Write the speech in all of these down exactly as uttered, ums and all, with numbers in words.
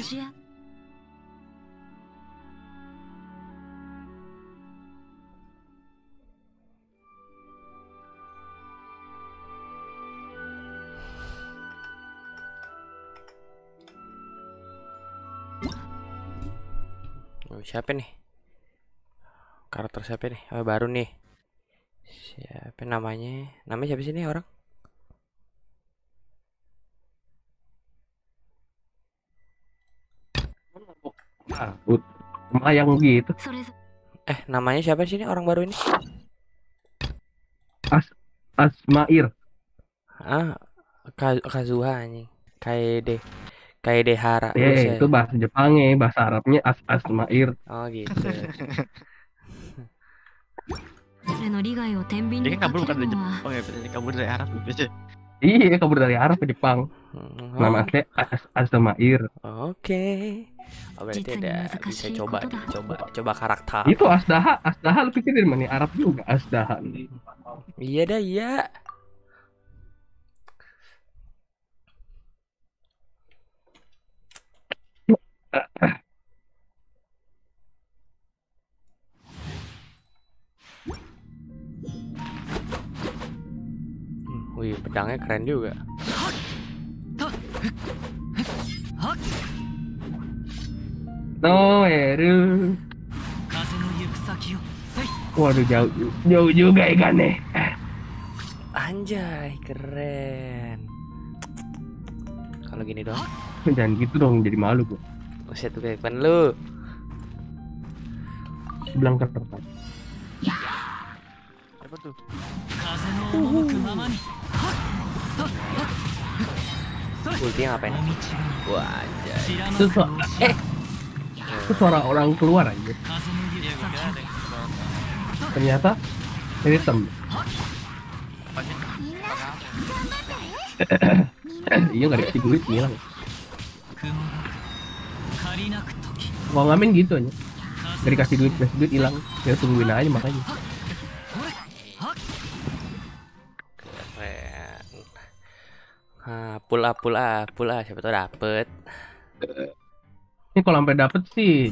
Oh, siapa nih? Karakter siapa nih? Oh, baru nih. Siapa namanya? Namanya siapa sih nih orang? Takut. Melayang gitu. Eh, namanya siapa sih nih orang baru ini? As Asmair. Ah, Ka- Kazuha anjing. Kaede. Kaede Hara. Ya, itu Buset. bahasa Jepangnya, bahasa Arabnya As Asmair. Oh, gitu. Dia kan kabur bukan dari Jepang ya, berarti kabur dari Arab gitu. Iya, kabur dari Arab ke Jepang. Hmm, Nama Oh, asli As Asmair. oke. Oh, berarti ada bisa coba nih, coba coba karakter. Itu Asdaha, Asdaha lu pikir dari mana? Arab juga Asdaha. Iya dah, iya. Hmm, wih, pedangnya keren juga. No, Eru. Waduh, jauh, jauh juga ikannya. Anjay, keren. Kalau gini dong. Jangan gitu dong, jadi malu gua. Buset tuh kayak lu. Bilang kertas. Apa tuh? Ultinya ngapain? Wah, anjay. Itu, su Eh, itu suara orang keluar aja. Iya, gua kira ada yang keluar. Ternyata hitam. Iya, nggak dikasih duit ngilang. Mau ngamen gitu aja. Nggak dikasih duit, dikasih duit hilang. Ya tungguin aja makanya. keren. Ah, pull up, pull up, pull up. Siapa tau dapet. Ini kalau sampai dapet sih,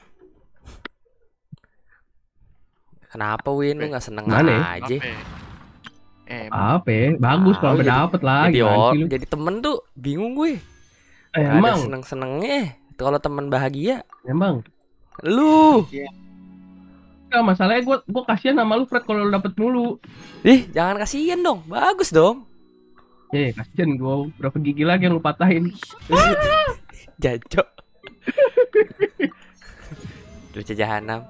Kenapa Win? Lu nggak seneng Mana ya? aja? Apa? Eh, apa ya? Bagus kalau Tahu sampai jadi- dapet lah. Jadi Gimana oh, sih lu? jadi temen tuh bingung gue. Eh, Gak ada emang, seneng-senengnya. Kalau temen bahagia, emang. lu. Nggak, masalahnya gue gue kasihan sama lu Fred kalau lu dapet mulu. Ih, jangan kasihan dong. Bagus dong. Eh, kasihan gue berapa gigi lagi yang lu patahin. Jancok. Lucu jahanam.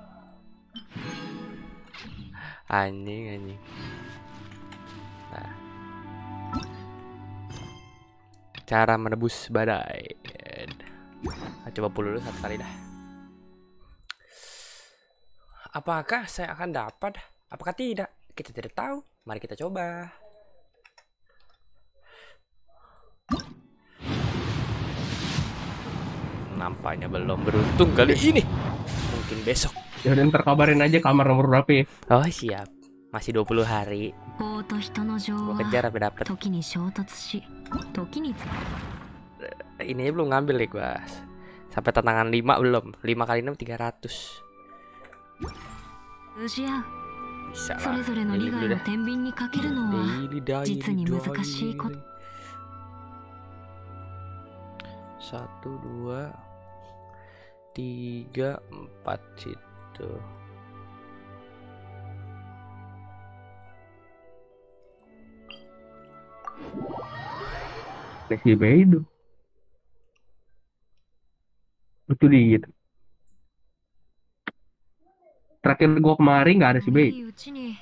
Anjing, anjing. Nah. Cara menebus badai. Nah, coba puluh dulu satu kali dah. Apakah saya akan dapat? Apakah tidak? Kita tidak tahu. Mari kita coba. Nampaknya belum beruntung kali ini. Mungkin besok. Ya udah ntar kabarin aja kamar nomor berapa ya. Oh siap. Masih dua puluh hari. Gua kejar sampai dapet. Ini belum ngambil nih gua. Sampai tantangan lima belum. lima kali enam tiga ratus. Bisa lah. Ini dulu dah. Daily, daily, daily. Satu, dua, tiga, empat situ. Si Beidou. Itu di gitu. Terakhir gua kemarin nggak ada si Beidou.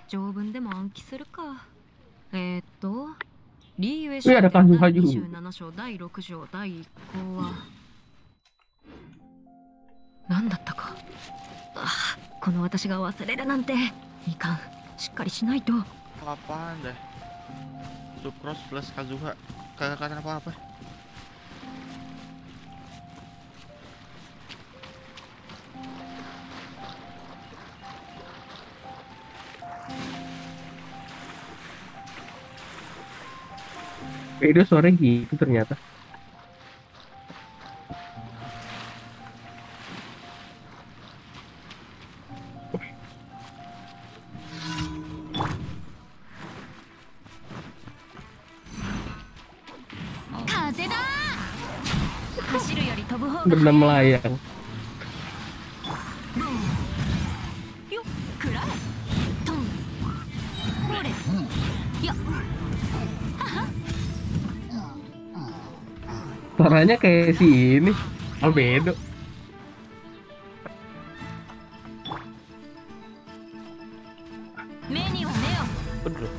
Wih, ada Kazuha juga. 何だったか。ああ、この私が忘れるなんて。いかん、しっかりしないと。 apaan dah? Sucrose plus Kazuha. Kagak kata apa-apa. Beidou sore gitu ternyata. Berenang melayang. Suaranya kayak si ini Albedo. Aduh.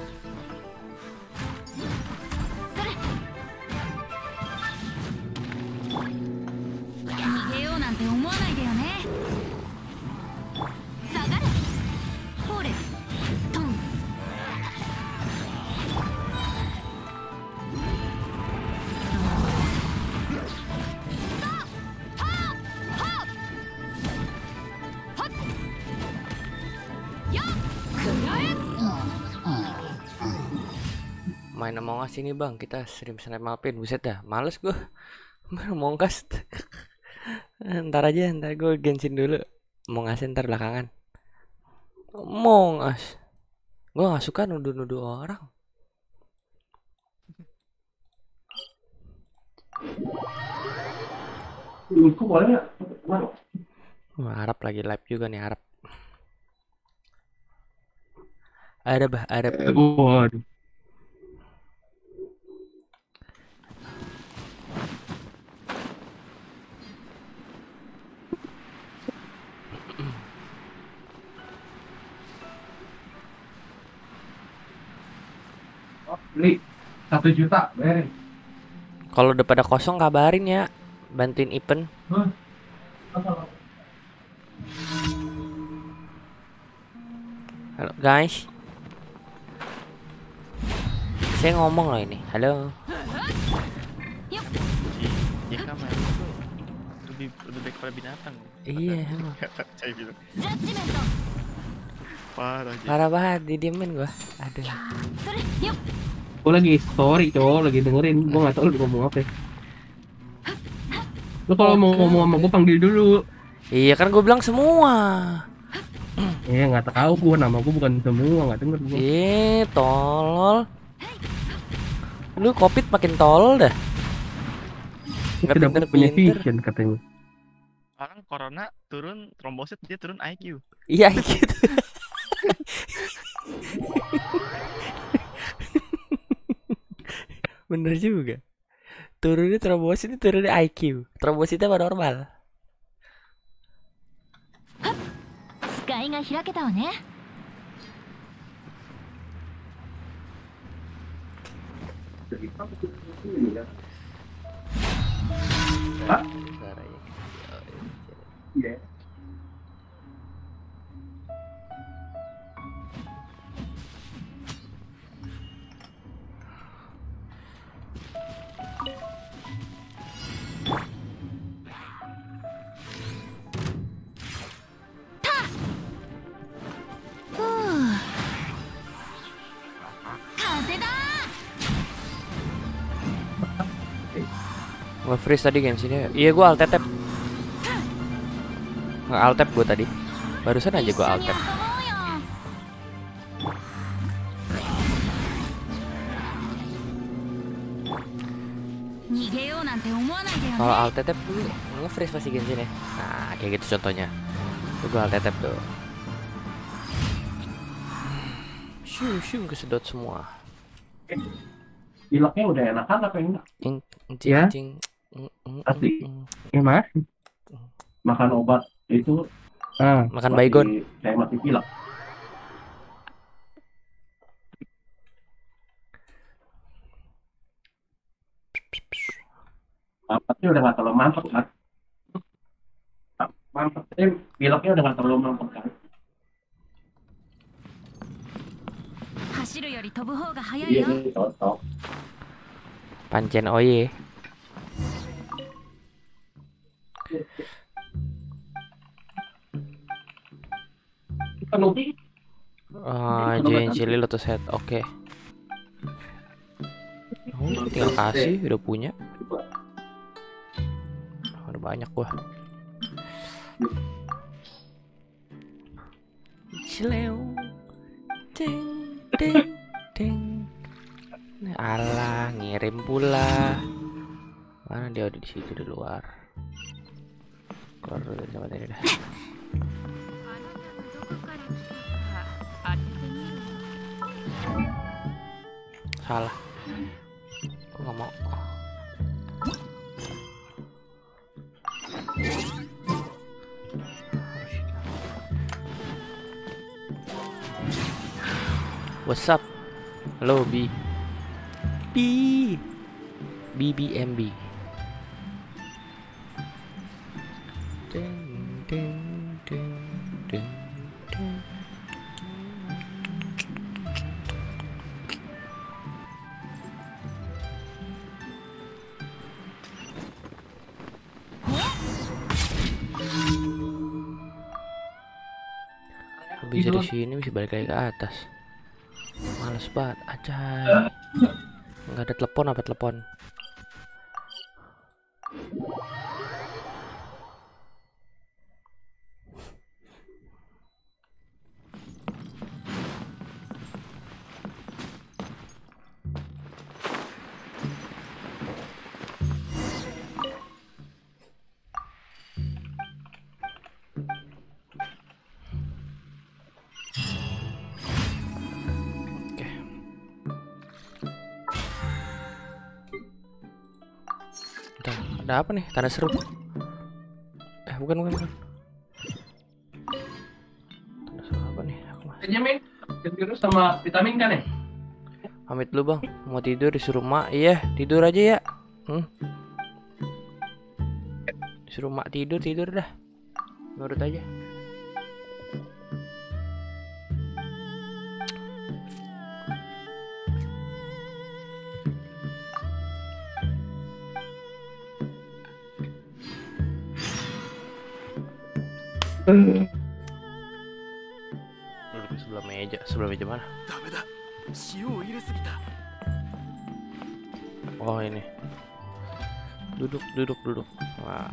Main Among Us ini bang, kita stream snap mapin. Buset dah, males gue Among Us. Ntar aja, ntar gue Genshin dulu. Among Us ntar belakangan. Among Us, gue gak suka nuduh-nuduh orang. Aku boleh nggak? Wah, Arab lagi live juga nih, Arab. Arab, Arab. Waduh. Beli satu juta, beres. Kalau udah pada kosong kabarin ya, bantuin Ipen. Huh? Halo guys, saya ngomong loh ini. Halo. Ya kan main itu lebih lebih baik pada binatang. Iya emang. Saya bilang. Parah aja. Parah banget, didiemin gua. Aduh. Gue lagi story cowok, lagi dengerin. Gue nggak tahu lu ngomong apa. Lu kalau mau ngomong sama gue panggil dulu. Iya kan gue bilang semua. Eh nggak tahu, gue nama gue bukan semua, nggak denger gue. Eh tolol. Lu covid makin tolol dah. Nggak Tidak punya pinter-pinter. vision katanya. Orang corona turun trombosit, dia turun I Q. Iya gitu. Bener juga. Turunnya trombosit, turunnya I Q. Trombositnya apa normal? 視界が開けたわね。 Hah? Iya. Nge-freeze tadi Genshin-nya. Iya gua alt tab. Nge-alt tab gua tadi. Barusan aja gua alt tab. Kalau alt tab tuh nge-freeze pasti Genshin ya. Nah, kayak gitu contohnya. Tuh gua alt tab tuh. Shoo, shoo, kesedot semua. Ilaknya udah enakan apa enggak? Cing, cing, Ya. cing. Mm, mm, Asli. mm, mm. Ya mas, makan obat itu ah, Makan masih- baygon. Saya masih pilek. Mampetnya udah nggak terlalu mampet kan? Mampetnya pileknya udah nggak terlalu mampet kan? 走るより飛ぶ方が早い Iya よ。 nih cocok. Pancen oye. Kan Ubi Ah, Jin Chili Lotus Head. Oke. Oh, tinggal kasih, udah punya. Udah banyak gua. Cileu. Ding ding ding. Alah, ngirim pula. Mana dia udah di situ di luar. Keluar dulu dari tempat ini dah. Salah. Aku nggak mau. What's up? Halo B. B. B B M B. Ding, ding, ding, ding, ding. Bisa di sini bisa balik lagi ke atas. Males banget aja. Nggak ada telepon apa telepon? Ada apa nih? Tanda seru. Eh bukan bukan bukan. Tanda seru apa nih? Aku mas. Jamin, virus sama vitamin kan ya? Pamit dulu bang. Mau tidur disuruh mak. Iya tidur aja ya. Hmm. Disuruh mak tidur tidur dah. Nurut aja. Duduk di sebelah meja. Sebelah meja mana? Oh ini. Duduk duduk duduk. Wow.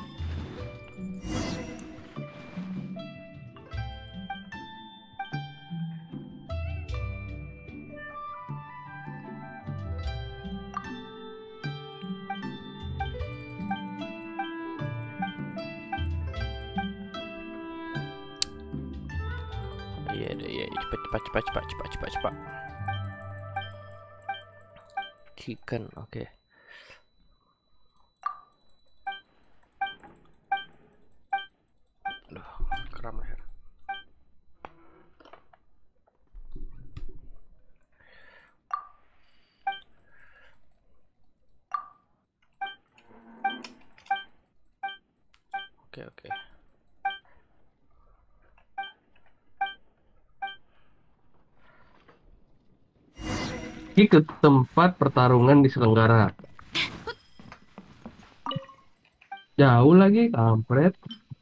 Iya iya cepat cepat cepat cepat cepat cepat cepat. Chicken oke. Okay. Aduh kram leher. Oke okay, oke. Okay. Ke tempat pertarungan diselenggara. Jauh lagi, kampret.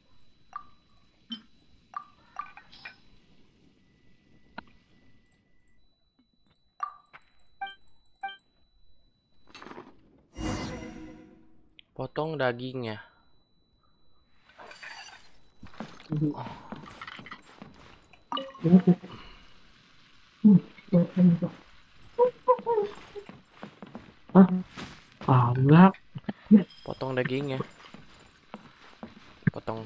Potong dagingnya. Oh. Ah, enggak. Potong dagingnya. Potong.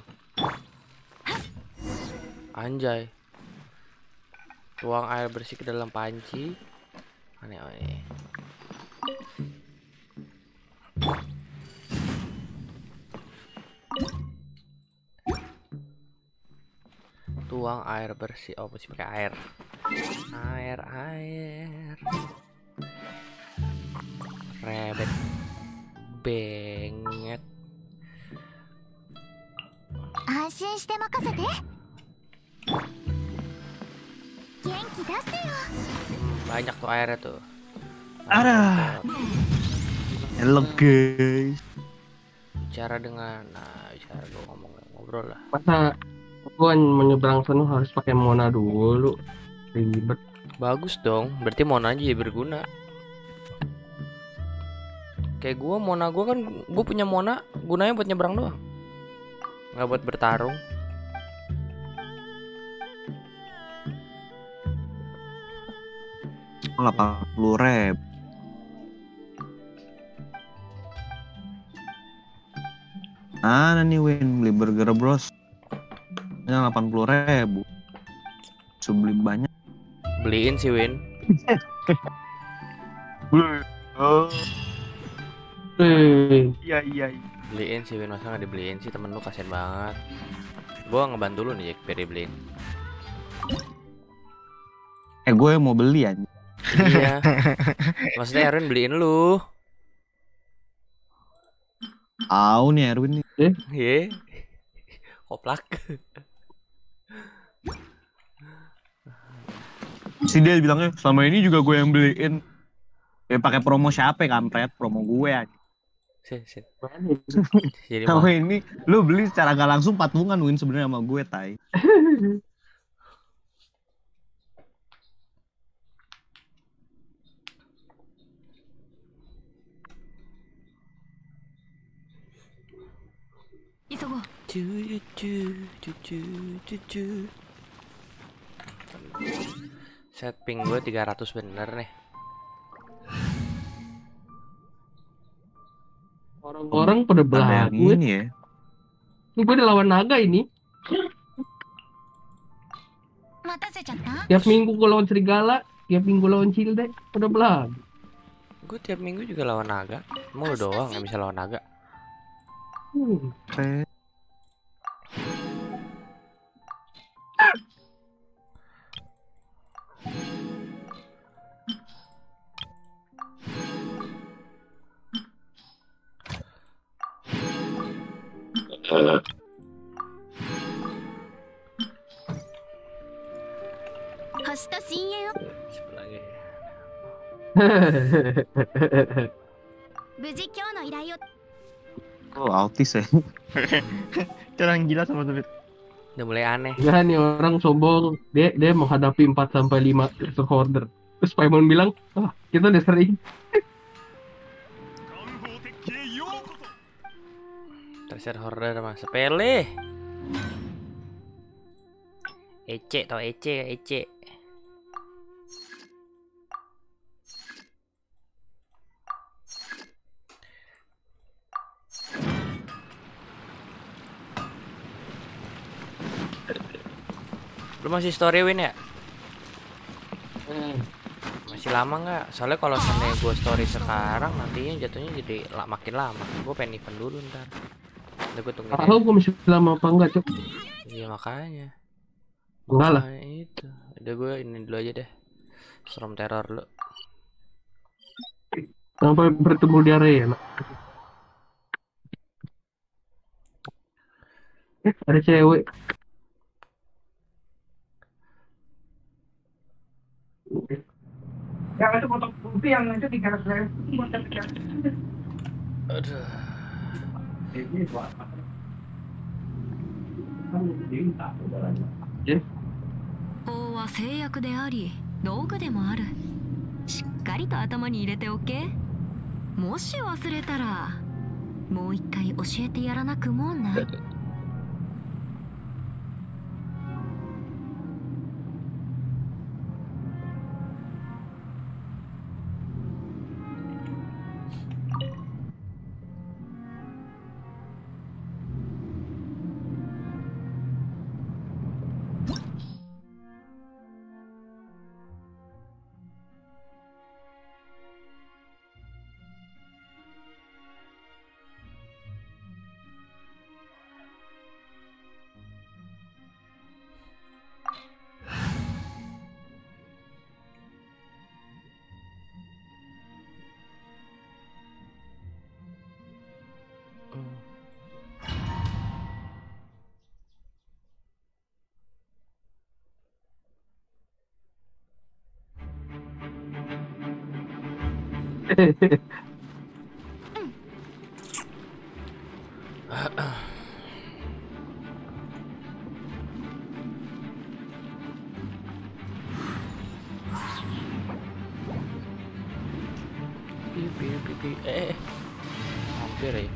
Anjay. Tuang air bersih ke dalam panci. Aneh aneh. Tuang air bersih. Oh, mesti pakai air. Air air. Rebet. Bengek. 安心して任せて。元気出してよ。 Banyak tuh airnya tuh. Ada. Hello guys. Bicara dengan, nah bicara gue ngomong ngobrol lah. Masa gua menyeberang sana harus pakai Mona dulu? Ribet. Bagus dong, berarti Mona aja ya berguna. Kayak gua Mona gua kan, gua punya Mona gunanya buat nyebrang doang, nggak buat bertarung. delapan puluh ribu. Mana nih Win beli burger bros? Ini delapan puluh ribu. Sebeli banyak. Beliin sih Win. Oh. Eh, Iya iya. iya. Beliin sih Win, masa nggak dibeliin sih, temen lu kasihan banget. Gua ngebantu lu nih Jack, biar dibeliin. Eh gue mau beli aja. Iya. Maksudnya Erwin beliin lu. Au nih Erwin nih. Ye. Koplak. Si dia bilangnya selama ini juga gue yang beliin. Ya pakai promo siapa kampret? Promo gue aja. Sih, sih. mana? Jadi Selama mah ini lu beli secara gak langsung patungan Win sebenarnya sama gue tai. Isogo. cu cu cu cu cu cu. Set ping gue tiga ratus bener nih. Orang-orang pada Ada belagu. yang ya. ini ya. Ini gue udah lawan naga ini. 待たせちゃった Tiap minggu gue lawan serigala, tiap minggu lawan cilde, udah belagu. Gue tiap minggu juga lawan naga. Emang lu doang yang bisa lawan naga? Hmm. Eh, Hashita Shinyen Cepet lagi. 無事今日の依頼を oh autis ya. Orang gila sama Tobit. Udah mulai aneh. Ya nih orang sombong, dia dia menghadapi empat sampai lima treasure hoarder. Terus Paimon bilang, "Ah, kita udah sering." Treasure hoarder mah sepele. Ece tau ece ece. Lu masih story Win ya? Masih lama nggak? Soalnya kalau seandainya gue story sekarang nantinya jatuhnya jadi la- makin lama. Gue pengen event dulu ntar. Udah gue tungguin Tahu aja. gue masih lama apa enggak, Cok? Iya makanya. Enggak lah. Makanya itu. Udah gue ini dulu aja deh. Storm terror dulu. Sampai bertemu di area. Nak. Eh, ada cewek. Yang itu foto putih yang itu di garis garis itu buat cewek. Aduh. Ini buat apa? Kamu jadi tak saudaranya. Ya. 法は制約であり道具でもある。しっかりと頭に入れておけ。もし忘れたらもう一回教えてやらなくもない。 Pipi pipi eh eh. Hampir ya.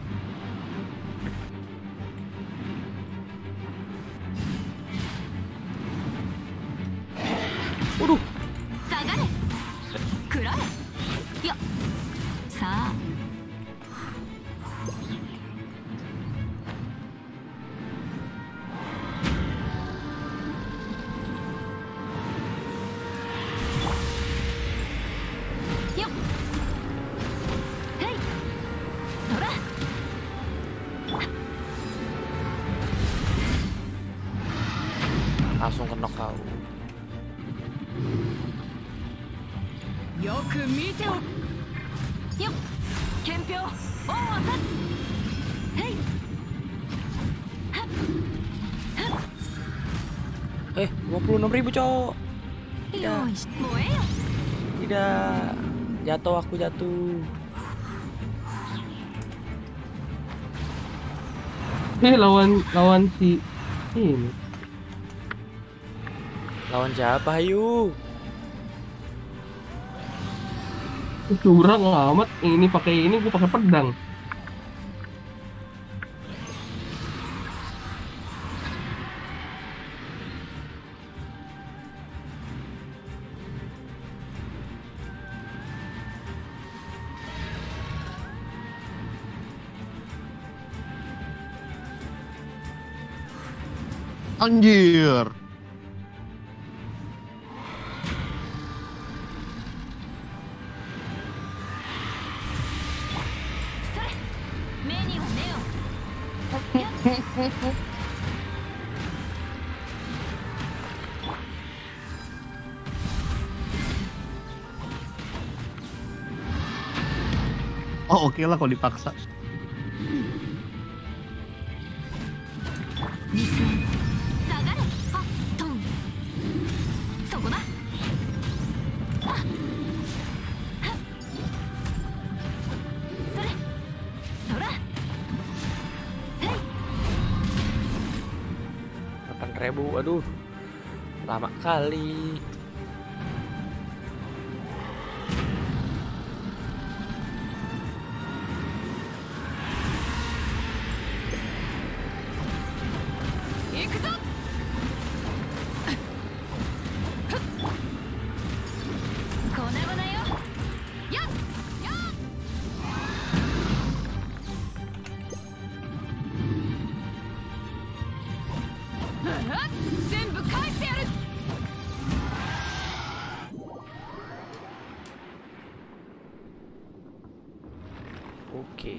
Waduh. 下がれ食らえよさあ手をよっ憲兵王は立つへい Eh, dua puluh enam ribu cowok. よいし燃えよ Tidak. Jatuh, aku jatuh. Eh lawan lawan si ini. Lawan siapa, Hayu? Curang amat. Ini pakai ini, gue pakai pedang. Anjir. それ目には目をやっ Oh oke lah kalau dipaksa. 下がれあトンそこだあはっそれそらへい delapan ribu, aduh. Lama kali. Oke.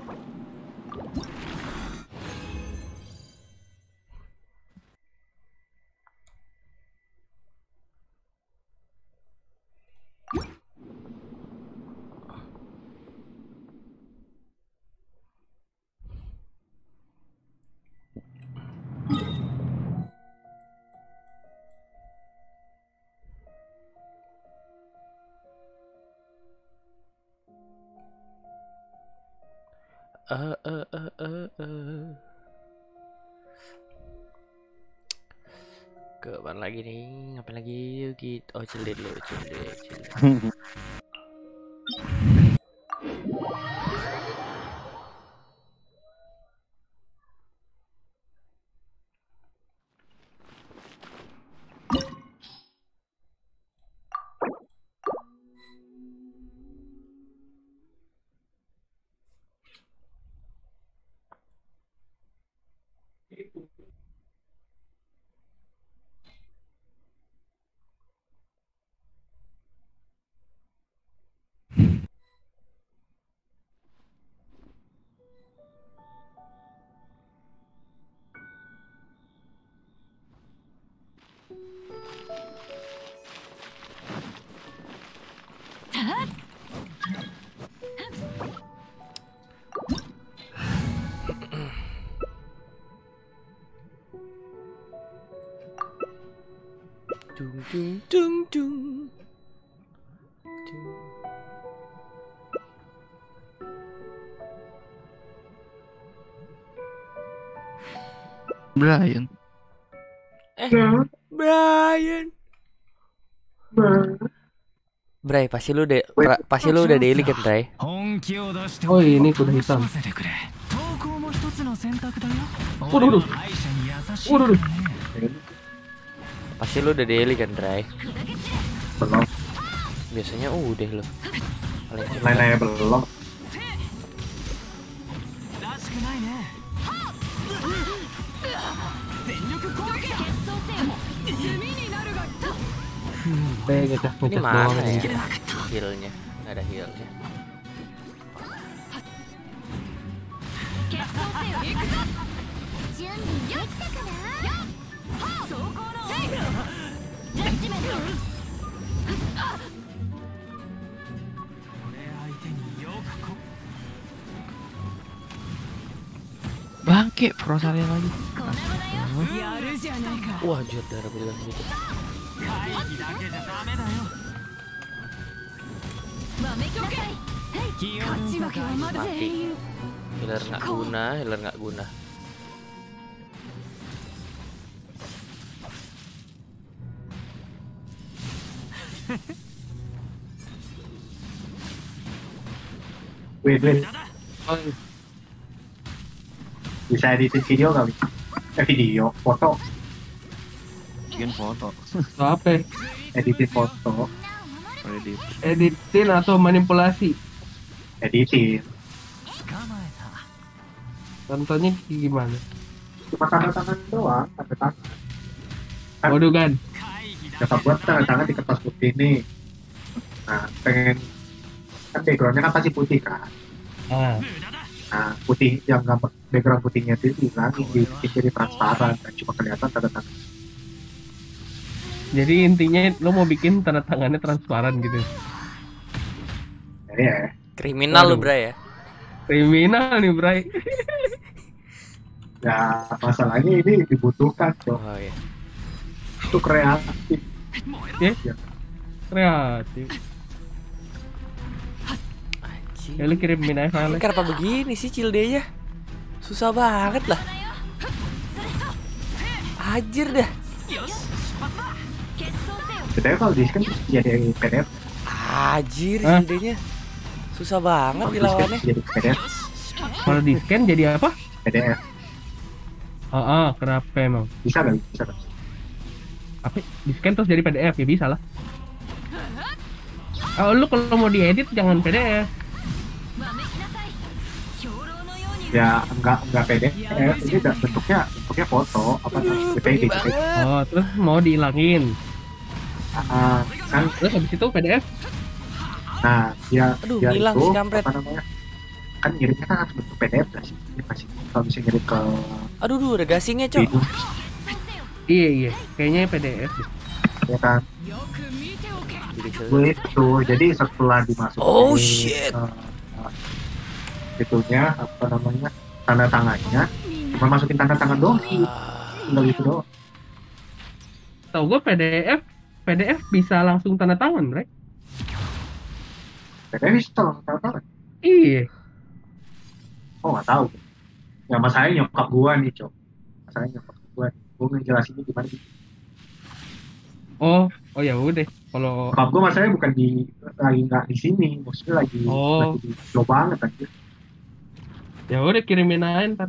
Eh, eh, eh, eh, eh. Ke mana lagi nih? Ngapain lagi? Yuk gitu. Oh, cilik dulu, cilik, cilik. Dung dung dung dung. Dung. Brian. Eh, Brian. Bray, pasti lu udah pra- pasti lu udah daily kan, Bray? Oh ini kuda hitam. Waduh, waduh. Waduh, waduh. Pasti lu udah daily kan, Bray? Belum. Biasanya udah lu. Paling cepat. Lain-lainnya belum. Eh, ngecas Ini ngecas mana doang. ya? Healnya, nggak ada healnya. 準備できたかな走行のジャッジメント Pakai Rosalia lagi. こんなものよやるじゃないか Wah, jod darah bilang gitu. わめきなさい勝ち負けはまだ全員 Healer nggak guna, healer nggak guna. Wait, wait. Oh, Bisa editin video kali? Eh video, foto, Bikin foto. atau apa? editin foto, Edit. Editin atau manipulasi? editin. Contohnya gimana? Cuma tanda tangan doang, tanda tangan. Waduh kan? Dapat buat tanda tangan di kertas putih nih. Nah, pengen kan backgroundnya kan pasti putih kan. Ah, Nah, putih yang gambar background putihnya itu dihilangin, dibikin jadi transparan dan cuma kelihatan tanda tangan. jadi intinya lo mau bikin tanda tangannya transparan gitu. Jadi ya, Kriminal lu, Waduh. Bray ya. Kriminal nih, Bray. ya masalahnya ini dibutuhkan dong. Oh iya. Itu kreatif. Kreatif. Anjing. Ya lu kirimin aja Ini file. kenapa begini sih Cilde-nya? Susah banget lah. Anjir dah. 決闘せよ Jadi kalau di scan jadi P D F, Anjir Hah? Cilde-nya. Susah banget kalau di scan dilawannya. jadi P D F, Kalau di scan jadi apa? P D F Oh, oh, kenapa emang? bisa nggak? Bisa nggak? Apa? Di scan terus jadi P D F ya bisa lah. Oh, lu kalau mau diedit jangan P D F. わめきなさい兵糧のように Ya nggak nggak P D F, ini udah bentuknya bentuknya foto apa namanya J P G. Pedih banget. Oh, terus mau dihilangin. Ah, kan, Terus habis itu P D F. nah dia Aduh, dia hilang itu si kampret. apa namanya? Kan ngirimnya kan harus bentuk P D F nggak sih? Ini pasti kalau bisa ngirim ke Aduh, duh, ada gasingnya, Cok. video, Iya, iya. Kayaknya P D F. ya kan? よく見ておけ Jadi se- Begitu, jadi setelah dimasukin Oh, shit. eh, itunya apa namanya tanda tangannya, cuma masukin tanda tangan doang sih, Ah, tinggal gitu doang. Tahu gue P D F, P D F bisa langsung tanda tangan, Bray. P D F bisa tanda tangan. Iya. Oh nggak tahu. Ya masalahnya nyokap gua nih cok. Masalahnya nyokap gua. Gua ngejelasinnya gimana sih? Oh, oh ya udah. Kalau Nyokap gua masalahnya bukan di lagi nggak di sini, maksudnya lagi Oh. lagi di jauh banget anjir. ya udah kirimin aja ntar.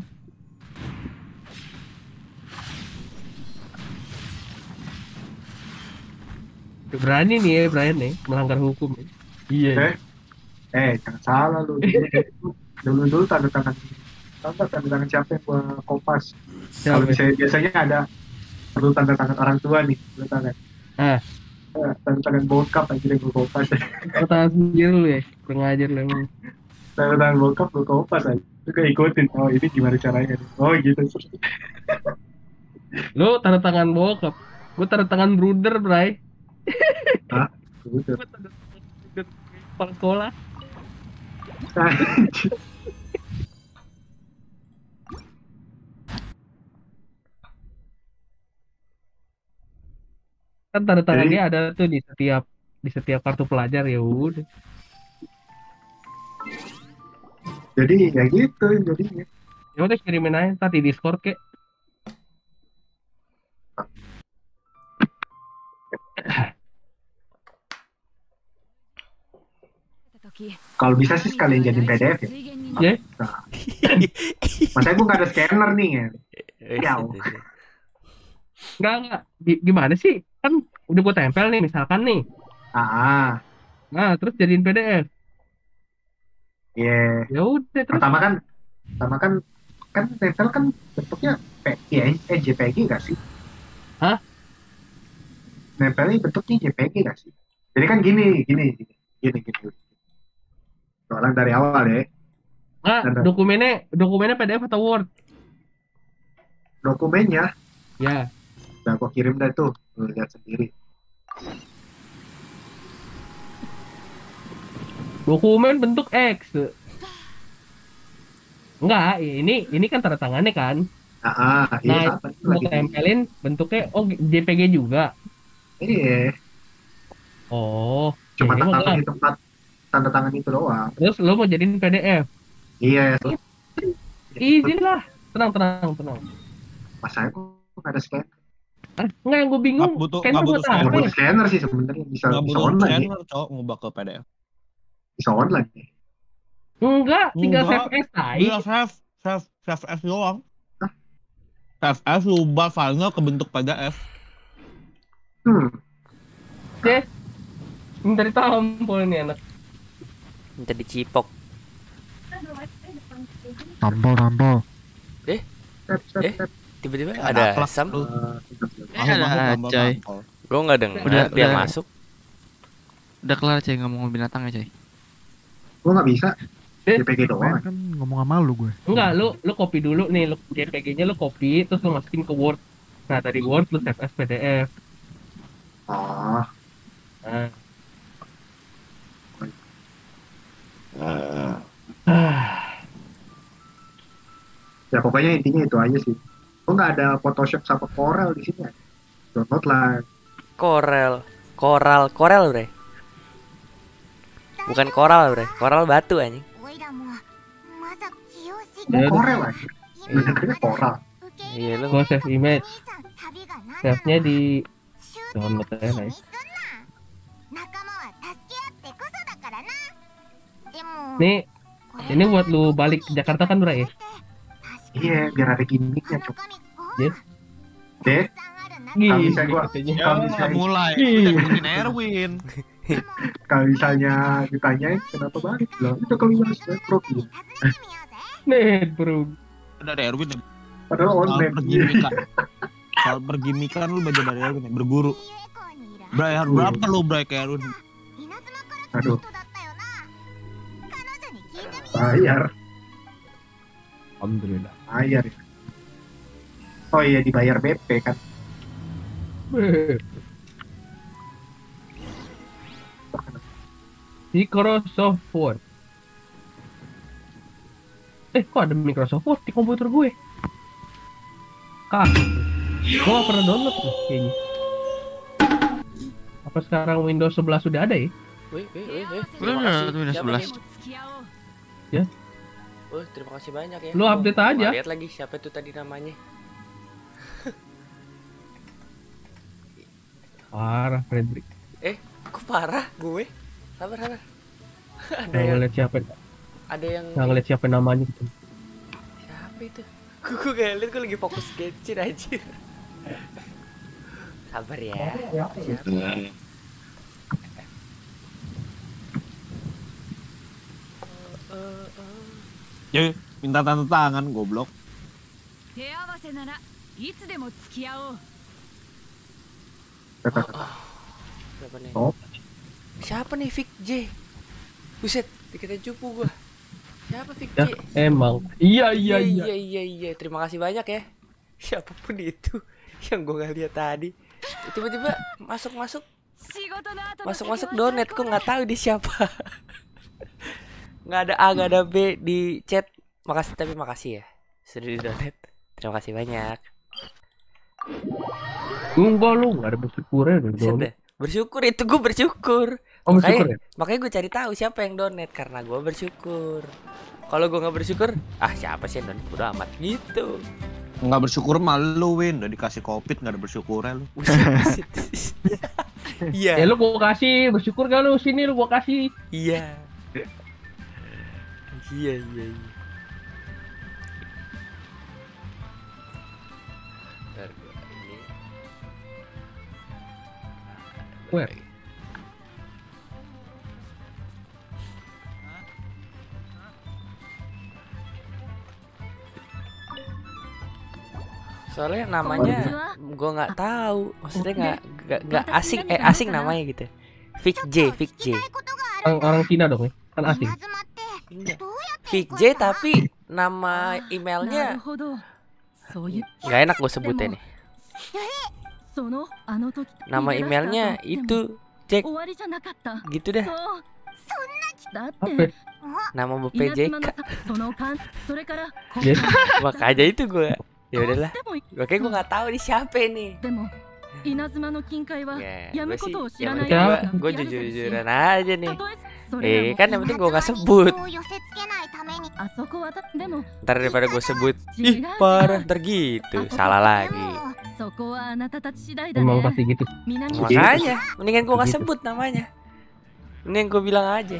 Berani nih ya Brian nih melanggar hukum. Ya. Iya. Eh, eh jangan salah lu. Dulu dulu tanda tangan tanda tanda tangan siapa yang gua kopas. Kalau Siapa? misalnya biasanya ada perlu tanda tangan orang tua nih, tanda tangan. Ah. Eh, tanda tangan bokap aja yang gua kopas. Kau tangan sendiri lu ya, kurang ajar lu emang. Tanda tangan bokap gua kopas aja. Lu kayak ikutin. Oh ini gimana caranya? Oh gitu. Lu tanda tangan bokap, gua tanda tangan bruder, Bray. Hah? Gitu. Gua tanda tangan bruder kepala sekolah. Kan tanda tangan Jadi- dia ada tuh di setiap di setiap kartu pelajar ya udah. Jadi ya gitu jadinya. Ya udah kirimin aja ntar di Discord kek. Kalau bisa sih sekalian jadi P D F ya. Ya, Masanya gue nggak ada scanner nih ya. Eh, Jauh. enggak enggak. Gi- Gimana sih? Kan udah gua tempel nih misalkan nih. Ah, Nah, terus jadiin P D F. iya. Ya udah terus. Pertama kan, pertama kan, kan tempel kan bentuknya P G, eh J P G nggak sih? Hah? Nempelnya bentuknya J P G nggak sih? Jadi kan gini, gini, gini, gini, gini. Soalnya dari awal ya, Enggak, Ada. dokumennya dokumennya P D F atau Word? dokumennya, Ya. udah gua kirim dah tuh, lu lihat sendiri. Dokumen bentuk X. Enggak, ini ini kan tanda tangannya kan. Ah, ah, Nah, iya apa itu mau lagi? tempelin bentuknya oh J P G juga. Iya, Oh, cuma ya, emang taruh gelap. di tempat tanda tangan itu doang. Terus lo mau jadiin P D F? Iya, Easy lah. Tenang, tenang, tenang. masa aku nggak ada scan. Ah, enggak, yang gue bingung. Nggak butuh- Scanner nggak butuh buat Nggak apa butuh ya? scanner sih sebenarnya bisa Nggak bisa butuh online nih. scanner, cowok, ngubah ke P D F. Bisa online nih. Enggak, tinggal Enggak. save as tai. Iya, save, save, save as doang. Hah? Save as, lu ubah filenya ke bentuk P D F. Hmm, Minta ditampol ini anak. Minta dicipok. Tampol, tampol. set, set, Eh? set. Tiba-tiba Ada ada kelas asam. lu. Eh, set, set. Eh, ada Mahmud, Acai. tampol. Gue nggak denger Udah- dia udah. masuk. Udah kelar Cai ngomong binatang ya Cai. Gua nggak bisa. Eh? J P G doang. Kan ngomong sama lu gue. Enggak, lu lu copy dulu nih, lu J P G-nya lu copy terus lu masukin ke Word. Nah, dari Word lu save as P D F. Oh, Nah. ya pokoknya intinya itu aja sih. Gua nggak ada Photoshop sama Corel di sini. Download lah. Korel, koral, korel bre. Bukan koral bre, koral batu anjing. Mau Ya udah. Corel aja. Bener-bener Corel. Iya lu. Gua save image. Save-nya di download aja lah ya. Nih, ini buat lu balik ke Jakarta kan, Bray? Iya, biar ada gimmicknya cok. Ya. Deh, kalau bisa gua, katanya. kalau Ya, misalnya, mulai. Ih. Udah bikin Erwin. kalau misalnya ditanyain kenapa balik, bilang itu kalau mas profil. Nih, bro. Ada ada Erwin. ya. Padahal Soal online. pergimikan. Soal pergimikan lu belajar dari Erwin. ya. Berguru. Bray, harus berapa lu Bray ke Erwin? Aduh, bayar, Alhamdulillah. bayar. Oh iya dibayar B P kan. Microsoft Word. Eh, kok ada Microsoft Word di komputer gue? Kak, gue gak pernah download tuh kayaknya. Apa sekarang Windows sebelas sudah ada ya? Wih, wih, wih, wih. Udah, Terima udah, kasih. udah, Windows Siapa sebelas. nih? Ya, Wih, terima kasih banyak ya. Lu Gua- update gua aja. Lihat lagi siapa itu tadi namanya. parah Frederick. Eh, kok parah gue? Sabar, sabar. ada Nggak yang ngeliat siapa, ada yang nggak ngeliat siapa namanya gitu. siapa itu? Gue gue gak liat, gue lagi fokus Genshin aja. Sabar ya. Siapa? Eh, eh. Ya, minta tanda tangan goblok. 手合わせならいつでも付き合おう。 Siapa nih? Oh. Siapa nih Vic J? Buset, dikatain cupu gua. Siapa Vic Ya, J? emang. Iya, iya, iya. iya iya iya. Terima kasih banyak ya. Siapapun itu yang gua gak lihat tadi. Tiba-tiba masuk-masuk 仕事の後の masuk-masuk 酒は donet, 最 kok 高だ nggak tahu di siapa. Nggak ada A, nggak ada B di chat. Makasih, tapi makasih ya sudah di donet. Terima kasih banyak. Enggak lu, nggak ada bersyukurnya dong. Buset dah. Bersyukur itu gue bersyukur. Oh, bersyukur ya? Makanya, makanya gue cari tahu siapa yang donet karena gue bersyukur. Kalau gue nggak bersyukur, ah siapa sih yang donet, bodo amat gitu. Nggak bersyukur malu Win, udah dikasih covid nggak ada bersyukurnya lu. Buset, buset. Iya. Ya lu gua kasih, bersyukur gak lu? Sini lu gua kasih. Iya. Iya iya iya. Bentar, gua ini. Where? Soalnya namanya gue nggak tahu, maksudnya nggak nggak nggak asing eh asing namanya gitu. Vic J, Vic J. Orang, orang Cina dong ya? Kan asing. Enggak. Vic J tapi nama な emailnya るほど。そういう nggak enak gue sebutnya nih. そのあの時 Nama emailnya itu Jack 終わりじゃなかった。 gitu dah. そう。 だっ Apa? て Nama 稲 B P J 妻の K. さその勘それから Yes. Makanya itu gue. Ya udahlah. でも Oke, gue nggak tahu nih siapa nih. でも稲妻の金塊は Ya, や gue む sih, ことを知 yang らない penting や gue, 奴が gue 吹き荒れてるし jujur-jujuran aja nih. たとえそれ Eh ら kan yang penting gue gak sebut. あそこはたでも Ntar daripada gue sebut, 違 ih う parah, ntar gitu, salah lagi. そこはあなたたち次第だ Emang ね pasti gitu. 南 Makanya, mendingan gue gak Begitu. sebut namanya. Mendingan gue bilang aja.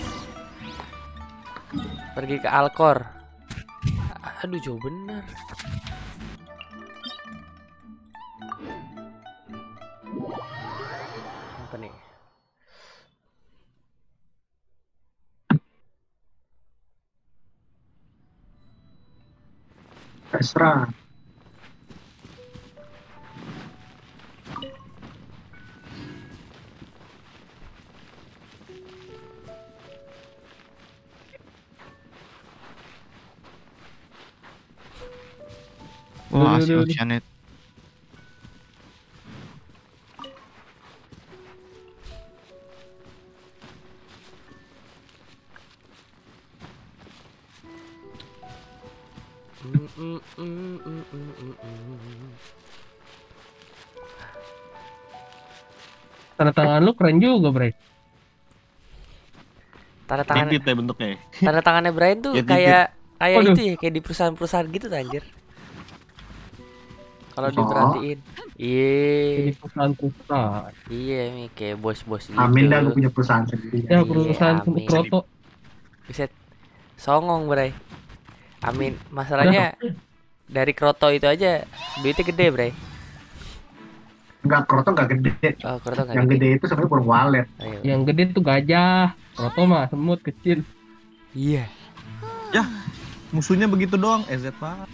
Pergi ke Alkor. Aduh, jauh bener. Apa nih? Terserah. Wah, Aduh, asli aduh, aduh. Oceanate. Mm, mm, mm, mm, mm, mm, mm. Tanda tangan lu keren juga, Bray. Tanda tangan, Titit ya bentuknya. tanda tangannya Brian tuh Ya, titit. kayak kayak Waduh. itu ya, kayak di perusahaan-perusahaan gitu tuh, anjir. Kalau Oh. diperhatiin, iya, Jadi perusahaan-perusahaan. iya nih kayak bos-bos gitu. Amin dah gue punya perusahaan sendiri. Ya, Iya, perusahaan amin. Kroto. Buset, songong Bray. Amin. Masalahnya dari Kroto itu aja duitnya gede Bray. Enggak, Kroto enggak gede. Oh, Kroto nggak Yang gede. gede itu sebenarnya burung walet. Ayo. Yang gede tuh gajah. Kroto mah semut kecil. Iya. Musuhnya begitu doang, E Z Pak.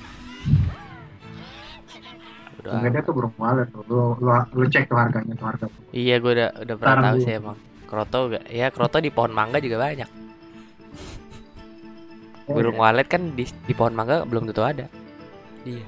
Udah. Yang gede tuh burung walet. Lu, lu, lu cek tuh harganya tuh harga. Iya, gue udah udah pernah Sekarang tahu gua- sih emang. Kroto gak? Ya Kroto di pohon mangga juga banyak. Oh, Burung iya. walet kan di, di pohon mangga belum tentu ada. Iya.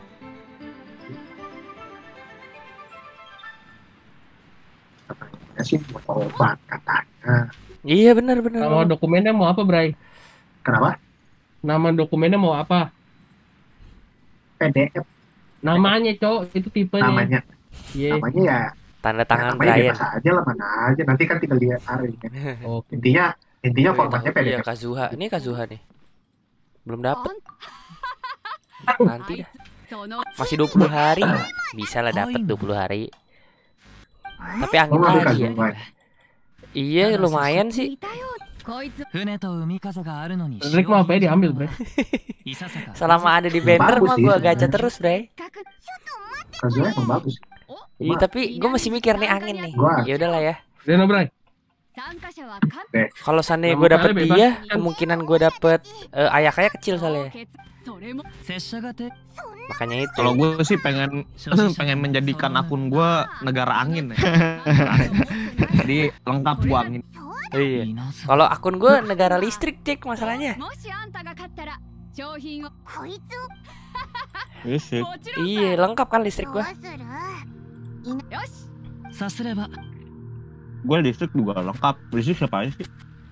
Katanya sih buat obat katanya. Iya benar benar. Nama dokumennya mau apa, Bray? Kenapa? Nama dokumennya mau apa? P D F Namanya, Cok. Itu tipenya. namanya. Iya. Namanya ya, Tanda ya tangan namanya Brian. bebas aja lah, mana aja. Nanti kan tinggal lihat hari kan. Oke. Intinya intinya Oh, iya, formatnya tahu. Iya P D F. Kazuha. Ini Kazuha nih. Belum dapet. Nanti dah. その Masih dua puluh hari. Bisa lah dapet dua puluh hari. Tapi Oh, angin nggak ada lagi ya. Kazuha. Iya lumayan sih. こいつ船と海風があるのに Drake mah apa ya diambil, Bray? いささか Selama ada di banner Bagus mah sih gue sebenarnya. gacha terus Bray. Kazuha emang bagus. Iya tapi gue masih mikir nih angin nih. Gua- Ya udahlah ya. Dena, Bray. 参加者は簡 Kalau seandainya Nama gue dapet kalian bebas. dia, kemungkinan gue dapet eh, ayak-ayak kecil soalnya. それも拙者がて Makanya itu. Kalau gue sih pengen pengen menjadikan akun gue negara angin ya. Jadi lengkap gua angin. Iya. 皆さん Kalau akun gue negara listrik cek masalahnya. もしあんたが勝ったら商品をこいつ Listrik. もちろん Iya lengkap kan listrik gue. よしさすれば Gue listrik juga lengkap. Listrik siapa aja sih?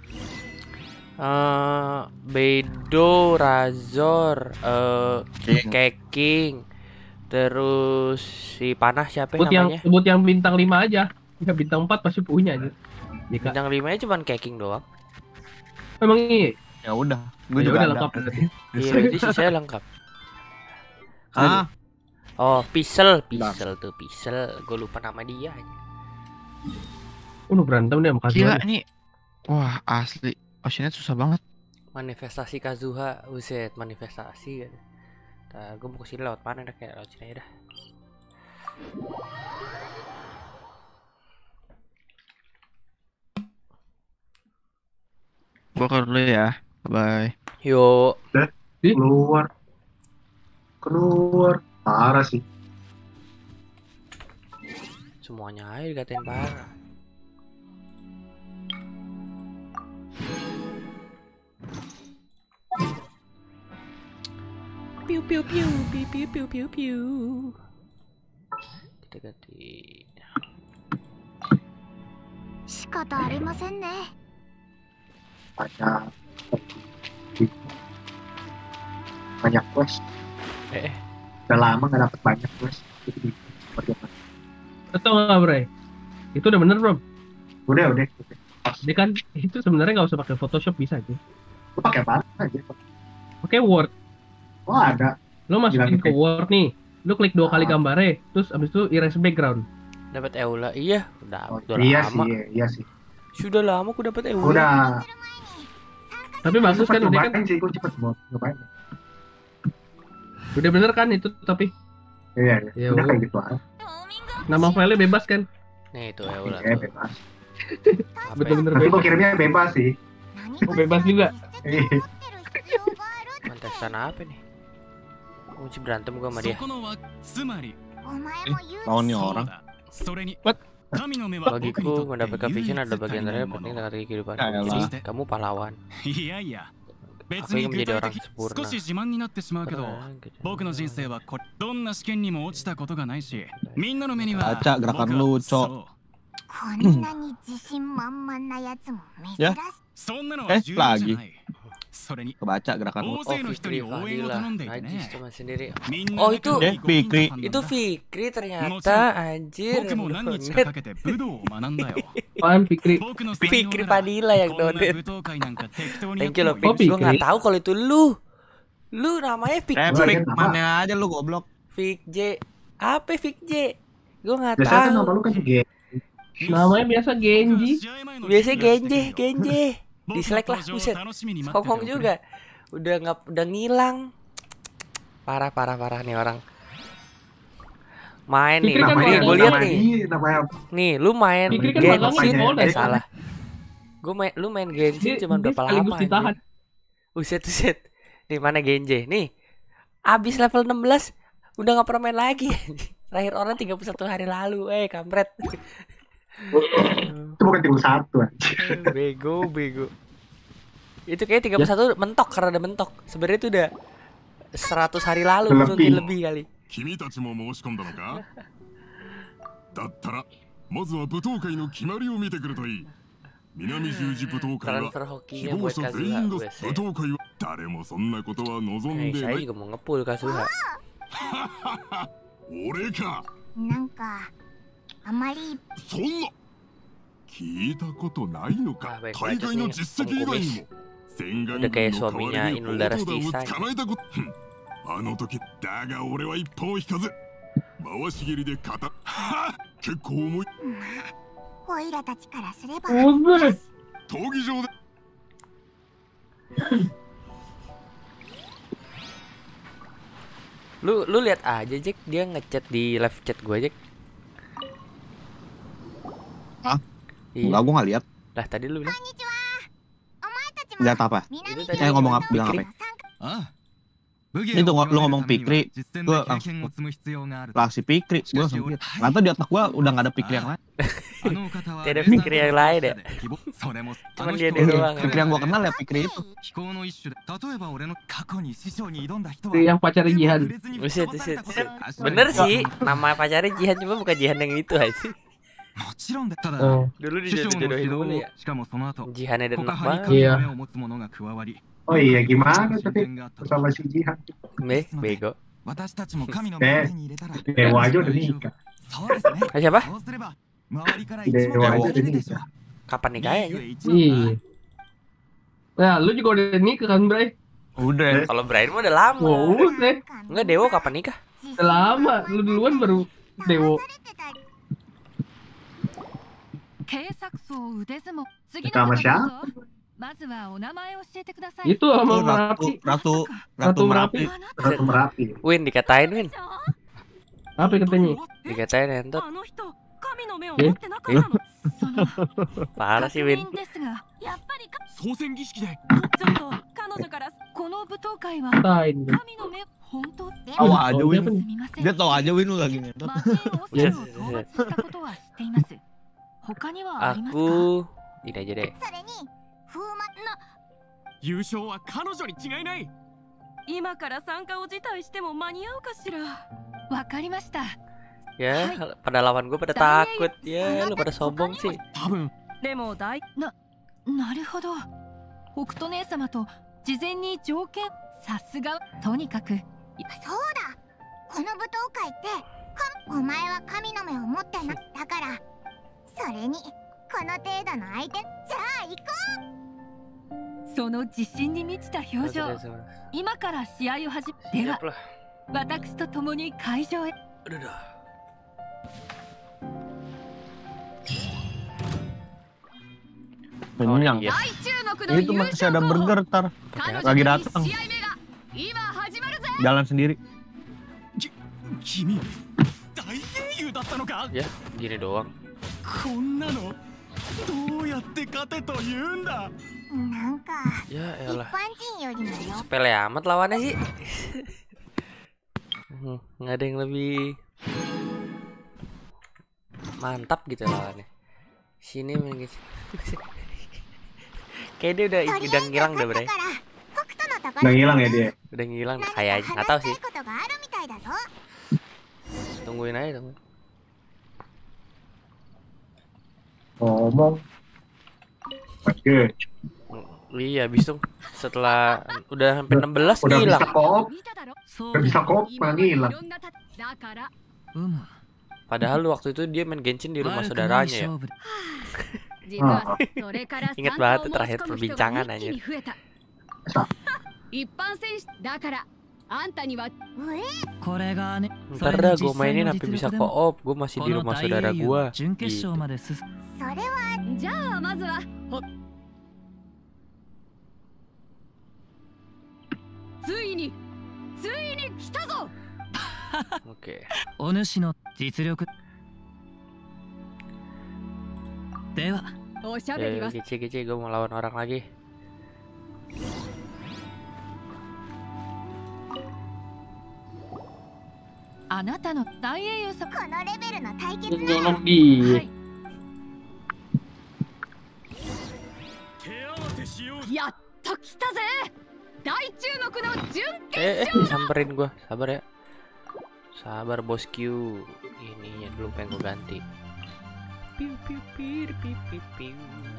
Eh, Bedo, Razor, eh, King. Keking, terus si panah siapa Sebut yang namanya? sebut yang bintang lima aja. Ya bintang empat pasti punya aja. Jika Bintang lima nya cuman Keking doang. memang iya. Ya udah, gue Ya juga udah ada. lengkap. Iya, berarti sisanya lengkap. Ah, Oh, Pisel, Pisel tuh, Pisel. Gue lupa nama dia. Oh, lu berantem deh sama Gila Kazuha. nih. Wah, asli. Oceanate susah banget. Manifestasi Kazuha, buset, manifestasi. Nah, gue mau kesini lewat mana dah kayak lewat sini aja dah. Gua keluar dulu ya. Bye. Yuk. Keluar. Keluar. Parah sih. Semuanya aja dikatain parah. Piu piu piu piu piu piu piu piu. Kita ganti. 仕方ありませんね。 banyak banyak quest. Eh, Udah lama nggak dapet banyak quest. Jadi bagaimana? Atau nggak Bray? Itu udah bener belum? Udah udah. udah. Dia kan itu sebenarnya nggak usah pakai Photoshop, bisa aja. Lu pakai apa aja? Pakai Word. Oh ada. Lo masukin Bilang ke gitu. Word nih. Lo klik dua kali Ah. gambarnya, terus abis itu erase background. dapat Eula. Iya, udah, Oh, udah iya lama. sih, iya sih. Sudah lama aku dapat Eula. Udah. Tapi bagus kan, udah kan, Nyobain sih, gue cepet mau nyobain. udah bener kan itu, tapi Iya, iya. Ya Udah udah. kayak gitu aja. nama filenya bebas kan? Nih itu Eula Iya, tuh. bebas. Apa ya? Bener-bener Tapi gue bebas. kirimnya bebas sih. Oh, bebas juga. Iya. Kontestan apa nih? Aku mesti berantem gua sama dia. そこのわつまり Lawan nih そう orang. だそれに What? 神の目は僕にと Bagiku って mendapatkan 唯一 vision 足 adalah り bagian ない terakhir も penting の dalam kehidupan. Yaelah. Jadi kamu pahlawan. いやいや別 Aku に ingin 具 menjadi 体 orang 的 sempurna. 少し自慢になってしまうけど Keren, gitu. 僕の人生はこれどんな試験にも落ちたことがないしみんなの目には Baca gerakan 僕は lu, Cok. そうこんなに自信満々なやつも珍しい。 そんなの Eh, は重要じゃ lagi. ないそれに Kebaca gerakan lu. 大勢の人に Fikri 応援を Fadila. 頼んでいて Najis ね teman sendiri. みん Oh, な itu- 仲のいい Eh, Fikri. ご近所さんなん Itu だ Fikri Mochi. ternyata anjir. 僕も何日か Donet. かけて武道を学んだよ Apaan Fikri? 僕の Fikri Fadila yang こんな donet. 舞踏会なんか適当にやっ Thank て you も loh, いい Oh, Fik. Gue Fikri. nggak tahu kalau itu lu. Lu namanya Fik Eh, J. Fik, Apa? mana aja lu goblok. Fik J. Apa Fik J? Gue nggak Biasanya kan nama tahu. lu kan G. Namanya biasa Genji. Biasanya Genje, Genje. Dislike lah, buset. Ngomong juga. Udah nggak, udah ngilang. Parah, parah, parah nih orang. Main nih, Fikri kan nih magang. gue lihat Nama nih. ini, namanya Nih, lu main Fikri kan magangnya Genshin, di Polda, eh ya? salah. Gue main, lu main Genshin Dia- cuma dia berapa sekaligus lama ditahan. anjir? Uset, uset. Nih mana Genje? Nih, abis level enam belas udah nggak pernah main lagi. Terakhir orang tiga puluh satu hari lalu, eh kampret. itu bukan tiga puluh satu anjir. Bego, bego. Itu kayak tiga puluh satu mentok karena ada mentok. Sebenarnya itu udah seratus hari lalu, Lebih. mungkin lebih kali. 君たちも申し込んだのかだったらまずは舞踏会の決まりを見てくるといい南十字舞踏会は Transfer 希 hokinya 望 buat 者 Kazuha 全員が gue 舞踏会は誰もそんなことは望 Eh, んで saya ない juga mau ngepull Kazuha. 俺かなんかあまりそんな聞いたことないの Ah, か baik 大 baik 会の nih 実績以外にも洗顔 Udah 軍 kayak の代 suaminya わりに Inul 砲弾を Daratista. 捕まえたことふんあの時だが俺は一歩も引かず回し蹴りで肩はっ結構重いオイラたちからすれば Oh, gue. 闘技場で Lu lu lihat aja Jack, dia ngechat di live chat gue Jack. Hah? Iya. Enggak, gua nggak lihat. Lah tadi lu bilang お前たちも Lihat apa? 南 Itu 十 tadi 字 Eh, ngomong 舞 apa? 踏 Bilang 会 apa? の参加ああ武芸 Ini を tuh 極め lu る ngomong ためには Fikri, 実戦 gua で経験を積む必要がある Lah si Fikri, gua langsung lihat. Ternyata di otak gua udah nggak ada Fikri yang lain. あのお方は Tidak Fikri yang lain ya. 希望それも Cuman あの dia 人 dia は doang. Fikri yang gua kenal ya Fikri itu. 気候の一種で例えば俺の過去に師匠に挑んだ人 Itu yang pacarnya Jihan. Buset, buset, buset. Bener sih, nama pacarnya Jihan cuma bukan Jihan yang itu aja. もちろんだただ Oh. Dulu 師匠の dijodoh-jodohin 指 mulu 導 ya. をしかもその後 Jihannya dan 他 enak 派に banget. 神 Iya. の目を持つ者が加わり Oh iya gimana 進 tapi 展があったと bersama si Jihan Be, bego. 私たちも神の目を手に入れたら Dewa aja udah nikah そうですね Ah, siapa? そうすれば周りから一 Dewa 目 aja 置か udah れるでしょ nikah Kapan nikahnya? Liga Jack? 一の Iya. Nah, lu juga udah nikah kan, Bray? Udah. Kalau Brian mah udah lama. Wow, udah. Enggak, Dewo kapan nikah? Udah lama. Lu duluan baru Dewo. 警察層腕相撲次 Nikah の sama 方どう siapa? ぞまずはお名前を教えてください Itu sama Itu Ratu, Merapi. Ratu, Ratu Ratu Merapi. Merapi. Ratu Merapi Win dikatain Win. Apa katanya? Dikatain entot. あの人神の目を Eh? 持ってなかったのその Parah sih 確 Win. 認ですがやっぱりか総選儀式でちょっと彼女からこの舞踏会は Tain. 神の目本当 Tahu aja Oh, dia Win. apa す nih? みません Dia tahu aja Win lu lagi ngentot. 魔人オスルを討伐したことは知っています他にはありますか Aku ini aja deh. それに風魔な優勝は彼女に違いない今から参加を辞退しても間に合うかしらわかりました Ya, pada lawan gue pada takut. Ya, lu pada sombong sih. 多分でも大ななるほど北斗姉様と事前に条件、さすが。とにかく。 そうだ、この舞踏会ってかお前は神の目を持ってな。だからそれにこの程度の相手。じゃあ行こう。その自信に満ちた表情。今から試合を始め。では私と共に会場へ。 Kenyang. Itu masih ada burger tar. Lagi datang. Jalan sendiri. Ya, gini doang. Ya elah. Sepele amat lawannya sih. Nggak ada yang lebih mantap gitu lawannya. Sini main gitu. Kayak dia udah udah ngilang deh, Bre. Udah ngilang ya dia? Udah ngilang kayaknya, nggak tahu sih. Tungguin aja, tungguin. Ngomong. Oke. Iya, habis itu setelah udah sampai enam belas udah ngilang. Bisa koop. Udah bisa koop malah ngilang. Padahal waktu itu dia main Genshin di rumah saudaranya ya. Ah. Ingat banget tuh terakhir perbincangan aja. Ntar dah gue mainin sampai bisa koop. Gue masih di rumah saudara gue. Gitu. Oke. Ya, kece-kece gue mau lawan orang lagi. Nyolong dia. Eh, eh, samperin gue, sabar ya. Sabar bosku. Ininya dulu pengen gue ganti. Piu piu piu piu piu piu.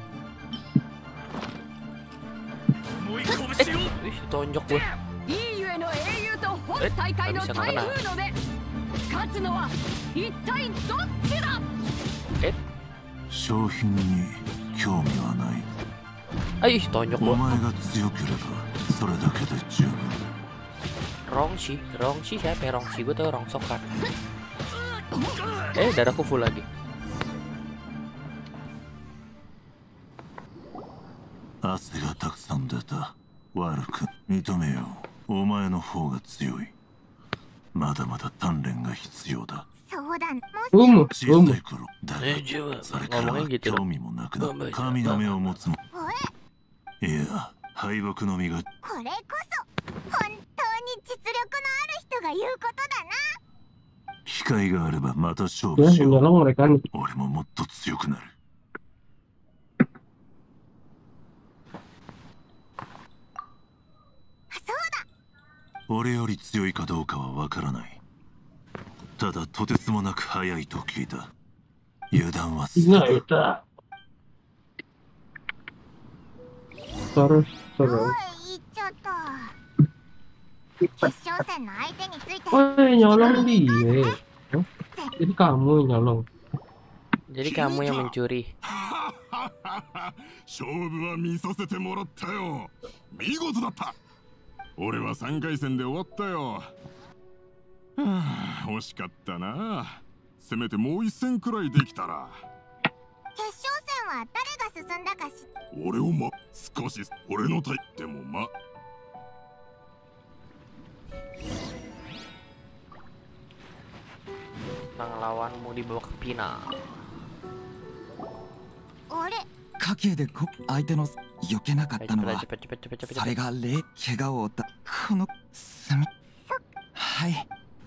Eh, ih, tonjok gue. Eh, gak bisa nggak kena. Eh. Aih, tonjok gue. Rongshi, Rongshi siapa ya? Rongshi gue tau Rongsok kan. Eh, darahku full lagi. Umu, umu. Eh, coba ngomongnya gitu loh. Ya, menyolong mereka nih. Nah, terus terus. Oh, nyolong dia. Jadi kamu yang nyolong. Jadi kamu yang mencuri. 勝負は見させてもらったよ。見事だった。俺はさんかい戦で終わったよ。はあ、惜しかったな。せめてもう一戦くらいできたら。 決勝戦は誰が進んだかし。 俺をま、少し俺のタイでもま。 Lawanmu dibawa ke final. あれ家計でこ相手の避けなかったのはそれが霊怪我を負ったこの墨はい。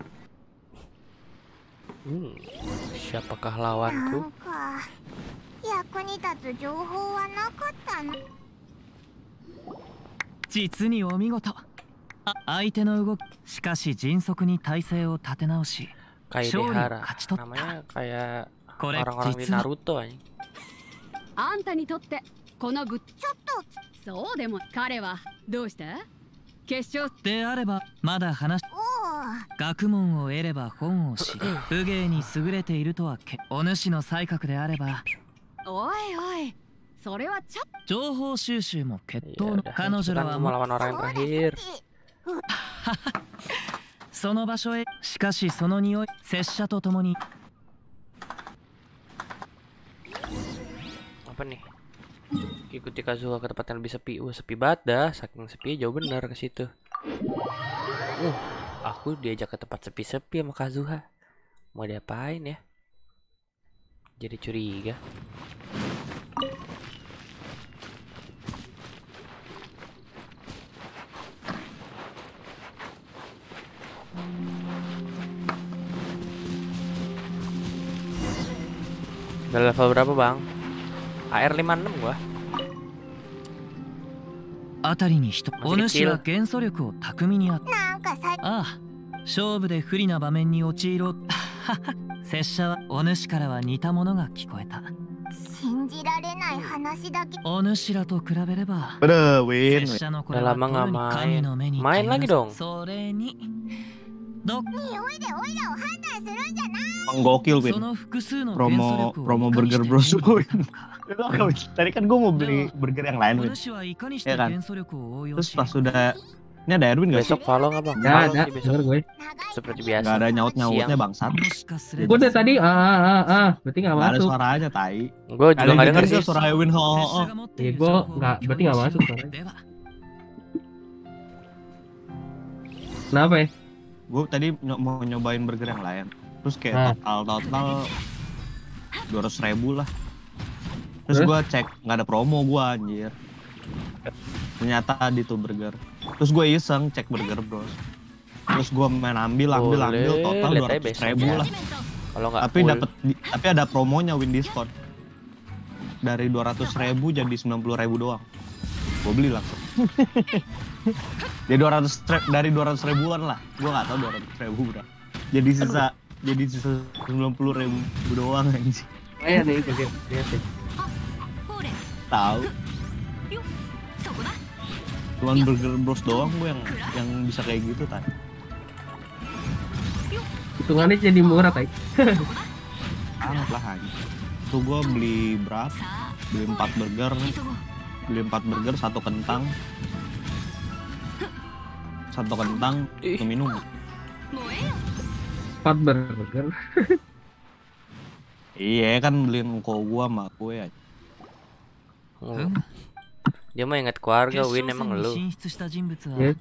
Hmm, siapakah lawanku? 役に立つ情報はなかったの。 実にお見事。相手の動き、しかし迅速に体勢を立て直し、勝利を勝ち取った。 Namanya kayak orang-orang di Naruto aja. あんたにとってこのぶちょっとそうでも彼はどうした決勝であればまだ話学問を得れば本を知り武芸に優れているとはけお主の才覚であればおいおいそれはちょ情報収集も決闘の彼女らはもその場所へしかしその匂い拙者と共に apa nih ikuti Kazuha ke tempat yang lebih sepi. Uh, sepi banget dah, saking sepi jauh bener ke situ. Uh, aku diajak ke tempat sepi-sepi sama Kazuha. Mau diapain ya? Jadi curiga. Udah level berapa, Bang? A R lima puluh enam gua. あたりに人お主は元素力を巧みにあああ勝負で不利な場面に陥ろう拙者はお主からは似たものが聞こえた信じられない話だけお主らと比べれば Udah win 拙者のこれは神の目に main lagi dong それにど匂いでオイラを判断するんじゃない Gokil Win その複数の promo promo burger bros Win itu aku tadi kan gue mau beli burger yang lain Win ya kan terus pas sudah ini ada Erwin gak sih? Besok follow nggak bang? Nggak ada, denger gue. Seperti biasa. Nggak ada nyaut-nyautnya bangsat. Gue udah tadi ah ah ah ah, berarti nggak masuk. Nggak ada suaranya tai. Gue juga nggak denger sih suara Erwin ho ho. Iya gue nggak, berarti nggak masuk suaranya. Kenapa ya? Gue tadi mau nyobain burger yang lain, terus kayak total total dua ratus ribu lah. Terus gue cek nggak ada promo gue anjir. Ternyata di tuh burger. Terus gue iseng cek burger bros. Terus gue main ambil ambil Boleh. ambil total dua ratus ribu lah. Kalau nggak tapi full. dapat tapi ada promonya win diskon. Dari dua ratus ribu jadi sembilan puluh ribu doang. Gue beli langsung. Jadi dua ratus dari dua ratus ribuan lah. Gue nggak tahu dua ratus ribu berapa. Jadi sisa jadi sisa sembilan puluh ribu doang anjing. Ayo nih lihat lihat deh. Tahu. Cuman burger bros doang gue yang yang bisa kayak gitu tadi. Hitungannya jadi murah tay. Anget lah aja. Tuh gue beli berapa? Beli empat burger, beli empat burger satu kentang, satu kentang, satu minum. Empat burger. Iya kan beliin kok gue sama gue aja. Hmm. Dia mah ingat keluarga, Win emang lu. Yeah.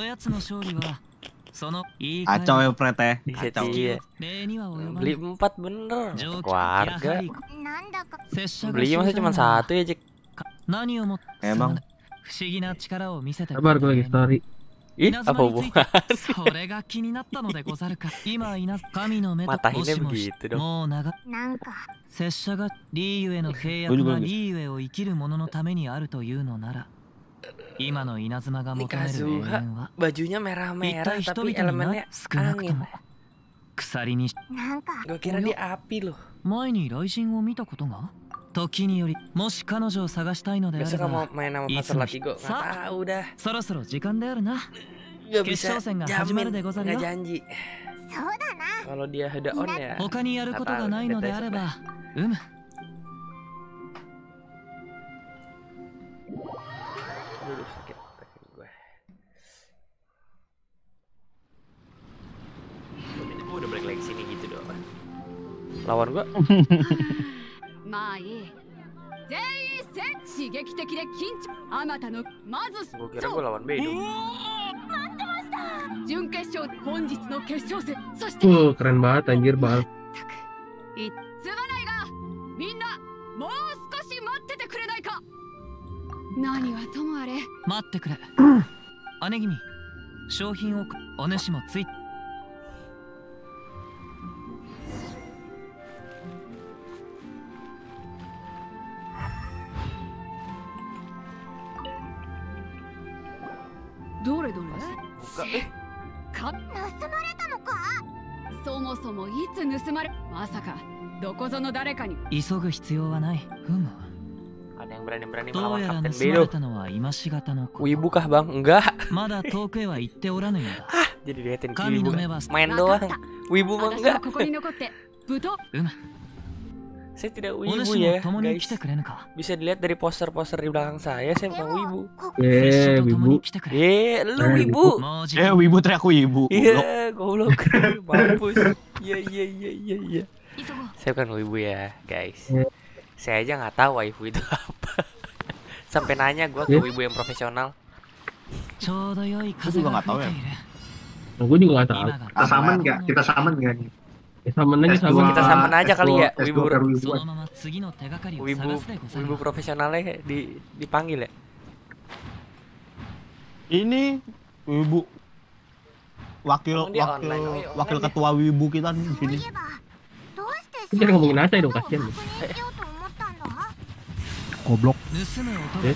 Kacau ya Prete. Kacau. Iya. Beli empat bener. Keluarga. Beli masa cuma satu ya Jack. Emang. Sabar gue lagi story. Ih, apa hubungan? Matahinnya begitu dong. 拙者がリーユへの契約がリーユへを生きる者のためにあるというのなら今の稲妻が求める永遠は bajunya merah-merah tapi elemennya angin. 鎖に Gue kira dia api loh. 前に雷神を見たことが時によりもし彼女を探したいのであれ Besok ば kamu main sama Pastor Latigo. Nggak tahu dah. そろそろ時間であるな Gak 決 bisa 勝戦が始まる jamin, でござるよ nggak janji. Kalau dia ada on ya. 他にやることがないのであればうむ Aduh, sakit kaki gue. Gue udah balik lagi sini gitu doang. Lawan gue. まあいい全員戦刺激的で緊張あまたのまず Gue kira gue lawan Beidou. 待ってました準決勝本日の決勝戦そして Uh, keren banget anjir bal. いつがないがみんなもう少し待っててくれないか何はともあれ待ってくれ姉君商品をお主もついどれどれ Eh, か盗まれたのかそもそもいつ盗まれまさかどこぞの誰かに急ぐ必要はないふむ Ada yang berani-berani melawan Kapten Bedo. Wibu kah bang? Enggak. Hah, jadi diliatin Wibu main doang. Wibu mah enggak. Saya tidak wibu ya guys. Bisa dilihat dari poster-poster di belakang saya. Saya bukan wibu. Eh, wibu. Eh, lu wibu. Eh, wibu teriak wibu. Iya, goblok. Mampus. Iya, iya, iya, iya, iya. Saya bukan wibu ya guys. Saya aja nggak tahu waifu itu apa. Sampai nanya gue ke wibu yang profesional. Gue juga nggak tahu ya. Nah, gue juga nggak tahu. Kita saman nggak? Kita saman nggak nih? Ya, saman aja sama. Kita saman aja kali ya. Wibu, wibu, wibu, wibu profesionalnya di dipanggil ya. Ini wibu wakil wakil wakil ketua wibu kita di sini. Kita ngomongin aja dong, kasihan. Goblok. Eh?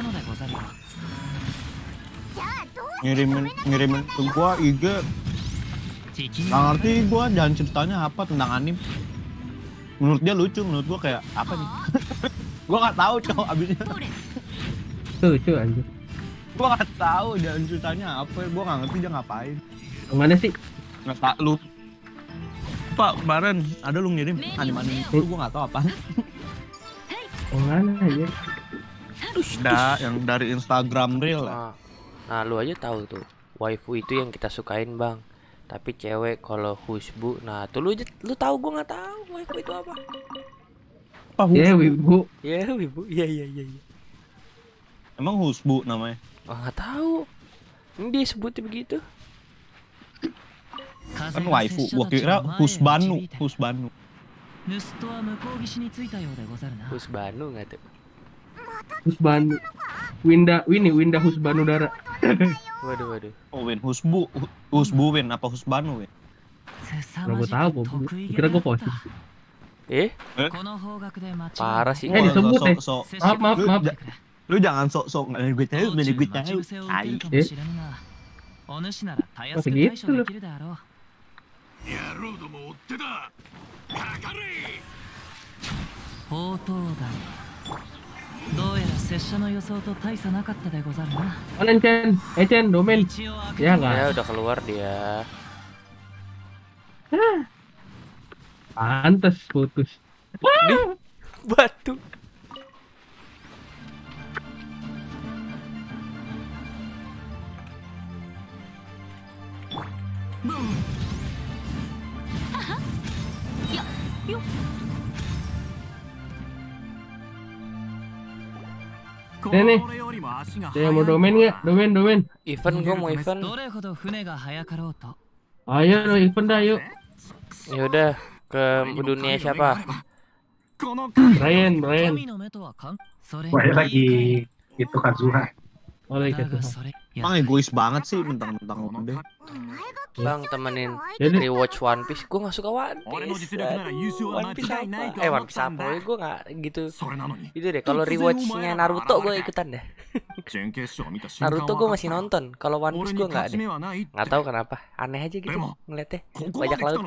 Ngirimin ngirimin ke gua I G. Nggak ngerti gua jangan ceritanya apa tentang anime. Menurut dia lucu, menurut gua kayak apa nih? Gua nggak tahu cowok abisnya. Lucu anjir. Gua nggak tahu jangan ceritanya apa. Gua nggak ngerti dia ngapain. Mana sih? Nggak tak lu. Pak, kemarin ada lu ngirim anime-anime itu gua nggak tahu apa. Oh, mana aja? Ada yang dari Instagram Reel lah. Nah, nah, lu aja tahu tuh. Waifu itu yang kita sukain, Bang. Tapi cewek kalau husbu, nah tuh lu lu tahu gua nggak tahu waifu itu apa. Apa husbu? Ya, wibu. Ya, wibu. Iya, iya, iya, iya. Emang husbu namanya? Oh, nggak tahu. Ini dia sebutnya begitu. Kan waifu, gua kira husbanu, husbanu. Husbanu nggak tuh? Husbanu. Winda, Winnie, Winda Husbanu Dara. Waduh, waduh. Oh, Win, husbu, husbu Win, apa husbanu Win? Nah, gua tahu, gua kira gua posisi. Eh? Eh? Parah sih. Eh, disebut eh. Maaf, maaf, maaf. Lu jangan sok-sok nggak ada gue tahu, nggak ada gue tahu. Eh? Masih gitu lu. Mana Chen? Eh Chen, domain. Ya nggak? Ya udah keluar dia. Pantes putus. Di batu. Nih nih. Saya mau domain nggak? Domain, domain. Event gua mau event. Ayo, no event dah, yuk. Ya udah ke dunia siapa? Ryan, Ryan. Wah, lagi itu Kazuha. Oh, lagi Kazuha. Emang egois banget sih mentang-mentang udah. Bang temenin rewatch One Piece. Gue nggak suka One Piece. Aduh, One Piece apa? Eh One Piece apa? Gue nggak gitu. Itu deh. Kalau rewatchnya Naruto gue ikutan deh. Naruto gue masih nonton. Kalau One Piece gue nggak deh. Nggak tahu kenapa. Aneh aja gitu ngeliatnya. Bajak laut.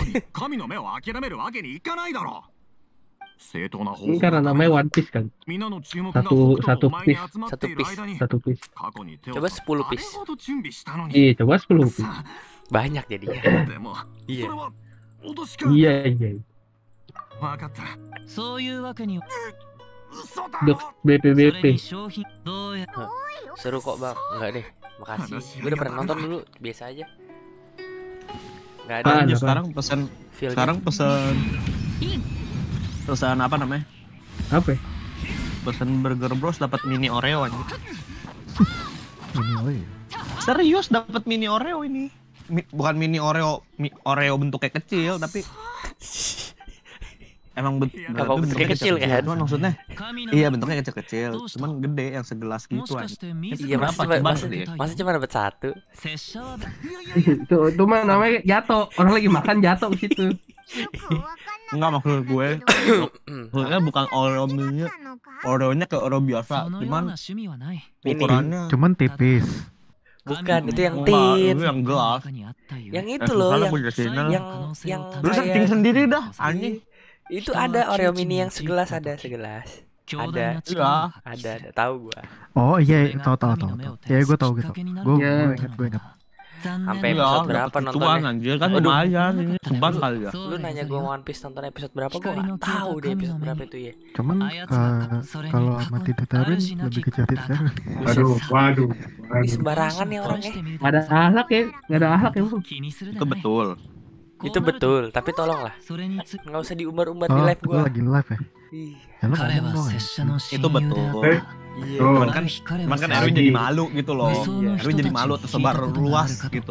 Ini karena namanya One Piece kan. Satu satu piece, satu piece, satu piece. Coba sepuluh piece. Iya, coba sepuluh piece. Banyak jadinya. Iya. Iya, iya. Dok B P B P. Seru kok bang, enggak deh. Makasih. Gue udah pernah nonton dulu, biasa aja. Enggak ada. Ah, sekarang pesan. Sekarang pesan. Pesan apa namanya? Apa? Pesan Burger Bros dapat mini Oreo aja. Mini Oreo. Serius dapat mini Oreo ini. Mi, bukan mini Oreo, mi, Oreo bentuknya kecil tapi emang bet, bentuknya bentuknya kecil, kecil kan? Cuman maksudnya iya bentuknya kecil-kecil, cuman gede yang segelas gitu aja. Iya masa cuma masa, masa cuma dapat satu. Itu itu mah namanya jatuh. Orang lagi makan jatuh ke situ. Enggak maksud gue. Maksudnya bukan Oreo mini. Oreonya kayak Oreo biasa, cuman ukurannya cuman tipis. Bukan, itu yang tin. Itu yang gelas. Yang itu loh, yang yang yang lu setting sendiri dah, anjing. Itu ada Oreo mini yang segelas, ada segelas. Ada, Iya. ada, ada, tahu gua. Oh iya, tahu tahu tahu. tahu. Ya gue tahu gitu. Gue Iya. gue ingat gue ingat. Sampai Iya, episode dapat berapa gituan, nontonnya? anjir kan Waduh. lumayan ini ceban kali ya. Lu nanya gua One Piece nonton episode berapa, gua nggak tahu deh episode berapa itu ya. Cuman eh, kalau mati ditarin lebih ke Jafit kan. Waduh, waduh. Di sembarangan nih orangnya. Nggak ada ahlak ya, nggak ada ahlak ya bro. Itu betul. Itu betul, tapi tolonglah nggak usah diumbar-umbar di Oh, live gue gua. lagi live ya. Ih, Ya lu ngomong dong. ya. Itu betul. Eh, iya. tuh. Cuman kan, cuman kan Erwin jadi malu gitu loh. Iya. Erwin jadi malu tersebar luas gitu.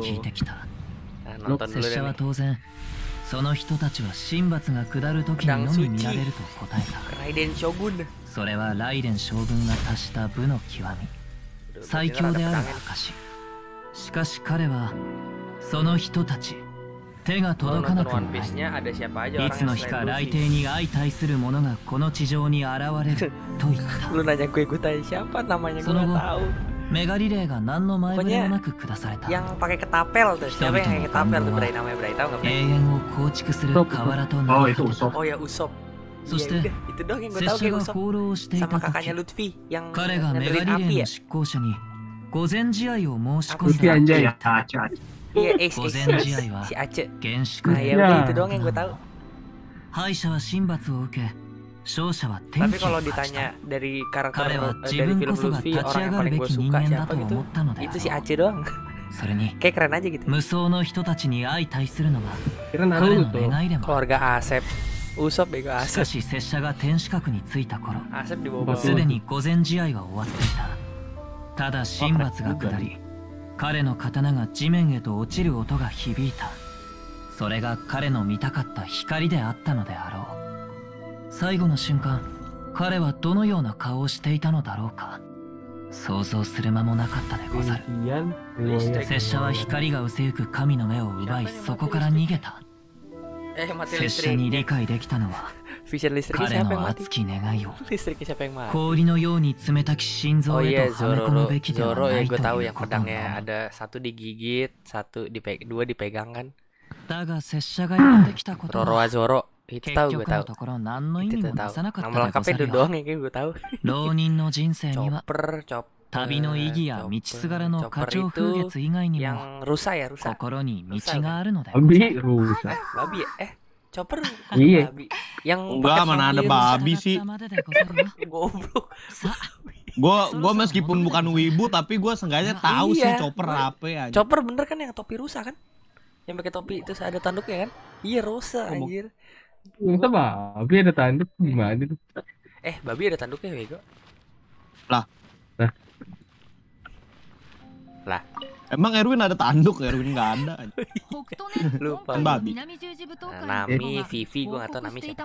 Nah, nonton dulu 拙者は deh. 当然その人たちは神罰が下る時にのみ見られると答えた Raiden Shogun. それはライデン将軍が達した武の極み最強である証しかし彼はその人たち手が Kalau 届かな nonton くも One ない Piece-nya ada siapa aja い orang つの yang 日か selain 来 Luffy. 帝に相対する者がこの地上に現れると言った Lu nanya gue, gue tanya siapa namanya, gue nggak tahu. メガリレーが何の前触れもなく下された Yang pakai ketapel tuh, siapa yang pakai ketapel tuh, Bray, namanya Bray, tahu nggak 永 Bray? 遠を構築する河原とな Oh る itu Usopp. Oh ya Usopp. そし Iya, て udah, itu doang yang gue 拙 tahu 者 kayak が Usopp 放浪していた sama 時 kakaknya Luffy yang 彼がメガ nganterin リレ api ー ya. の執行者に御前試合を申し込ん Luffy だ anjay. Ya, Ace, Ace. Iya, Ace, 御 Ace, 前 Ace. 試合は Si Ace. 厳粛 Nah で ya Iya. udah itu doang yang gue tahu. 敗者は神罰を受け勝者は天 Tapi 気を kalau 勝ち ditanya た dari karakter 彼は eh, 自 dari 分 film こそが Luffy 立ち orang 上 yang がる paling べ gue き人 suka 間だ siapa と gitu. 思ったのであ Itu ろ si う Ace doang. それに Kayak keren aja gitu. 無双の人たちに相対するのは Kira 彼の Naruto. 願いでもある Keluarga Asep. Usopp bego しか Asep. し拙者が天守閣に着いた頃 Asep di bawah すでに御前試合は終わっていたただ神罰が下り彼の刀が地面へと落ちる音が響いたそれが彼の見たかった光であったのであろう最後の瞬間彼はどのような顔をしていたのだろうか想像する間もなかったでござる Rincian, riwayat. 拙者は光が失せゆく神の目を奪いそこから逃げた Eh mati 拙者に listrik. 理解できたのは Vision listriknya 彼 siapa yang の mati? 熱き願いを Listriknya siapa yang mati? 氷のように冷たき心 Oh 臓 iya へとはめ込む Zoro, べきでは Zoro な ya いと gue tahu いう yang ことの pedangnya ada satu digigit, satu dipe dua dipegang kan. だが拙者がやってきたことは Roro Zoro itu 結 tahu 局 gue の tahu. ところ何の意 Itu 味 tuh もな tahu. さなかった Nama でご lengkapnya ざ itu るよ doang yang kayak gue tahu. 浪人の人生には Chopper, chopper. 旅の意義や道すがらの花鳥風月以外にも yang rusa ya rusa. 心に道があるので Babi rusak. Babi ya? Eh, chopper Iya. babi. Yang Enggak, pakai mana ada topi babi rusa. sih. Goblok. Gua gua meskipun bukan wibu tapi gua seenggaknya tahu sih Iya. chopper apa ya. Chopper bener kan yang topi rusa kan? Yang pakai topi terus ada tanduknya kan? Iya rusa anjir. Masa babi ada tanduk gimana tuh? Eh, babi ada tanduknya bego. Lah. Lah. Lah. Emang Erwin ada tanduk, Erwin nggak ada. Lupa. Kan babi. Nah, Nami, Vivi, gue nggak tahu Nami siapa.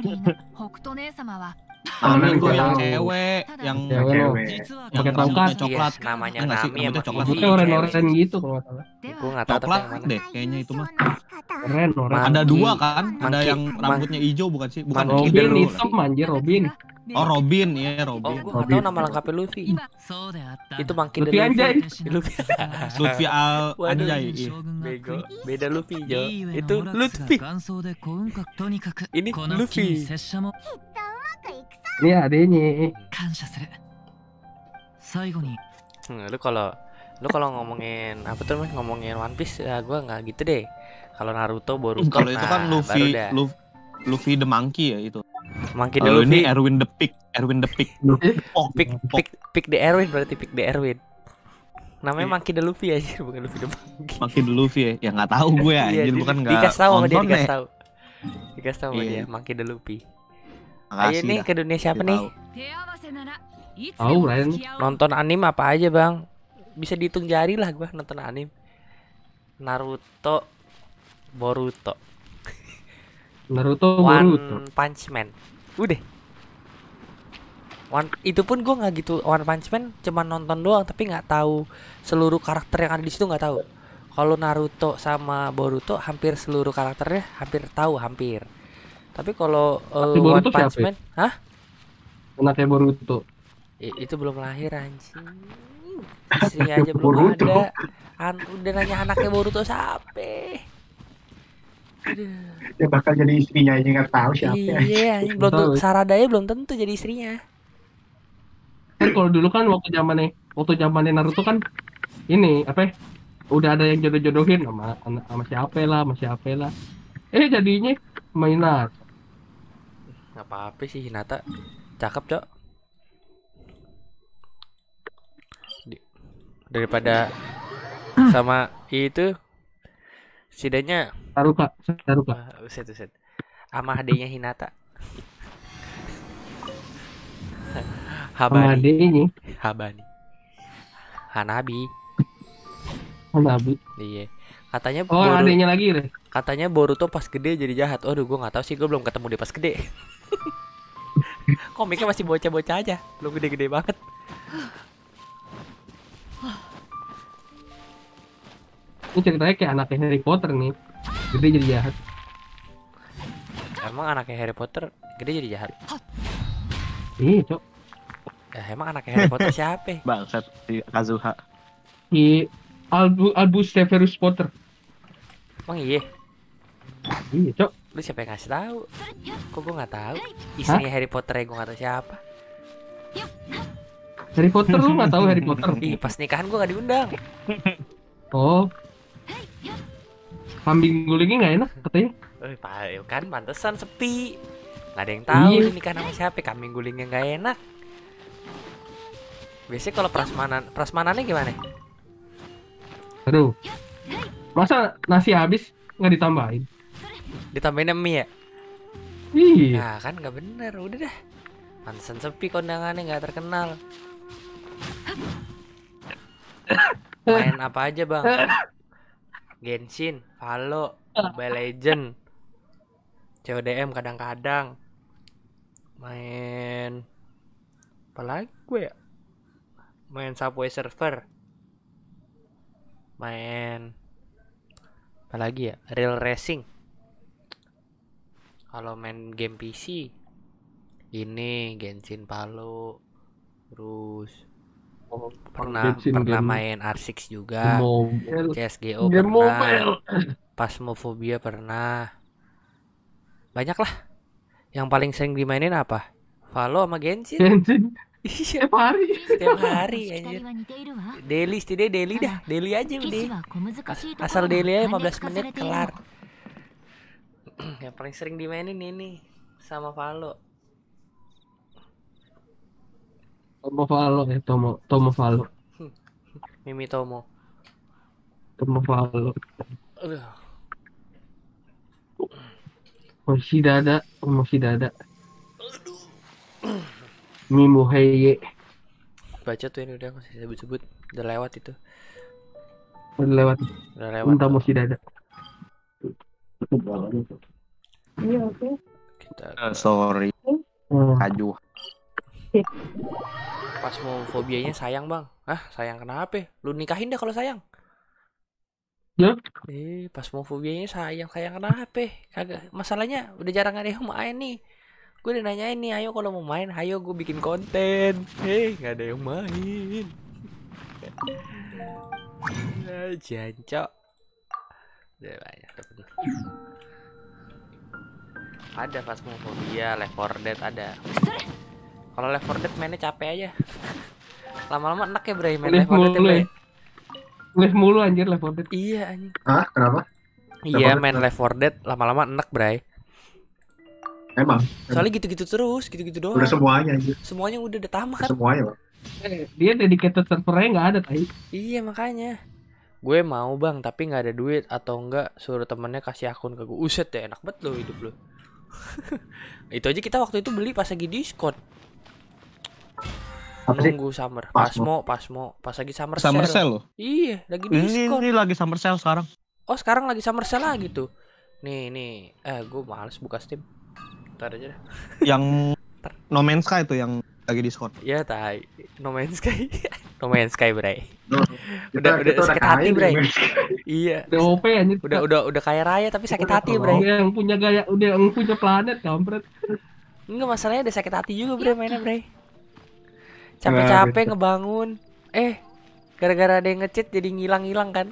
Nami itu yang cewek, yang Cewek. yang Pakai tongkat. coklat. Iya, namanya Enggak sih, Nami rambutnya sama coklat. Vivi. Rambutnya oren-oren gitu kalau nggak salah. Gue nggak tahu tapi Coklat yang mana. deh kayaknya itu mah. Keren, oren. Ada Monkey. dua kan? Ada Monkey. yang rambutnya hijau bukan sih? Bukan Monkey Kid Robin dulu. hitam anjir, Robin. Oh Robin, iya Oh, Robin. gue nggak tahu nama lengkapnya Luffy. Itu Monkey Luffy dan anjay. Luffy. Luffy Al Waduh, Anjay. iya. Bego. Beda Luffy, Jo. Itu Luffy. Ini Luffy. Ini adanya. 感謝する最後に Hmm, lu kalau lu kalau ngomongin apa tuh namanya ngomongin One Piece ya gue nggak gitu deh. Kalau Naruto, Boruto, Kalau itu kan nah, Luffy, baru dah. Luffy, Luffy the Monkey ya itu. Monkey the Kalau Luffy. ini Erwin the Pig, Erwin the Pig. Oh, Pick, pick, pick the Erwin berarti pick the Erwin. Namanya Monkey the Luffy aja, bukan Luffy the Monkey. Monkey the Luffy ya. Ya nggak tahu gue ya. Iya, Jadi di- bukan nggak dikasih tahu sama dia, nonton dikasih ya. tahu. Dikasih tahu sama Iya. dia, Monkey the Luffy. Ayo Makasih nih dah. ke dunia siapa Dia nih? tahu. Tahu Ren. Nonton anime apa aja bang? Bisa dihitung jari lah gua nonton anime. Naruto, Boruto, Naruto, One Boruto. Punch Man. Udah. One, itu pun gua nggak gitu One Punch Man, cuma nonton doang tapi nggak tahu seluruh karakter yang ada di situ, nggak tahu. Kalau Naruto sama Boruto hampir seluruh karakternya hampir tahu hampir. Tapi kalau uh, Tapi One Boruto Punch siapa ya? Man, hah? Anaknya Boruto. I- itu belum lahir anjing. Istrinya aja belum Boruto. ada. An udah nanya anaknya Boruto siapa? Aduh. Ya bakal jadi istrinya aja nggak tahu siapa. Iya, anjing. belum Tahu. tuh Saradaya belum tentu jadi istrinya. Kan kalau dulu kan waktu zamannya waktu zamannya Naruto kan ini apa ya? Udah ada yang jodoh-jodohin sama sama siapa lah, sama siapa lah. Eh jadinya mainan. Nggak apa-apa sih Hinata. Cakep, Cok. Di- Daripada sama itu setidaknya Taruka, Taruka. Wah, uset uset. Sama adenya Hinata. Sama Habani. adeknya Habani. Hanabi. Hanabi. Iya. Katanya Oh, Boru- adeknya lagi deh. Katanya Boruto pas gede jadi jahat. Aduh, gua nggak tahu sih, gua belum ketemu dia pas gede. Komiknya masih bocah-bocah aja, belum gede-gede banget. Ini ceritanya kayak anaknya Harry Potter nih. Gede jadi jahat. Emang anaknya Harry Potter gede jadi jahat? Iya, Cok. Ya, emang anaknya Harry Potter siapa? Bangsat si Kazuha. Di Albu Albus Severus Potter. Emang iya? Iya, Cok. Lu siapa yang ngasih tahu? Kok gua nggak tahu? Istrinya Harry Potter ya gua nggak tahu siapa. Harry Potter lu nggak tahu Harry Potter? Ih, pas nikahan gua nggak diundang. Oh. Kambing gulingnya nggak enak katanya. Eh, pak, kan pantesan sepi. Nggak ada yang tahu Iya. ini nikahan sama siapa. Kambing gulingnya nggak enak. Biasanya kalau prasmanan, prasmanannya gimana? Aduh. Masa nasi habis nggak ditambahin? Ditambahin mie ya? Iya. Nah kan nggak bener, udah dah. Pantesan sepi kondangannya, nggak terkenal. Main apa aja bang? Genshin, Halo, Mobile Legend, C O D M kadang-kadang. Main apa lagi gue ya? Main Subway Surfer. Main apa lagi ya? Real Racing. Kalau main game P C ini Genshin Palo, terus Oh, pernah Genshin pernah game- main R enam juga, Mobile. C S G O Game pernah, mobile. Phasmophobia pernah, banyak lah. Yang paling sering dimainin apa? Valo sama Genshin. Genshin. Iya, Setiap hari. setiap hari anjir. Daily, setidaknya daily dah, daily aja udah. Asal daily aja lima belas menit kelar. Yang paling sering dimainin ini sama Valo. Tomo Valo ya, Tomo Tomo Valo. Mimi Tomo. Tomo Valo. Aduh. Masih dada, masih dada. Mimu Heye. Baca tuh ini udah masih sebut-sebut, udah lewat itu. Udah lewat. Udah lewat. Minta masih dada. Iya, oke. Kita Eh, sorry. Hmm. Kaju. Phasmophobianya sayang bang. Ah sayang kenapa? Lu nikahin dah kalau sayang. Ya. Eh phasmophobianya sayang sayang kenapa? Kagak. Masalahnya udah jarang ada yang main nih. Gue udah nanyain nih, ayo kalau mau main, ayo gue bikin konten. Hei, nggak ada yang main. Ah, jancok. Udah banyak dapet. Ada Phasmophobia, Left four Dead ada. Kalau Left four Dead mainnya capek aja. Lama-lama enak ya Bray main Left four Dead ya Bray. Live mulu anjir Left four Dead. Iya anjing. Hah? Kenapa? Iya main Left four Dead lama-lama enak Bray. Emang. Soalnya gitu-gitu terus, gitu-gitu doang. Udah semuanya anjir. Semuanya udah udah tamat. Semuanya, Bang. Eh, dia dedicated servernya nggak ada tai. Iya makanya. Gue mau bang, tapi nggak ada duit atau enggak suruh temennya kasih akun ke gue. Uset ya enak banget lo hidup lo. Itu aja kita waktu itu beli pas lagi diskon. Apa sih? Nunggu summer. Pasmo. Pasmo, Pasmo, pas lagi summer, Summer sale. sale loh. Iya, lagi Ini, diskon. ini lagi summer sale sekarang. Oh, sekarang lagi summer sale lagi tuh. Nih, nih. Eh, gue males buka Steam. Ntar aja dah. Yang No Man's Sky itu yang lagi diskon. Ya, tai. No Man's Sky. No Man's Sky, Bray. Kita- udah udah kita udah sakit kaya hati, di Bray. No Man's Iya. Udah O P anjir. Udah udah udah kaya raya tapi sakit hati, Udah Bray. yang punya gaya, udah yang punya planet kampret. Enggak, masalahnya udah sakit hati juga, Bray, mainnya, Bray. Capek-capek ngebangun. Eh, gara-gara ada yang nge-cheat jadi ngilang-ngilang kan.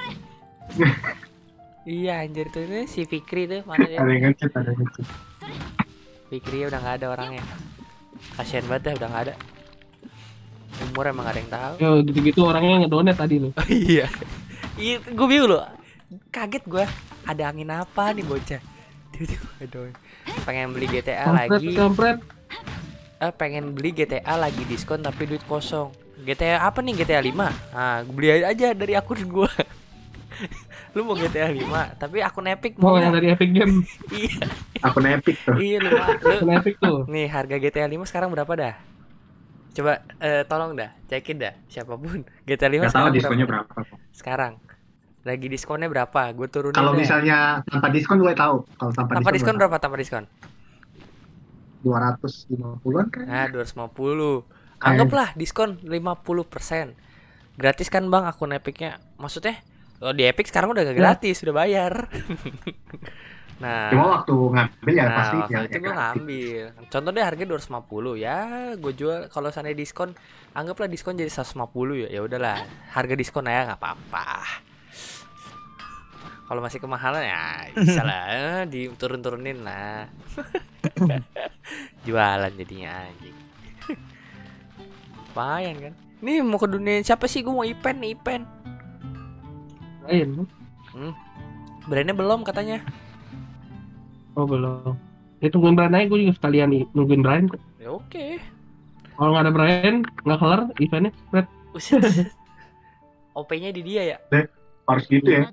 Iya anjir tuh ini si Fikri tuh mana dia? Ada yang ngecet, ada yang ngecet. Fikri udah nggak ada orangnya. Kasian banget dah udah nggak ada. Umur emang gak ada yang tahu. Yo gitu-gitu orangnya ngedonate tadi lu. Iya. Iya, gue bingung loh. Kaget gue. Ada angin apa nih bocah? Tiba-tiba aduh. Pengen beli G T A Kampret, lagi. kampret. Eh, pengen beli G T A lagi diskon tapi duit kosong. G T A apa nih? G T A lima. Nah, beli aja dari akun gue. Lu mau G T A lima tapi akun Epic mau mau yang dari Epic Game. Iya. Akun Epic tuh. Iya lu, lu Akun Epic tuh. nih harga G T A lima sekarang berapa dah? Coba eh, tolong dah cekin dah siapapun G T A lima Gak tahu sekarang diskonnya berapa? berapa. Sekarang lagi diskonnya berapa? Gue turunin Kalau dah. misalnya tanpa diskon gue tahu. Kalau tanpa, tanpa diskon, diskon berapa tanpa diskon? dua ratus lima puluhan kan? Nah, dua ratus lima puluh. Anggaplah diskon lima puluh persen. Gratis kan Bang akun Epicnya? Maksudnya oh, di Epic sekarang udah gak gratis, sudah bayar. Nah, cuma waktu ngambil ya nah, pasti waktu ya, itu ya gue ngambil. Contoh deh harga dua ratus lima puluh ya, gue jual kalau sana diskon, anggaplah diskon jadi seratus lima puluh ya. Ya udahlah, harga diskon aja nggak apa-apa. Kalau masih kemahalan ya bisa lah, diturun-turunin lah. Jualan jadinya anjing. Lumayan kan. Nih mau ke dunia siapa sih? Gue mau event nih, event. Lain. Hmm. Brandnya belum katanya. Oh belum. Ya tungguin Brian aja, gue juga sekalian nih nungguin Brian. Ya oke. Kalau nggak ada Brian, nggak kelar eventnya. Red. O P-nya di dia ya. Deh, harus gitu ya.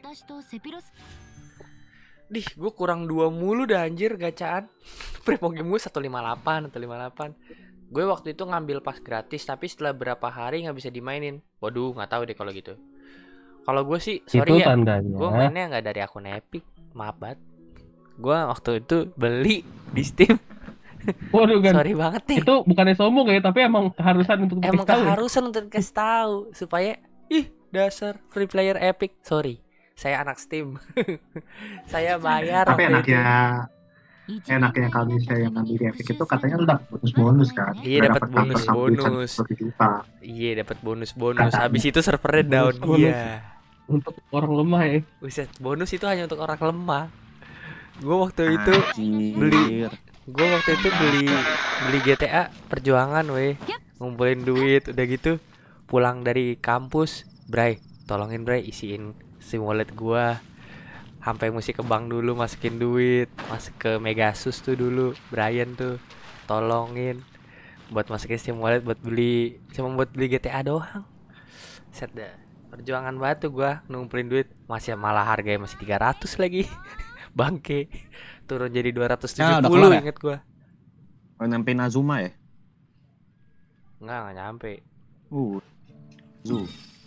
Dih, gue kurang dua mulu dah anjir gacaan. Primo game gue seratus lima puluh delapan, seratus lima puluh delapan. Gue waktu itu ngambil pas gratis, tapi setelah berapa hari nggak bisa dimainin. Waduh, nggak tahu deh kalau gitu. Kalau gue sih, sorry itu ya, tandanya. gue mainnya nggak dari akun Epic, maaf banget. Gue waktu itu beli di Steam. Waduh kan. Sorry banget nih. Itu bukannya sombong ya, tapi emang keharusan untuk Emang dikasih tahu. keharusan untuk dikasih tahu supaya ih dasar free player Epic. Sorry, saya anak Steam. Saya bayar. Tapi waktu enaknya itu. enaknya kalau misalnya yang ngambil di Epic itu katanya lu dapat bonus-bonus kan. Iya dapat bonus-bonus. Iya dapat bonus-bonus. Habis itu servernya down. Iya. Untuk orang lemah ya. Buset, bonus itu hanya untuk orang lemah. Gue waktu itu beli gue waktu itu beli beli G T A perjuangan weh, ngumpulin duit udah gitu pulang dari kampus, Bray tolongin Bray isiin SIM wallet gua, sampai mesti ke bank dulu masukin duit, masuk ke Megasus tuh dulu Brian tuh tolongin buat masukin SIM wallet buat beli, cuma buat beli G T A doang. Set dah perjuangan banget tuh gua ngumpulin duit, masih malah harganya masih tiga ratus lagi. Bangke turun jadi dua ratus tujuh puluh ya, inget gua. Oh, nyampe Nazuma ya? Enggak, enggak nyampe. Uh. Zu.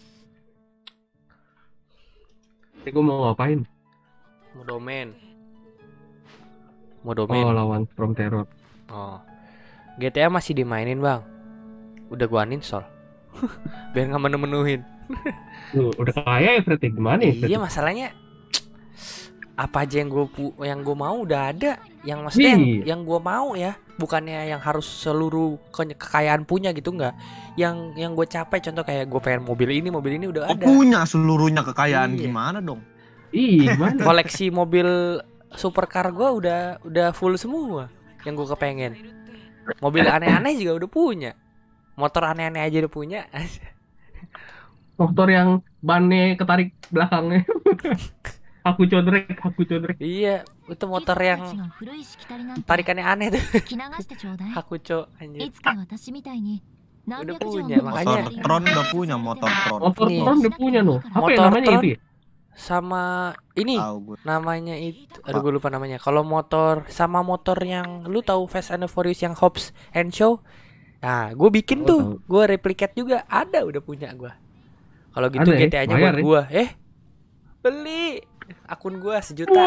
Tapi gua mau ngapain? Mau domain. Mau domain. Oh, lawan From Terror. Oh. G T A masih dimainin, Bang. Udah gua uninstall. Biar enggak menu-menuhin. Loh, udah kaya ya berarti gimana ya? Iya, masalahnya apa aja yang gue yang gue mau udah ada, yang maksudnya yang, yang gue mau ya, bukannya yang harus seluruh ke kekayaan punya gitu, enggak. Yang yang gue capai contoh kayak gue pengen mobil ini, mobil ini udah oh, ada. Punya seluruhnya kekayaan, iya. Gimana dong? Iya, gimana? Koleksi mobil supercar gue udah udah full semua yang gue kepengen. Mobil aneh-aneh juga udah punya. Motor aneh-aneh aja udah punya. Motor yang bannya ketarik belakangnya. Aku codrek, aku codrek. Iya, itu motor yang tarikannya aneh tuh. Aku co anjir. Udah punya, makanya motor Tron udah punya motor Tron. Motor Nih. Tron udah punya loh. Apa Motor yang namanya Tron itu ya? sama ini namanya itu, aduh gue lupa namanya. Kalau motor sama motor yang lu tahu Fast and Furious yang Hobbs and Shaw, nah gue bikin Oh, tuh, tahu. gue replicate juga, ada udah punya gue. Kalau gitu Ada ya? G T A-nya Bayar buat ya? gue, eh beli akun gue sejuta.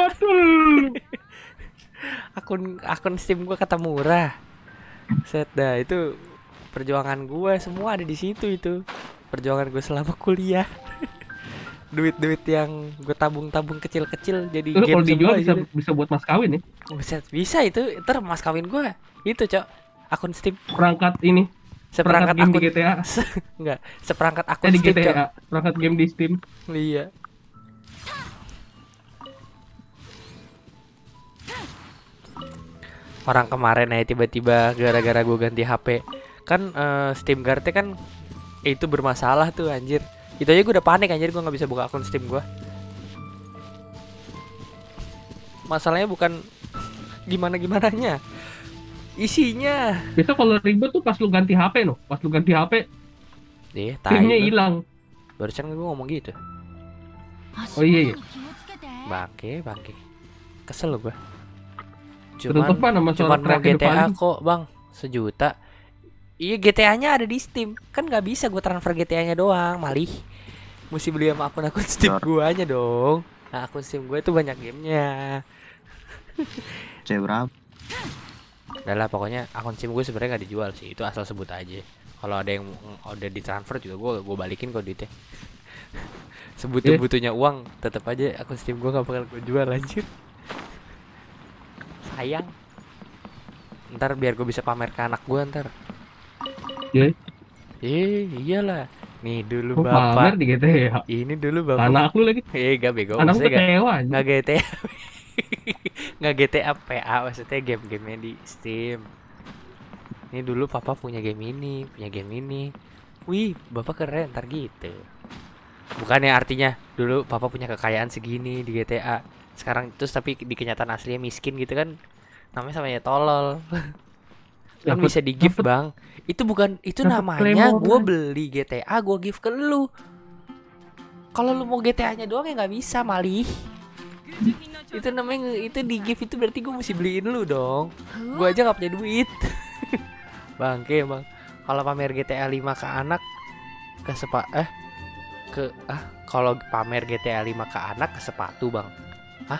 akun akun Steam gue kata murah. Set dah itu perjuangan gue semua ada di situ itu. Perjuangan gue selama kuliah. Duit-duit yang gue tabung-tabung kecil-kecil jadi Lu game kalau dijual semua bisa gitu. bisa buat mas kawin ya? Buset, bisa itu. Ntar mas kawin gue itu, Cok. Akun Steam. Perangkat ini. Seperangkat game akun di G T A. Enggak, seperangkat akun Eh, di Steam, G T A, Cok. perangkat game di Steam. Iya. Orang kemarin ya tiba-tiba gara-gara gue ganti H P kan, uh, Steam Guard kan Itu bermasalah tuh anjir. Itu aja gue udah panik anjir, gue nggak bisa buka akun Steam gue. Masalahnya bukan gimana-gimananya, isinya. Biasa kalau ribet tuh pas lu ganti H P loh, pas lu ganti H P deh, timnya hilang. Barusan gue ngomong gitu. Oh iya, iya. Bangke, bangke. Kesel gue. Cuman, cuman mau G T A kok bang, sejuta. Iya G T A-nya ada di Steam. Kan nggak bisa gue transfer G T A-nya doang, malih. Mesti beli sama akun-akun Steam guanya dong. Nah akun Steam gue itu banyak gamenya. C berapa? Udah lah pokoknya akun Steam gue sebenarnya nggak dijual sih, itu asal sebut aja. Kalau ada yang udah ditransfer juga gue gue balikin kok duitnya. Sebutuh butuhnya uang, tetap aja akun Steam gue nggak bakal gue jual lanjut. Sayang. Ntar biar gue bisa pamer ke anak gue ntar. Yeah. Eh iyalah. Nih dulu oh, bapak. Pamer di G T A. Ini dulu bapak. Anak lu lagi. Eh gak bego. Anak lu kecewa. Nggak G T A. Nggak G T A P A, maksudnya game-gamenya di Steam. Ini dulu papa punya game ini, punya game ini. Wih, bapak keren, ntar gitu. Bukannya artinya dulu papa punya kekayaan segini di G T A. Sekarang terus tapi di kenyataan aslinya miskin gitu kan. Namanya samanya tolol. Kan bisa di gift bang. Itu bukan, itu namanya gue beli G T A, gue gift ke lu. Kalau lu mau G T A-nya doang ya nggak bisa malih. Itu namanya itu di gift, itu berarti gue mesti beliin lu dong. Gue aja nggak punya duit. Bangke bang. Kalau pamer G T A lima ke anak ke sepa eh ke ah kalau pamer G T A lima ke anak ke sepatu bang. Hah?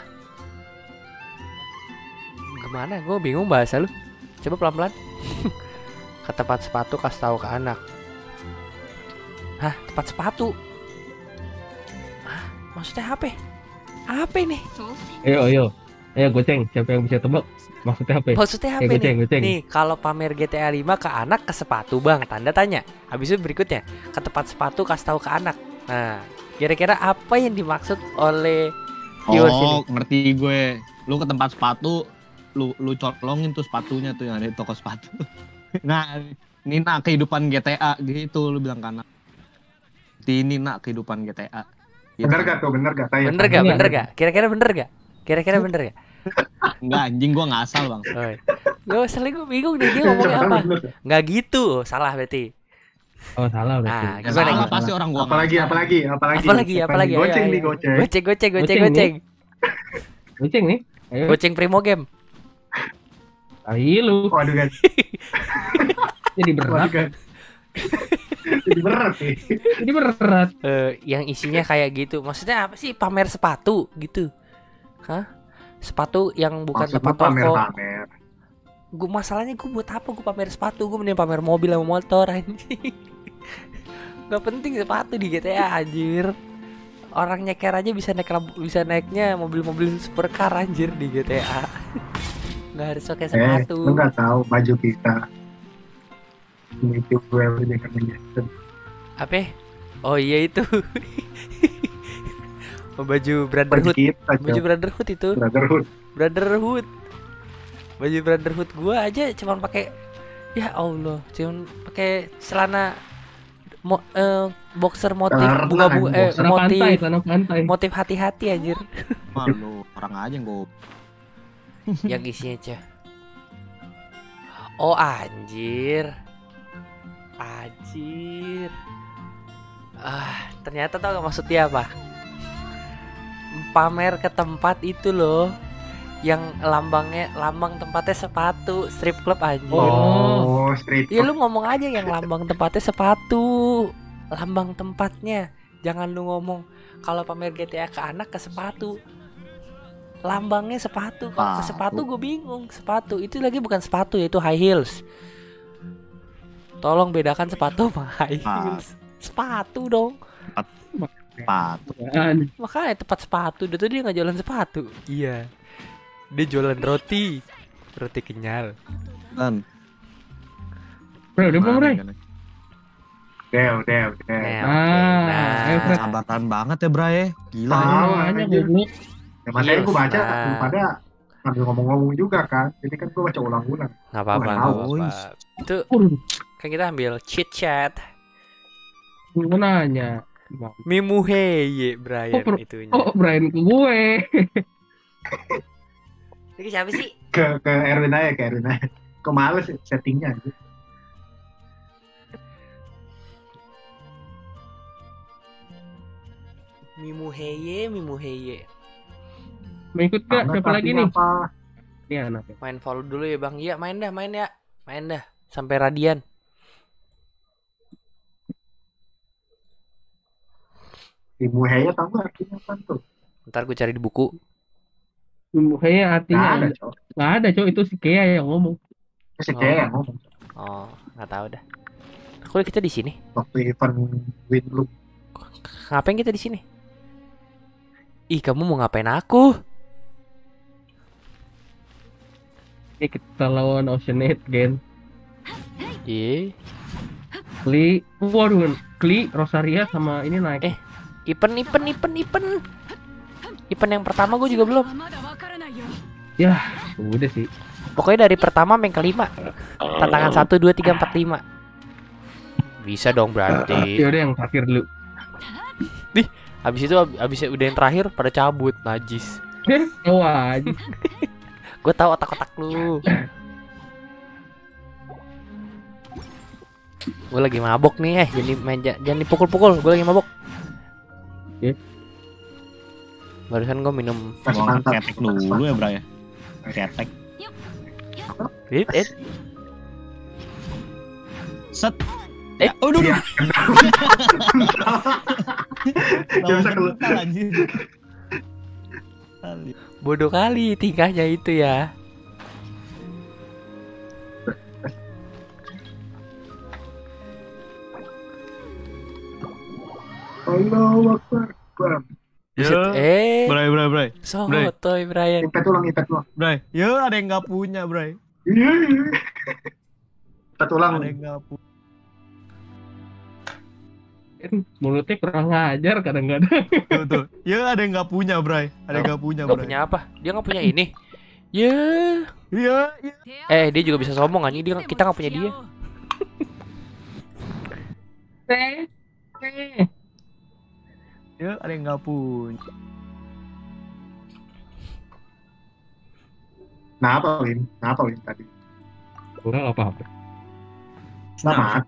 Gimana? Gue bingung bahasa lu. Coba pelan-pelan. Ke tempat sepatu kasih tahu ke anak. Hah, tempat sepatu? Hah, maksudnya apa? Apa nih? Ayo, ayo. Ayo goceng, siapa yang bisa tebak? Maksudnya apa? Maksudnya apa eh, goceng, nih? Goceng. Nih, kalau pamer G T A lima ke anak ke sepatu, Bang. Tanda tanya. Habis itu berikutnya, ke tempat sepatu kasih tahu ke anak. Nah, kira-kira apa yang dimaksud oleh viewers ini? Oh, ngerti gue. Lu ke tempat sepatu, lu lu colongin tuh sepatunya tuh yang ada di toko sepatu. Nah, ini nak kehidupan G T A gitu lu bilang kan. Ini nak kehidupan G T A. Gitu. Bener gak tuh, bener gak? Tanya. Bener gak, bener gak? Kira-kira bener gak? Kira-kira bener gak? Enggak anjing, gua ngasal bang. Gue sering gue bingung nih dia ngomongnya apa. Nggak gitu, salah berarti. Oh salah berarti. Nah, ya, salah gitu? Pasti orang gua. Apalagi, apalagi, apalagi. Apalagi, apalagi. Goceng nih, goceng. Goceng, goceng, goceng, goceng. Goceng nih. Ayo. Goceng Primo Game. Ayo lu. Waduh kan. Jadi berat. Jadi berat nih. Jadi berat. Uh, yang isinya kayak gitu. Maksudnya apa sih? Pamer sepatu gitu. Hah? Sepatu yang bukan Maksud tempat toko. Pamer-pamer. Gue masalahnya gue buat apa gue pamer sepatu? Gue mending pamer mobil sama motor anjing. Gak penting sepatu di G T A anjir. Orang nyeker aja bisa naik bisa naiknya mobil-mobil supercar anjir di G T A. Gak harus pakai sepatu. Eh, lu gak tahu baju kita. Ini tuh gue udah kena. Apa? Oh iya itu. Oh, baju Brotherhood. Baju, kita, baju Brotherhood itu. Brotherhood. Brotherhood. Baju Brotherhood gua aja cuman pakai, ya Allah, cuman pakai celana mo, uh, boxer motif bunga-bunga eh motif pantai, motif hati-hati anjir. Malu orang aja yang gua. Yang isinya aja. Oh anjir. Anjir. Ah, ternyata tau gak maksudnya apa? Pamer ke tempat itu loh, yang lambangnya lambang tempatnya sepatu, strip club aja. Oh, strip club. Ya lu ngomong aja yang lambang tempatnya sepatu, lambang tempatnya. Jangan lu ngomong kalau pamer G T A ke anak ke sepatu, lambangnya sepatu. Kalau ke sepatu gue bingung. Sepatu itu lagi bukan sepatu, yaitu high heels. Tolong bedakan sepatu sama high heels. Sepatu dong. Sepatu. Makanya tempat sepatu. Dia tuh dia nggak jualan sepatu. Iya. Dia jualan roti. Roti kenyal. Kan. Bro, udah belum, Bro? Udah, udah, udah. Nah, sabaran banget ya, Bray. Gila ya. Ya makanya gue baca pada sambil ngomong-ngomong juga kan. Jadi kan gue baca ulang-ulang. Nggak apa-apa. Itu kan kita ambil chit chat. Gue nanya. Mimuheye Brian oh, itunya. Oh, Brian ke gue. Ini siapa sih? Ke ke Erwin aja, ke Erwin aja. Kok males settingnya gitu. Mimuheye, Mimuheye. Mau ikut gak? Siapa lagi nih? Apa? Ini anaknya. Main follow dulu ya bang. Iya main dah, main ya, main dah. Sampai Radian. Mimuheye tau gak artinya apa tuh? Ntar gue cari di buku. Mimuheye artinya Gak ada, Cok. Gak ada, Cok. Itu si Kea yang ngomong. Si Kea yang ngomong. Oh, nggak tahu dah. Kok kita di sini? Waktu event win loop. Ngapain kita di sini? Ih, kamu mau ngapain aku? Ini kita lawan Ocean Eight Gen. Iya. Kli, waduh, Kli, Rosaria sama ini naik. Eh, Ipen, Ipen, Ipen, Ipen. Ipen yang pertama gue juga belum. Ya, udah sih. Pokoknya dari pertama sampai kelima. Tantangan satu, dua, tiga, empat, lima. Bisa dong berarti. Ya udah yang terakhir dulu. Nih, habis itu habis udah yang terakhir pada cabut, najis. Oh aja. Gue tahu otak-otak lu. Gue lagi mabok nih, eh jadi main, jangan dipukul-pukul. Gue lagi mabok. Oke. Barusan gue minum ketek dulu ya, Bro ya. Ketek. It, it. Set. Eh, aduh. Ya, bisa keluar. Bodoh kali tingkahnya itu ya. Allahu Akbar. Buset, eh, Bray, Bray, Bray. Sotoy, Brian. Impet ulang, impet ulang. Bray, ya ada yang nggak punya, Bray. Iya, iya. Impet ulang. Ada yang nggak punya. Mulutnya kurang ngajar kadang-kadang. Tuh, tuh. Ya ada yang nggak punya, Bray. Ada yang nggak punya, Bray. Nggak punya apa? Dia nggak punya ini. Ya. Iya, iya. Eh, dia juga bisa sombong anjing. Dia kita nggak punya dia. Teh. Teh. Ya ada yang nggak punya. Nah apa Lin? Nah apa Lin tadi? Enggak apa-apa. Selamat.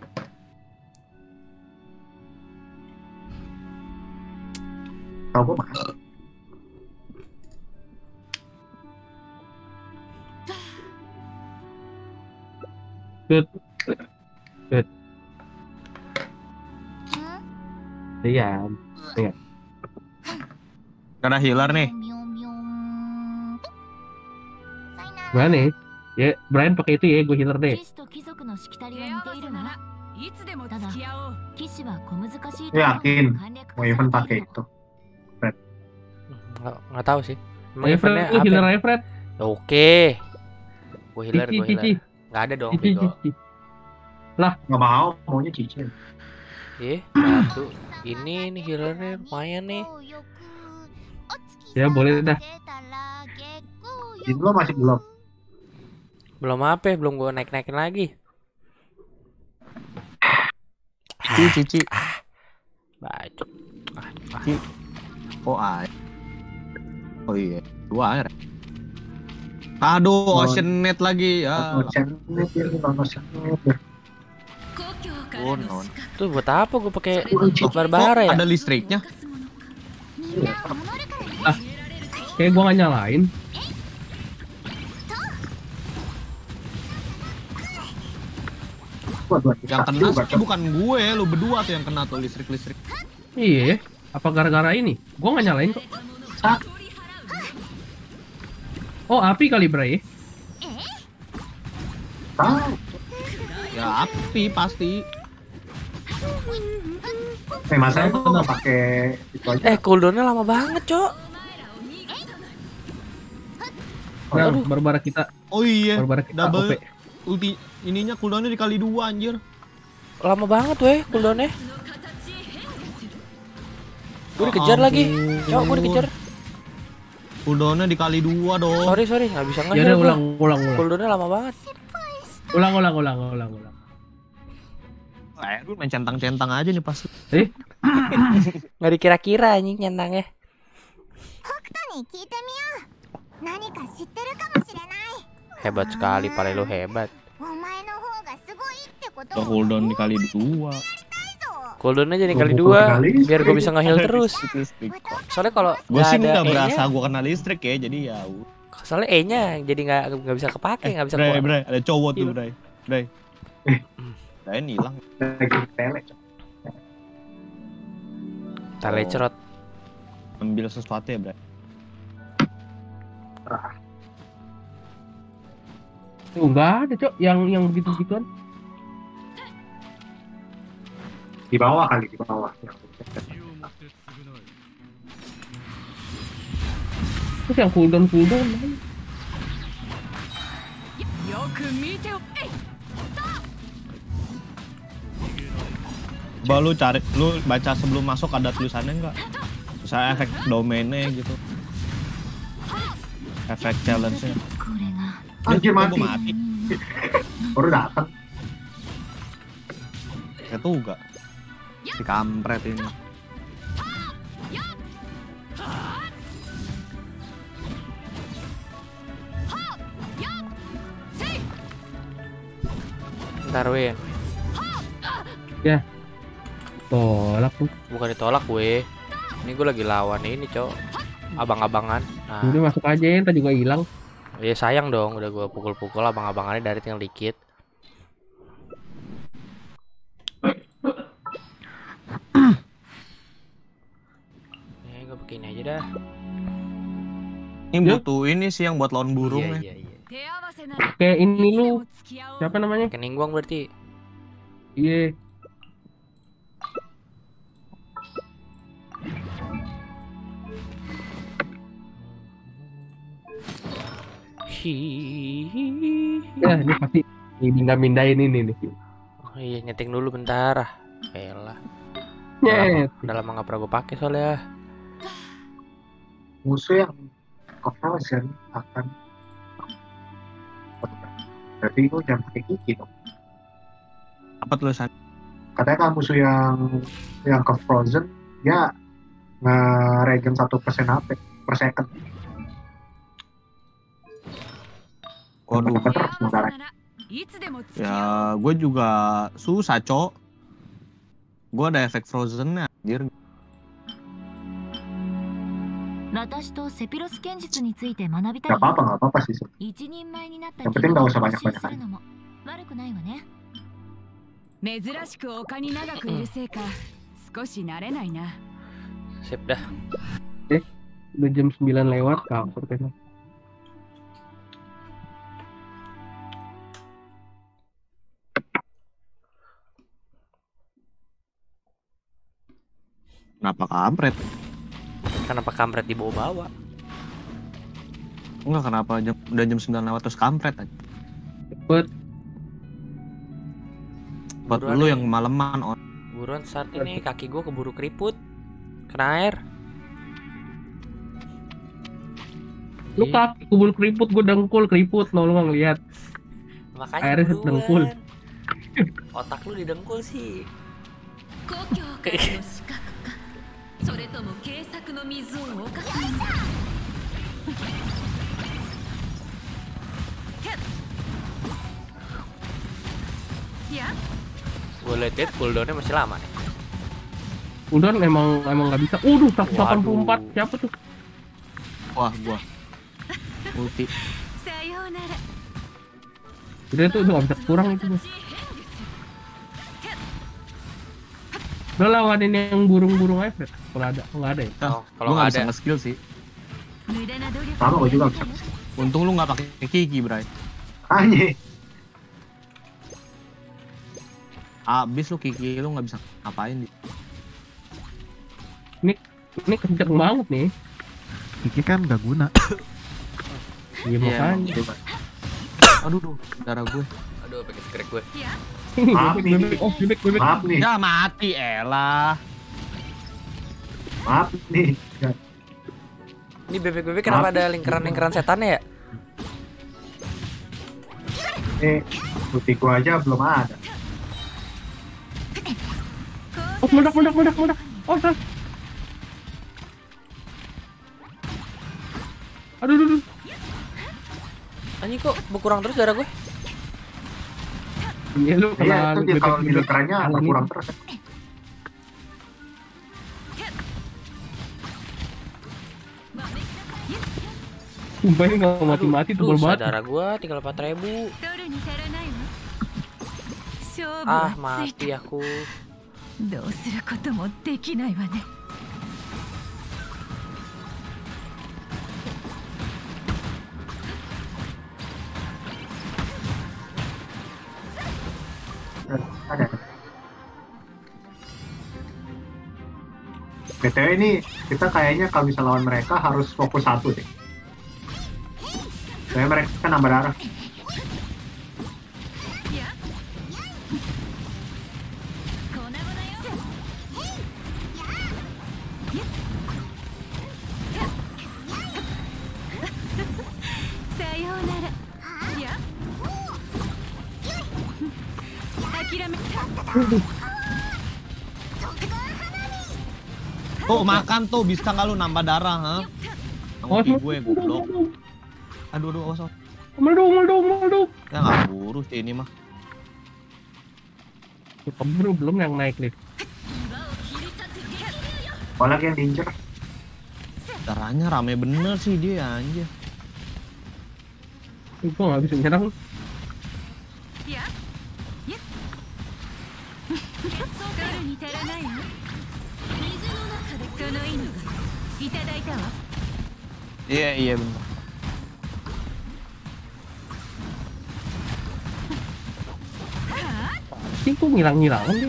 Tahu gue makan. Good. Good. Iya. Iya. Karena healer nih. Mana nih? Ya, Brian pakai itu ya, gue healer deh. Yakin mau event pakai itu. Fred. Nggak, nggak tahu sih. Emang eventnya apa? Healer aja, Fred. Oke. Gue healer, gue healer. Nggak ada dong, Vigo. Lah, nggak mau, maunya Cici. Eh, satu. Ini nih healernya lumayan nih. Ya boleh dah. Ini belum masih belum. Belum apa? Belum gue naik-naikin lagi. Cici, Cici. Bacot. Ah, Cici. Oh air. Oh iya, dua air. Aduh, Ocean Net lagi ya. Ocean Net ya, Ocean Net ya. Oh, non. Tuh buat apa gue pakai barbara ya? Ada listriknya. Ah, kayak gua nggak nyalain. Yang kena sih bukan gue, lu berdua tuh yang kena tuh listrik-listrik. Iya, apa gara-gara ini? Gua nggak nyalain kok. Ah. Oh, api kali, Bray. Ah. Ya api pasti. Eh masa itu nggak pakai itu aja. Eh cooldownnya lama banget, Cok. Nah, barbara kita. Oh iya. Barbara kita double O P. Ulti ininya cooldownnya dikali dua anjir. Lama banget weh cooldownnya. Gue dikejar lagi. Cok, gue dikejar. Cooldownnya dikali dua dong. Sorry sorry, nggak bisa ngejar. Ya udah ulang ulang ulang. Cooldownnya lama banget. Ulang ulang ulang ulang ulang. Eh, lu main centang-centang aja nih pasti. Eh? Nggak dikira-kira anjing nyentangnya. Hebat sekali, pale lu hebat. Lo cooldown dikali dua. Cooldownnya jadi kali dua, biar gue bisa nge-heal terus. Soalnya kalau gue sih nggak E-nya, berasa gue kena listrik ya, jadi ya. Soalnya E-nya jadi nggak nggak bisa kepake, nggak bisa. Bray, Bray, ada cowok tuh, Bray, Bray. Bray hilang. Tale cerot. Ambil sesuatu ya, Bray. Tuh nggak ada cok, yang yang begitu-begituan. Di bawah kali, di bawah. Terus yang cooldown cooldown. Coba lu cari, lu baca sebelum masuk ada tulisannya nggak? Misalnya efek domainnya gitu. Efek challenge-nya. Anjir mati. mati. Baru datang. Itu enggak. Si kampret ini. Ntar Win. Ya. Tolak tuh. Bukan ditolak gue. Ini gue lagi lawan ini cok. Abang-abangan. Nah. Udah masuk aja, entar juga hilang. Ya sayang dong, udah gue pukul-pukul abang-abangannya dari tinggal dikit. Ya gue begini aja dah. Ini butuh ini sih yang buat lawan burung iya, ya. iya, iya. Kayak ini lu. Siapa namanya? Keningguang berarti. Iya. Ya, ini pasti mindah-mindahin ini nih. Oh iya, nyeting dulu bentar. Ah, elah. Nyet. Udah lama nggak pernah gue pakai soalnya. Musuh yang conversion akan berarti gue jangan pakai gigi dong. Apa tulisan? Katanya kan musuh yang yang ke frozen ya nge-regen satu persen H P per second. Waduh. Terus sementara. Ya, gue juga susah, Cok. Gue ada efek frozen-nya, anjir. 私とセピロス剣術について学びたい。 Gak apa-apa, gak apa-apa sih. 一人前になった Yang penting gak usah banyak-banyak するのも悪くないわね。 珍しく丘に長くいるせいか、少し慣れないな。 Sip dah. Eh, udah jam sembilan lewat, kapur kan. Kenapa kampret? Kenapa kampret dibawa-bawa? Enggak, kenapa jam, udah jam sembilan lewat terus kampret aja. Cepet. Buat lu yang maleman on. Buruan saat ini kaki gue keburu keriput. Kena air. Lu kaki keburu keriput, gue dengkul keriput, no lu nggak ngeliat. Makanya airnya dengkul. Otak lu didengkul sih. それとも警策の水を犯す Ya. Gue liat cooldownnya masih lama nih. Cooldown emang emang nggak bisa. Udah seratus delapan puluh empat. Siapa tuh? Wah, gua. Ulti. Udah tuh udah nggak bisa kurang itu. Udah lawanin yang burung-burung aja, Fred. Kalau ada, nggak ada ya? Oh, kalau nggak ada nge-skill sih. Sama gue juga bisa. Untung lu nggak pakai Kiki, Bray. Anjir. Abis lu Kiki lu nggak bisa ngapain di. Ini ini kenceng banget nih. Kiki kan nggak guna. Iya makanya. Aduh, duh, darah gue. Aduh, pakai skrek gue. Maaf nih. Oh, bebek, bebek. Maaf nih. Ya mati, elah. Maaf nih. Ini bebek-bebek kenapa ada lingkaran-lingkaran setannya ya? Eh, putih gua aja belum ada. Oh, meledak, meledak, meledak, meledak. Oh, salah. Aduh, aduh, aduh. Anjing kok berkurang terus darah gue? Iya lu Iya, kena itu dia kalau militernya berkurang terus. Sumpah ini nggak mati-mati tebel banget. Darah gue tinggal empat ribu. Ah, mati aku. どうすることもできないわね。 Ada. B T W ini kita kayaknya kalau bisa lawan mereka harus fokus satu deh. Soalnya mereka kan nambah darah. Tuh makan tuh, bisa nggak lu nambah darah, ha? Ngerti gue goblok. Aduh aduh awas. Meleduk, meleduk, meleduk. Ya nggak buru sih ini mah. Keburu belum yang naik nih. Apalagi yang diincer. Darahnya rame bener sih dia anjir. Gue nggak bisa nyerang. Iya iya bener. Sih kok ngilang-ngilangan dia.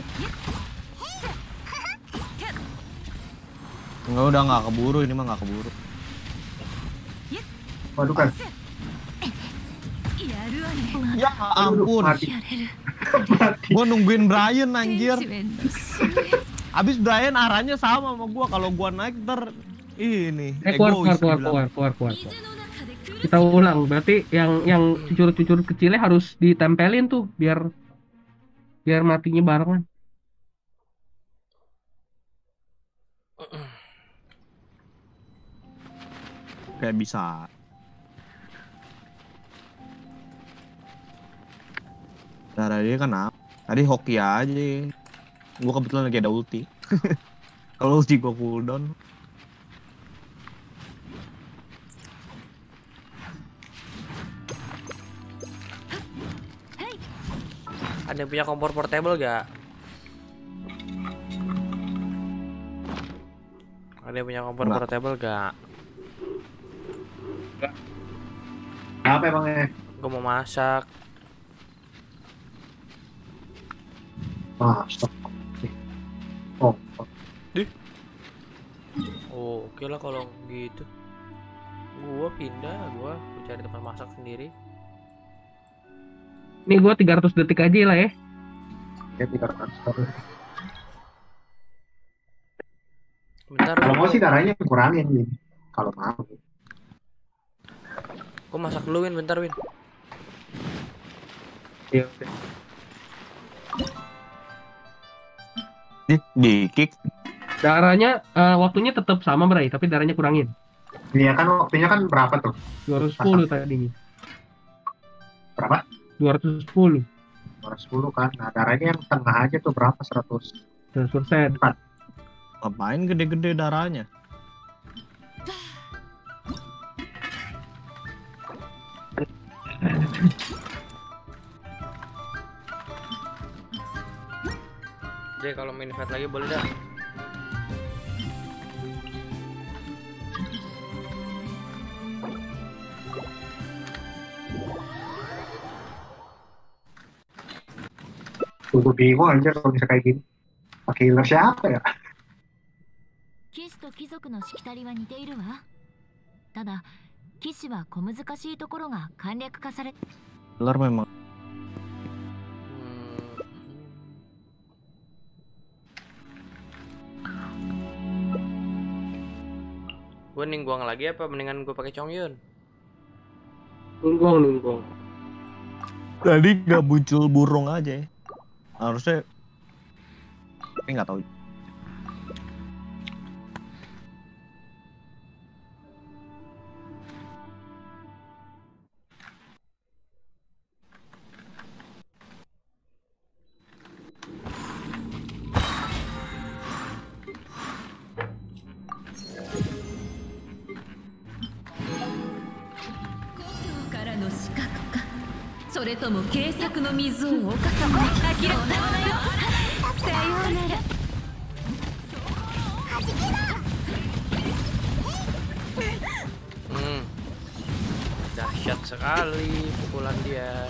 Enggak, udah nggak keburu ini mah nggak keburu. Waduh kan. Ya ampun. Gua nungguin Brian anjir. Abis Brian arahnya sama sama gua, kalau gua naik ntar ini Eh keluar keluar keluar, keluar keluar keluar keluar. Kita ulang, berarti yang yang cucur-cucur kecilnya harus ditempelin tuh biar biar matinya barengan. Kayak bisa. Darah dia kan apa? Tadi hoki aja. Gua kebetulan lagi ada ulti. Kalau ulti gua cooldown. Ada yang punya kompor portable gak? Ada yang punya kompor Enggak. portable gak? Apa emangnya? Gue mau masak. Ah, stop. Oh, oh. Dih. Oh, oke lah kalau gitu. Gua pindah, gua, gua cari tempat masak sendiri. Ini gua tiga ratus detik aja lah ya. Ya tiga ratus. Bentar. Kalau mau sih darahnya kurangin nih. Kalau mau. Gua masak dulu Win, bentar Win. Iya. Di, di kick. Darahnya uh, waktunya tetap sama Bray, tapi darahnya kurangin. Iya kan waktunya kan berapa tuh? dua ratus sepuluh tadinya. Berapa? dua ratus sepuluh. dua ratus sepuluh kan. Nah, darahnya yang tengah aja tuh berapa? seratus. seratus persen. Ngapain gede-gede darahnya? Jadi kalau main fight lagi boleh dah. Tunggu bingung anjir kalau bisa kayak gini. Pakai healer siapa ya? 騎士と貴族のしきたりは似ているわ。ただ騎士は小難しいところが簡略化され Healer memang. Gue ningguang lagi apa mendingan gue pakai Chongyun? Nungguang, nungguang. Tadi nggak muncul burung aja ya. Harusnya. Tapi nggak tahu. それとも計作の水を犯さない。諦めないわよ。さようなら。 Hmm, dahsyat sekali pukulan dia.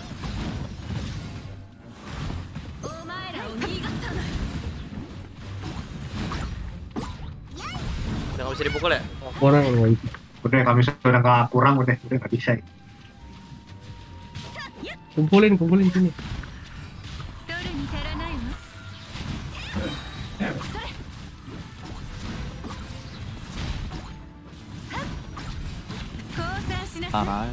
Udah nggak bisa dipukul ya? Oh. Kurang loh. Udah kami sudah nggak kurang udah udah nggak bisa. Kumpulin kumpulin sini. Parah.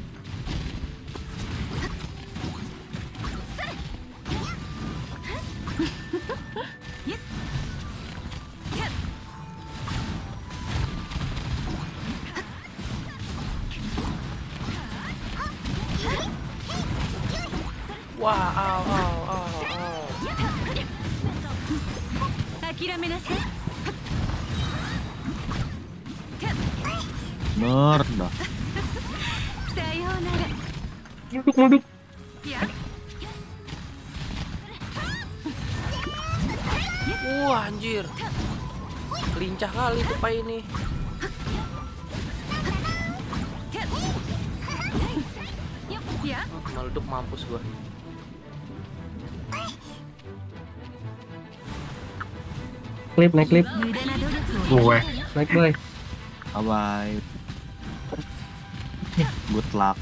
Wah, au, au, au, au. Bener dah. Munduk munduk. Wah, anjir. Lincah kali tuh Pai ini. Meleduk mampus gua. Klip naik klip. Gue. Naik boy. Bye bye. Good luck.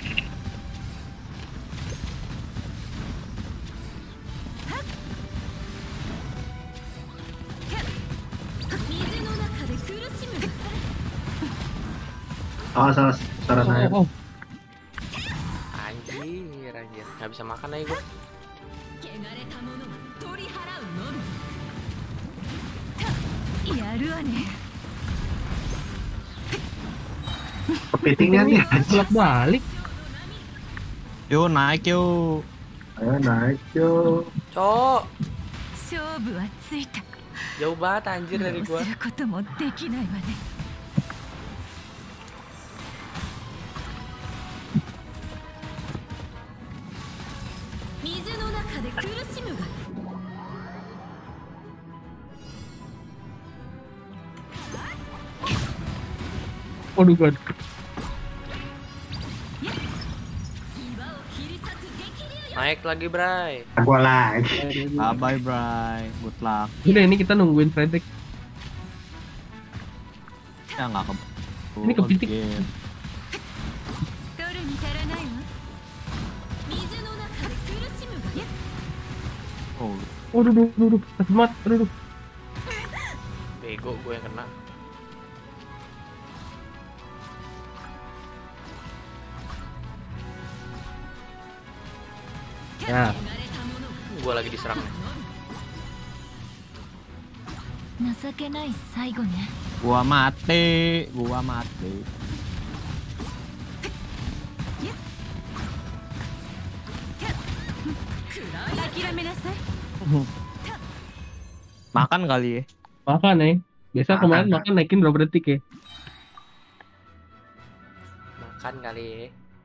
Oh, salah salah saya. Oh, oh. Anjir, anjir. Nggak bisa makan lagi gua. Kepitingnya nih. Bolak balik. Yo naik yo. Ayo naik yo. Cok. Jauh banget anjir dari gua. Waduh, waduh. Naik lagi, Bray. Gua lagi. Bye bye, Bray. Good luck. Udah ini kita nungguin Fredrik. Ya nggak ke. Ini kepiting. Oh. Waduh, waduh, waduh, waduh, mat, waduh. Bego gue yang kena. Ya. Gua lagi diserang. Gua mati, gua mati. Makan kali ya? Makan ya. Biasa Makan, kemarin kan? makan naikin berapa detik ya? Makan kali ya.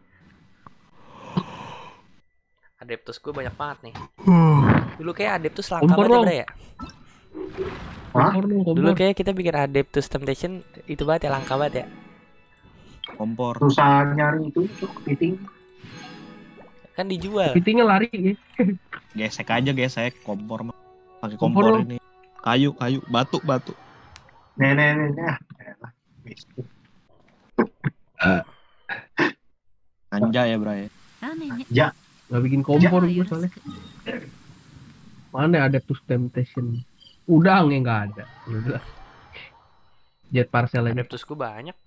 Adeptus gue banyak banget nih. Dulu kayak Adeptus langka Kompor banget ya, dong. Bray ya. Kompor dong, kompor. Dulu kayak kita bikin Adeptus Temptation itu banget ya, langka banget ya. Kompor. Susah nyari itu tuh kepiting. Kan dijual. Kepitingnya lari ya. Gesek aja gesek kompor mah. Pakai Kompor kompor, dong. ini. Kayu, kayu, batu, batu. Nenek nenek. Anja ya, Bray. Ya. Gak bikin kompor gue soalnya. Mana ada Adeptus Temptation? Udang yang nggak ada. Udah. Jet parcel aja. Adeptus gue banyak.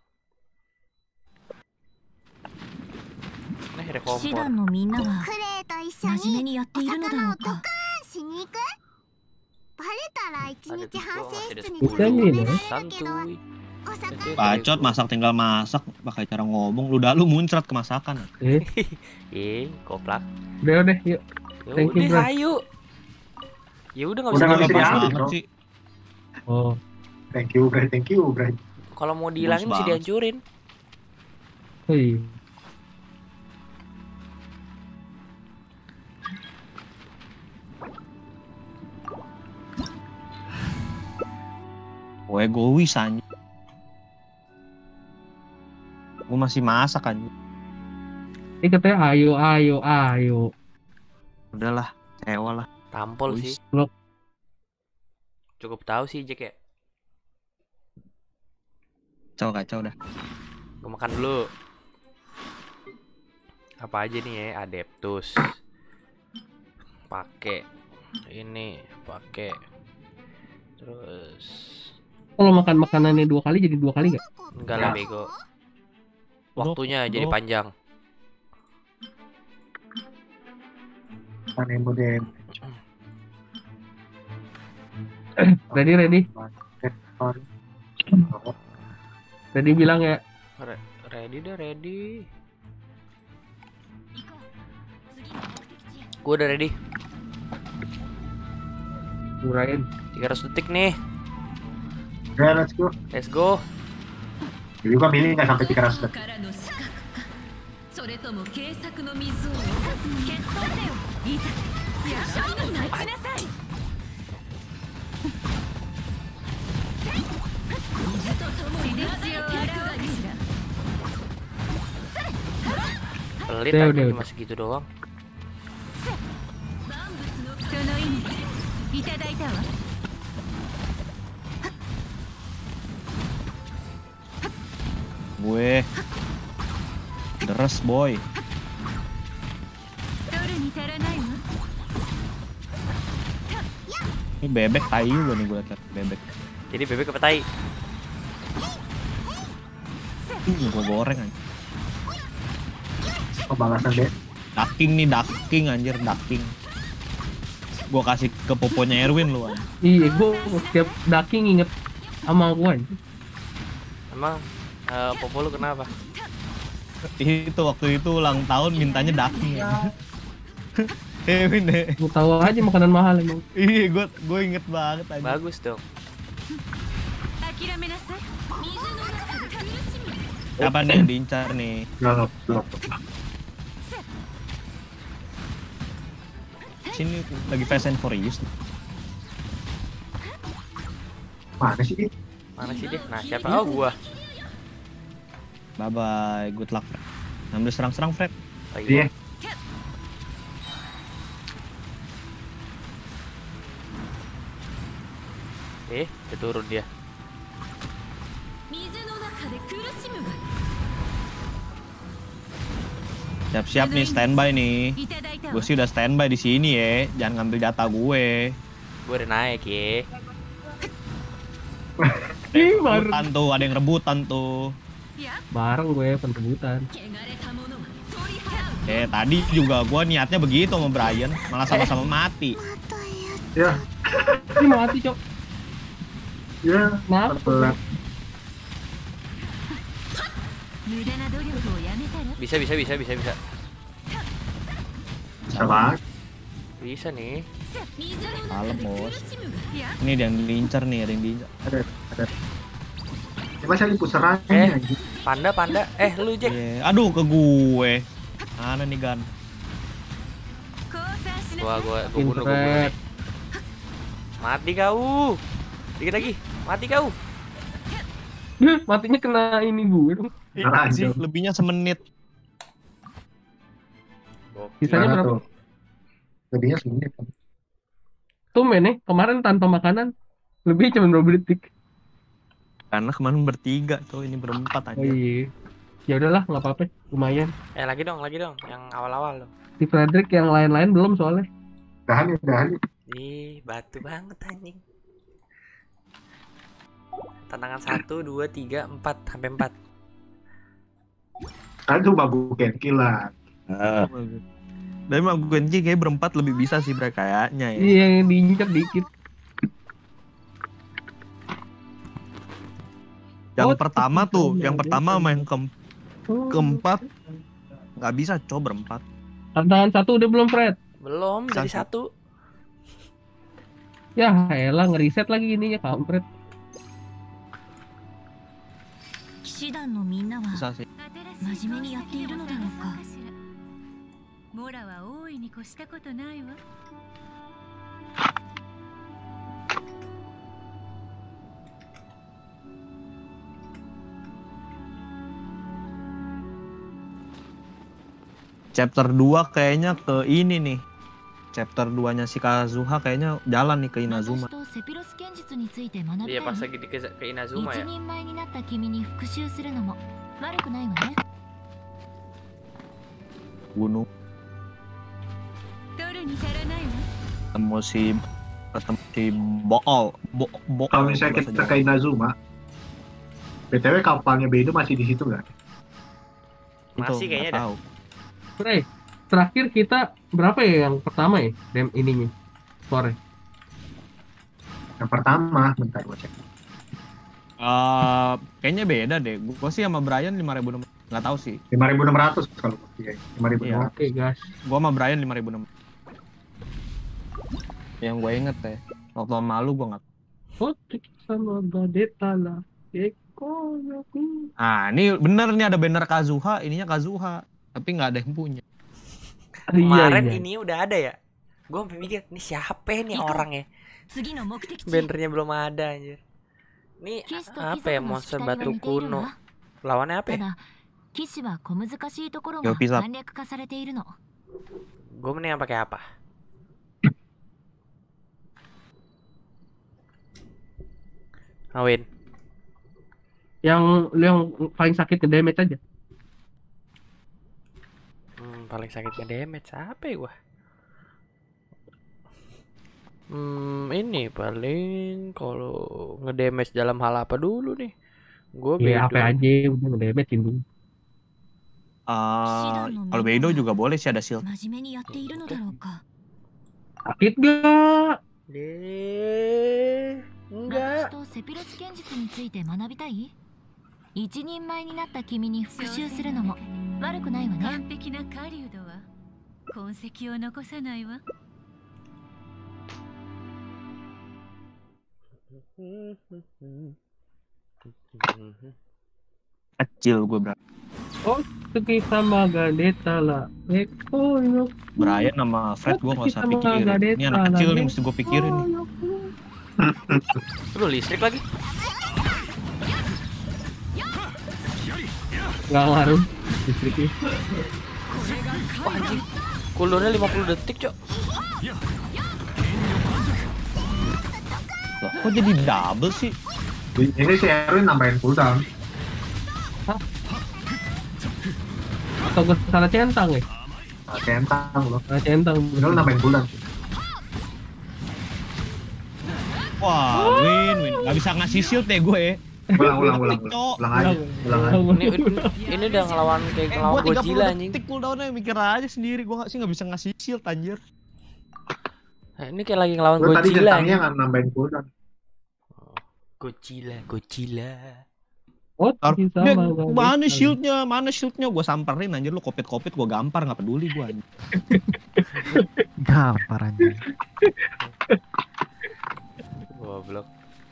Nah, ada kompor. クレイと一緒にお魚をドカーンしに行く？バレたら一日反省室に閉じ込められるけど、お魚 Bacot, masak tinggal masak, pakai cara ngomong. Lu dah lu muncrat ke masakan. Eh, Ih, koplak. udah udah yuk. Ya Thank you, udah, bro. ayo. Ya udah nggak Udah bisa nggak bisa dilepas. diambil, banget bro. sih. Oh, Thank you, Bray. Thank you, Bray. Kalau mau dihilangin Bagus mesti banget. dihancurin. hei. Gue egois anjing. Gue masih masak anjing. Ini katanya ayo ayo ayo. Udahlah, kecewa lah. Tampol Uis. sih. Cukup tahu sih Jack ya. Kacau kacau dah. Gue makan dulu. Apa aja nih ya? Adeptus. Pakai ini, pakai. Terus Kalau makan makanannya dua kali jadi dua kali nggak? enggak lah bego. Waktunya jadi Bro. panjang. Aneh modern. Ready ready. Ready bilang ya. Re- ready deh, ready. Gue udah ready. Urain. tiga ratus detik nih. Ya, let's go. Let's go. Jadi gua milih nggak sampai tiga ratus detik. それとも計作の水を消させよ。いざやしゃいの泣きなさい。水と共に血を洗うかしら。 Pelit Udah, aja udah, cuma segitu doang. その意味いただいたわ。 Gue deres boy. 取るに足らないわ。 Ini bebek tai juga nih gue liat bebek. Jadi bebek apa tai? Ini gue goreng aja. Pembalasan deh. Ducking nih, ducking anjir, ducking. Gue kasih ke poponya Erwin lu anjir. Iya, gue setiap ducking inget sama gue. Emang uh, popo lu kenapa? Itu waktu itu ulang tahun mintanya ducking. Erwin deh. Gue tahu aja makanan mahal emang. Iya, gue gue inget banget aja. Bagus dong. Apa nih yang diincar nih? Belum, belum. Sini lagi Fast and Furious. Mana sih dia? Mana sih dia? Nah, siapa? Oh, gua. Bye bye, good luck. Ambil serang-serang Fred. Iya. Eh, udah turun dia. Siap-siap nih, standby nih. Gue sih udah standby di sini ya. Jangan ngambil data gue. Gue udah naik ya. Ih, Rebutan tuh, ada yang rebutan tuh. Bareng gue penrebutan. Eh, tadi juga gue niatnya begitu sama Brian, malah sama-sama mati. Ya, Ini mati, Cok. ya. Kenapa? Pelan. Bisa, bisa, bisa, bisa, bisa. Bisa banget. Bisa nih. Kalem bos. Ini ada yang diincar nih, ada yang diincar. Ada, ada. Coba saya pusaran. Eh, panda, panda. Eh, lu Jack. Yeah. Aduh, ke gue. Mana nih Gan? Gua, gua, gua bunuh, gua bunuh. nih. Mati kau. Dikit lagi. Mati kau. Matinya kena ini gue dong. Iya sih, lebihnya semenit. Sisanya Nah, berapa? tuh. Lebihnya semenit. Tumben nih, kemarin tanpa makanan lebih cuma dua detik. Karena kemarin bertiga tuh, ini berempat aja. Oh iya. Ya udahlah, nggak apa-apa, lumayan. Eh, lagi dong, lagi dong. Yang awal-awal loh. Si Frederick yang lain-lain belum soalnya. Dahan ya, dahan ya. Ih, batu banget anjing. Tantangan satu, dua, tiga, empat, sampai empat. Kan tuh babu Genki lah. Dan emang Genki kayak berempat lebih bisa sih mereka kayaknya ya. Iya, yang diinjak dikit. Yang Oh, pertama tapi tuh, bisa, yang bisa. pertama sama yang ke keempat nggak bisa coba berempat. Tantangan satu udah belum, Fred? Belum, dari satu. Ya, elah ngeriset lagi ininya, kampret. 騎士団のみんなは Bisa sih. 真面目にやっているのだろうか。 モラは大いに越したことないわ。 Nih chapter dua kayaknya ke ini nih. Chapter dua-nya si Kazuha kayaknya jalan nih ke Inazuma. Iya pas lagi di ke, ke Inazuma ya. Gunung. Ketemu si ketemu si Bool. Bo, Bo, Kalau misalnya kita ke Inazuma, B T W kapalnya Beidou masih di situ nggak? Masih kayaknya dah. Bre, terakhir kita berapa ya yang pertama ya? Dem ininya. Sore. Yang pertama, bentar gua cek. Uh, kayaknya beda deh. Gua sih sama Brian lima ribu enam ratus. Nggak tahu sih. lima ribu enam ratus kalau iya, lima ribu enam ratus. Oke, guys. Gua sama Brian lima ribu enam ratus. Yang gue inget ya, waktu malu gue nggak. Oh, sama Gadeta lah. Eko, aku. Ah, ini bener nih ada banner Kazuha, ininya Kazuha, tapi nggak ada yang punya. Kemarin ini udah ada ya. Gue mikir, ini siapa nih orangnya? Bannernya belum ada anjir. Ini apa ya, monster batu kuno? Lawannya apa ya? Yo, pisah. Gue mending pakai apa? Awin. Yang yang paling sakit ke damage aja. Hmm, paling sakit ke damage apa ya gua? Hmm, ini paling kalau ngedamage dalam hal apa dulu nih? Gua ya, apa aja udah ngedamage dulu. Uh, kalau Beidou juga boleh sih ada shield. Sakit gak? Deh. Enggak. Kecil gue berarti. Oh, pergi sama Gadeta lah. Eko, Brian sama Fred gue nggak usah pikirin. Ini anak kecil nih mesti gue pikirin nih. Lu listrik lagi? Nggak ngaruh listriknya. Wah anjing, cooldownnya lima puluh detik cok. Loh, kok jadi double sih? Ini si Erwin nambahin cooldown. Hah? Atau gue salah centang ya? Salah centang loh. Salah centang. Lu nambahin cooldown. Wah, win, win. Gak bisa ngasih shield deh gue. Ulang, ulang, ulang. Ulang aja. Ulang aja. Ini, ini udah ngelawan kayak eh, ngelawan Godzilla anjing. Detik cooldownnya mikir aja sendiri. Gue gak sih gak bisa ngasih shield anjir. Nah, ini kayak lagi ngelawan Godzilla. Tadi Godzilla. jentangnya nggak nambahin cooldown. Godzilla, Godzilla. Oh, dia, mana shieldnya? Mana shieldnya? Gue samperin anjir lu kopit-kopit gue gampar nggak peduli gue. Gampar anjir. Goblok.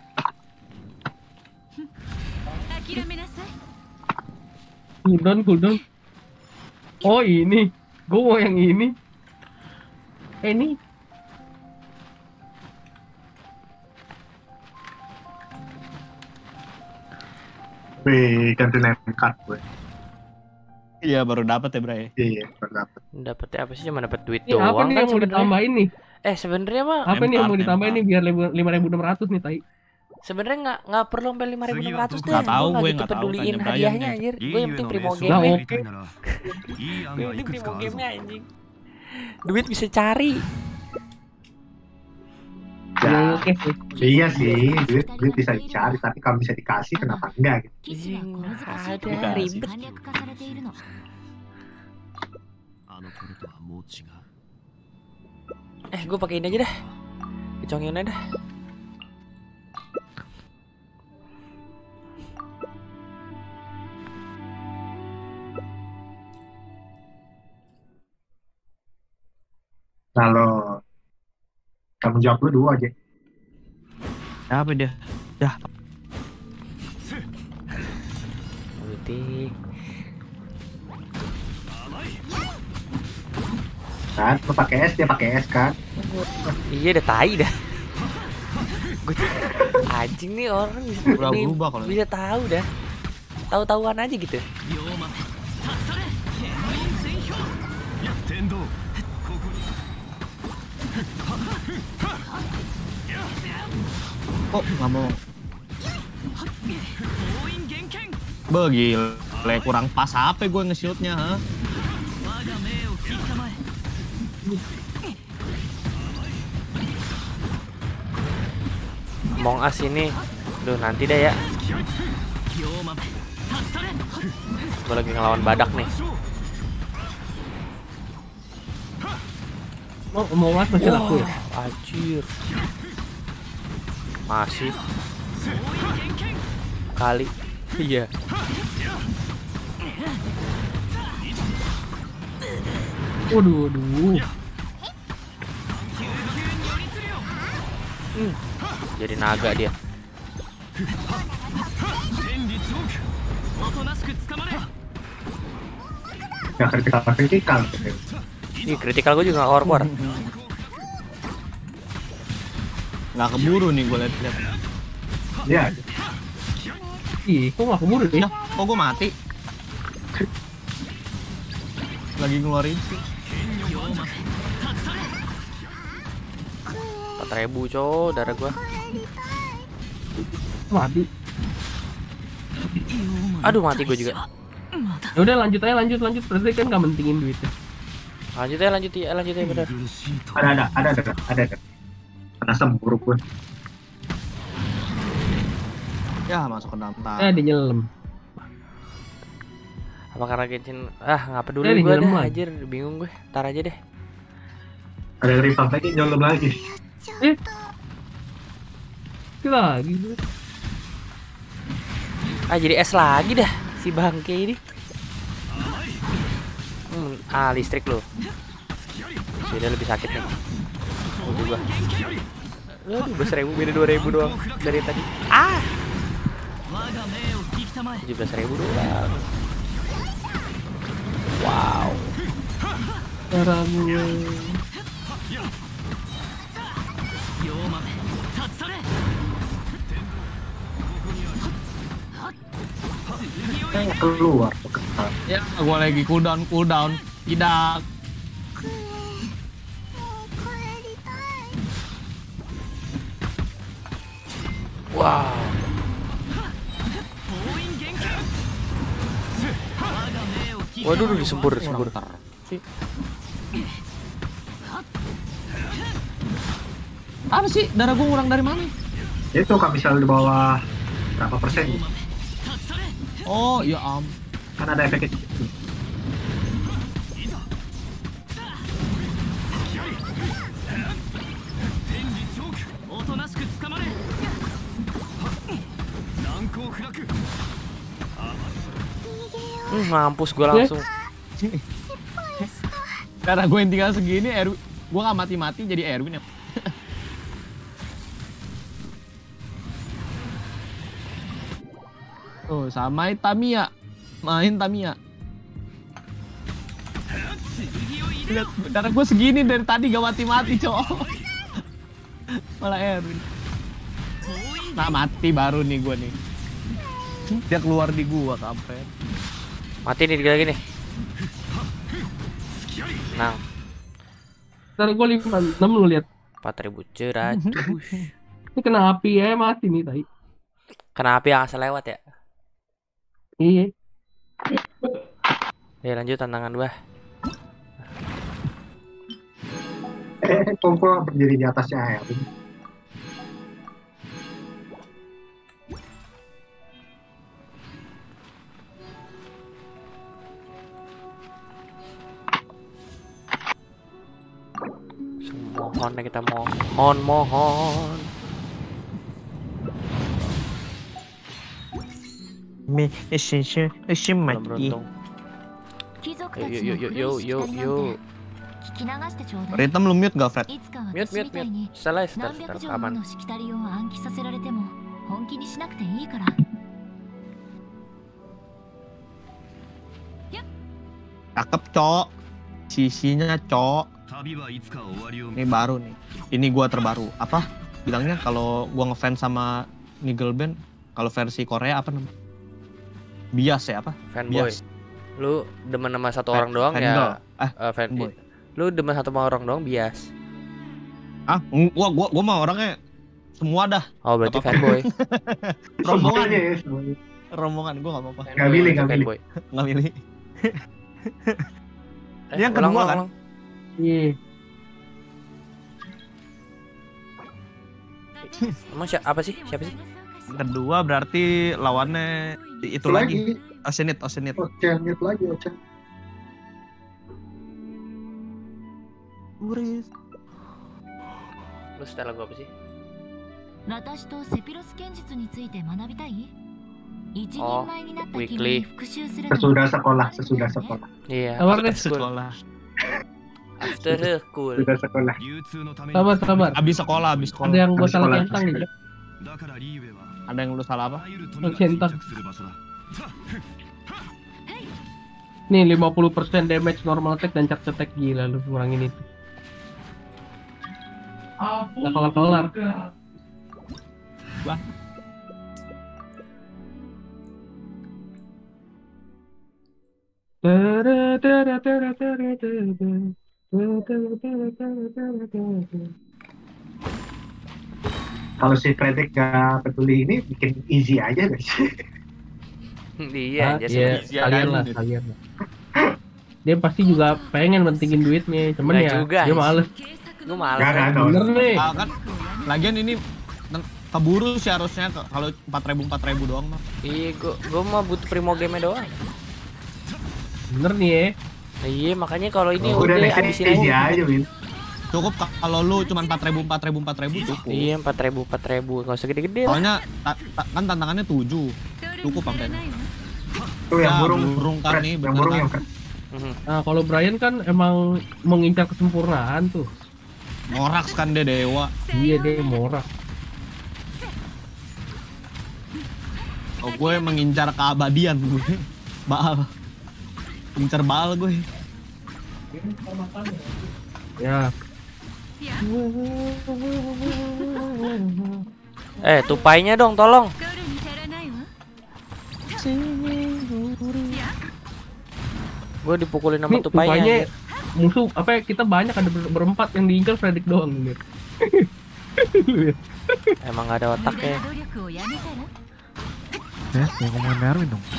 Cooldown, cooldown. Oh ini, gue mau yang ini. Eh ini. Wih, ganti name card gue. Iya baru dapat ya Bray. Iya baru dapat. Dapatnya apa sih? Cuma dapat duit Ini doang apa nih kan yang mau ditambahin nih? Eh sebenarnya mah apa nih yang mau ditambahin nih biar lima ribu enam ratus nih tai? Sebenarnya nggak nggak perlu sampai lima ribu enam ratus deh. Nggak tahu gue gitu nggak tahu. peduliin hadiahnya anjir. Gue yang penting primo game. Nah, oke. Gue yang penting primo game-nya anjing. Duit bisa cari. Ya, oke sih. Iya sih, duit, duit bisa dicari, tapi kalau bisa dikasih kenapa enggak gitu? Ada ribet. Eh, gue pakai ini aja dah. Kecongin aja dah. Kalau kamu jawab dulu dua aja. Apa dia? Dah. Putih. Kan, lu pakai S, dia pakai S kan? Iya, udah tai dah. Gue anjing nih orang bisa berubah kalau bisa tahu dah. Tahu-tahuan aja gitu. kok nggak mau. Begil, kurang pas apa gue nge-shootnya, ha? Among Us ini, duh nanti deh ya. Gue lagi ngelawan badak nih. Oh, Among Us masih laku ya? Anjir. Masih. Kali. Iya. Waduh, waduh. Hmm. Jadi naga dia. Ya kritikal kritikal. Ih, kritikal gue juga gak keluar-keluar. Nggak keburu nih gue liat-liat. Iya. Ih, kok gak keburu nih? Ya, kok gue mati? Lagi ngeluarin sih. empat ribu cow, darah gua. Mati. Aduh, mati gue juga. Ya udah lanjut aja, lanjut lanjut. Berarti kan gak mentingin duitnya. Lanjut ya, lanjut ya, lanjut ya bener. Ada ada ada ada ada ada. Karena semburu pun. Ya masuk ke dalam tanah. Eh, dinyelam. Apa karena Genshin? Ah, nggak peduli gue deh, anjir, bingung gue. Ntar aja deh. Ada rival lagi, nyolong lagi. Eh, lagi. Ah, jadi es lagi dah si bangke ini. Hmm, ah listrik lo. Beda lebih sakit nih. Udah gua. Aduh, belas ribu beda dua ribu doang dari tadi. Ah. tujuh belas ribu doang. Wow. Darah gue. Keluar. Ya, gua lagi cooldown, cooldown. Tidak. Wow. Waduh, disembur, disembur. Apa sih? Darah gua kurang dari mana? Itu kan bisa di bawah berapa persen gitu. Oh, ya am. Kan ada efeknya. Hmm, mampus gue langsung. Karena gue yang tinggal segini, Erwin, gue gak mati-mati jadi Erwin ya. Tuh, sama Tamiya. Main Tamiya. Lihat, darah gue segini dari tadi gak mati-mati, cowok. Malah Erwin. Nah, mati baru nih gue nih. Dia keluar di gua, kampret. Mati nih lagi nih. Nah. Ntar gue lima enam lu lihat. empat ribu cerah. Ini kena api ya, mati nih tadi. Kena api yang asal lewat ya? Iya. Ya lanjut tantangan dua. Eh, Tongko berdiri di atasnya air. Mohon kita mohon mohon. Me, esensya, esensya mati. Yo yo yo yo yo yo. Ritem lu mute gak, Fred? Mute mute mute. Salah, setar setar aman. Cakep, cok. Sisinya, cok. Ini baru nih. Ini gua terbaru. Apa? Bilangnya kalau gua ngefans sama Nigel Band, kalau versi Korea apa namanya? Bias ya apa? Fanboy. Lu demen sama satu orang doang ya? Eh, uh, fanboy. Lu demen satu sama orang doang bias. Ah, gua gua gua mah orangnya semua dah. Oh berarti fanboy. Rombongan. Semuanya ya, semuanya. Rombongan gue gak apa-apa. Nggak milih, nggak milih. Fanboy. Nggak milih. Eh, Yang ulang, kedua ulang, kan? ulang. Iya. Emang siapa apa sih? Siapa sih? Kedua berarti lawannya itu lagi. Oceanid, Oceanid. Oceanid lagi, Oceanid. Uris. Lu setel lagu apa sih? 私とセピロス剣術について学びたい？一人 Oh, 前になった君 weekly. に復習するの Sesudah sekolah, sesudah sekolah. Iya. Sabar deh. Sekolah. After school. Sudah sekolah. Sabar, sabar. Abis sekolah, abis sekolah. Ada yang gua Habis salah sekolah, centang habis nih. Ada yang lu salah apa? Oh, centang. Nih lima puluh persen damage normal attack dan charge attack, gila lu ngurangin itu. Nggak kelar-kelar. Wah. Kalau si Fredrik gak peduli ini bikin easy aja guys. Iya, Ah, aja iya, sih. kalian lah, kalian lah. Dia pasti juga pengen mentingin duitnya, cuman Nggak ya juga, dia anjing. males. Gue malas. Gak, gak, Bener nih. Ah, kan lagian ini keburu sih harusnya ke- kalau empat ribu empat ribu doang mah. Iya, gue gue mah butuh primo game doang. Bener nih ya. Iya, makanya kalau ini Udah udah deh, habisin easy aja. aja Win. Cukup ka- kalau lu cuma empat ribu empat ribu empat ribu cukup. Iya, empat ribu empat ribu, nggak usah gede-gede lah. Soalnya ta- ta- kan tantangannya tujuh. Cukup sampai. Tuh yang Ya, burung, burung kan Fred, nih, yang bener burung kan? yang Fred. Mhm. Nah, kalau Brian kan emang mengincar kesempurnaan tuh. Moraks kan dia dewa. Iya deh, morak. Oh, gue mengincar keabadian gue. Baal. Incar Baal gue. Ya. Eh, tupainya dong, tolong. Gue dipukulin sama Nih, tupainya. tupainya anjir. musuh apa ya, kita banyak ada ber- berempat yang diincar Fredrik doang nih. Emang gak ada otaknya. Ya, yang ngomongin Merwin dong.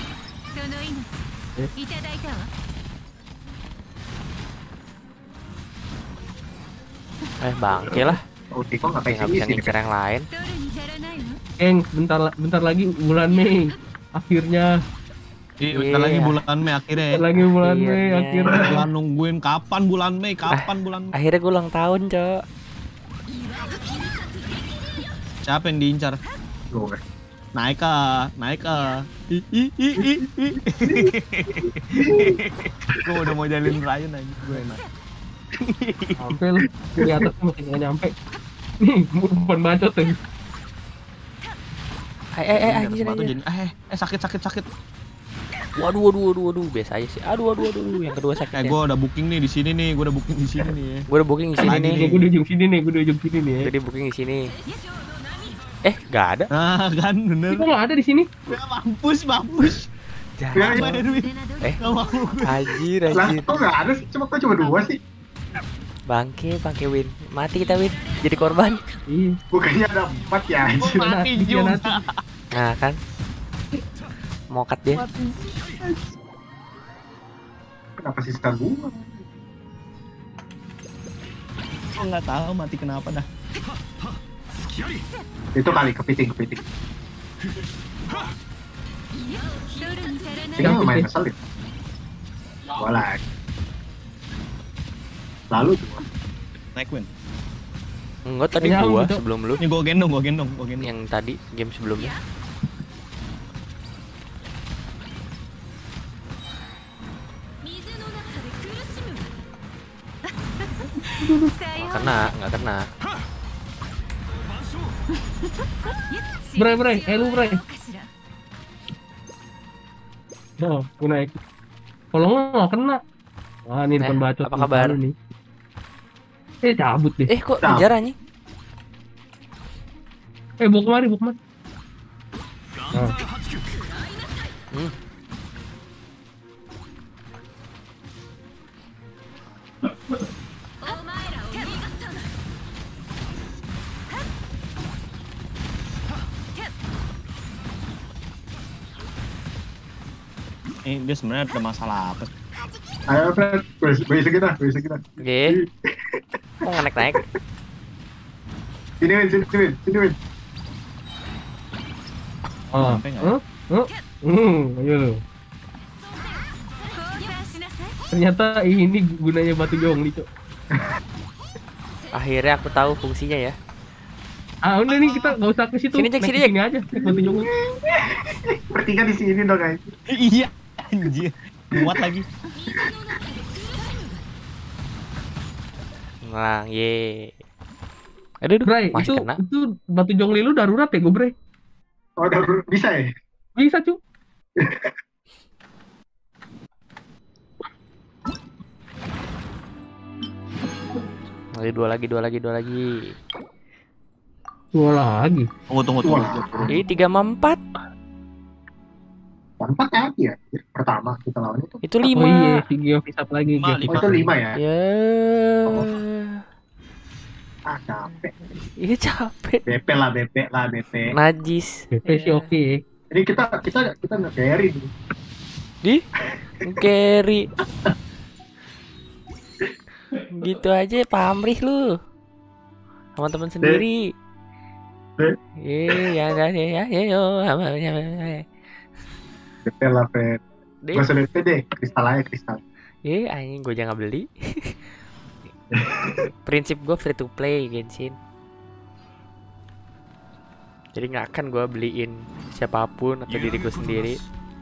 Eh, bangke lah. Oh, Tiko ngapain Nggak sih bisa sini? ngincer yang lain. Geng, bentar la- bentar lagi bulan Mei. Akhirnya Iya, bentar Iya. lagi bulan Mei akhirnya. bentar lagi bulan Mei Akhirnya. akhirnya. Bulan nungguin kapan bulan Mei, kapan bulan Mei. Akhirnya gue ulang tahun, Cok. Siapa yang diincar? Gue. Naik ah, naik ah. I i i i. i. Gue udah mau jalin Ryan aja gue enak. Sampai lu di atas masih nggak nyampe. Nih, bukan bacot tuh. Eh, eh, eh, anjir, Sepatu anjir. jadi eh eh sakit sakit sakit. Waduh, waduh, waduh, waduh, biasa aja sih. Aduh, aduh, aduh, aduh. Yang kedua Eh sakitnya. gue udah booking nih di sini nih, gue udah booking di sini nih. Gue udah booking di sini Lagi nih. nih. Gue di ujung sini nih, gue di ujung sini nih. Ya. Jadi booking di sini. Eh, gak ada. Nah kan bener. Kok nggak ada di sini? Ya, mampus mampus. Ya, Jangan. ya. Bayar duit. Eh, Gak mau gue. anjir, Lah, anjir. kok nggak ada sih? Cuma kok cuma dua sih? Bangke, bangke Win. Mati kita Win. Jadi korban. Iya. Bukannya ada empat ya Gue anjir. mati Iya, juga. nanti. Nah, kan. Mokat dia. Kenapa sisa gua? Gue nggak tahu mati kenapa dah. Itu kali kepiting kepiting. Ini lumayan ngeselin. Gua lagi. Lalu cuma Naik win. Enggak, tadi Kayaknya gua gitu. sebelum lu. Ini gue gendong, gue gendong, gue gendong. Yang tadi game sebelumnya. Nggak kena, nggak kena. Bray, Bray, eh lu Bray. Oh, gue naik. Kalau nggak nggak kena. Wah, ini depan Eh, bacot. apa kabar? Nih. Eh, cabut deh. Eh, kok Nah. ngejar anjing? Eh, bawa kemari, bawa kemari. Nah. Hmm. Ini dia sebenarnya ada masalah apa? Ayo, Fred, gue isi kita, gue isi kita. Oke. Kok nggak naik-naik? Sini, Win, sini, Win, sini, Win. Oh, huh? Huh? Hmm, ayo lu. Ternyata ini gunanya batu jongli, Cok. Akhirnya aku tahu fungsinya ya. Ah, udah nih kita nggak usah ke situ. Sini, Jack, sini, Jack. Sini aja, batu jongli. Bertiga di sini dong, guys. Iya, anjir. Muat lagi. Nah, ye. Aduh, aduh, Bray, masih itu kena. itu batu jongli lu darurat ya, gue, Bray? Oh, darurat bisa ya? Bisa, Cuk. Lagi dua lagi, dua lagi, dua lagi. Dua lagi. Tunggu, tunggu, tunggu. Ini tiga sama empat. Empat apa ya? Pertama kita lawan itu. Itu lima. Oh iya, si Geo Visap lagi. Lima, Geo Oh, itu lima ya? Ya. Ah, capek. Iya capek. B P lah, B P lah, B P. Najis. B P sih oke. Ini kita kita kita nge-carry nih. Di carry. Gitu aja pamrih lu. Sama teman sendiri. Iya, ya, ya, ya, yo. B P lah, Fred. Gak usah B P deh, kristal aja, kristal. Eh, anjing gue jangan beli. Prinsip gue free to play Genshin. Jadi nggak akan gue beliin siapapun atau diri gue sendiri.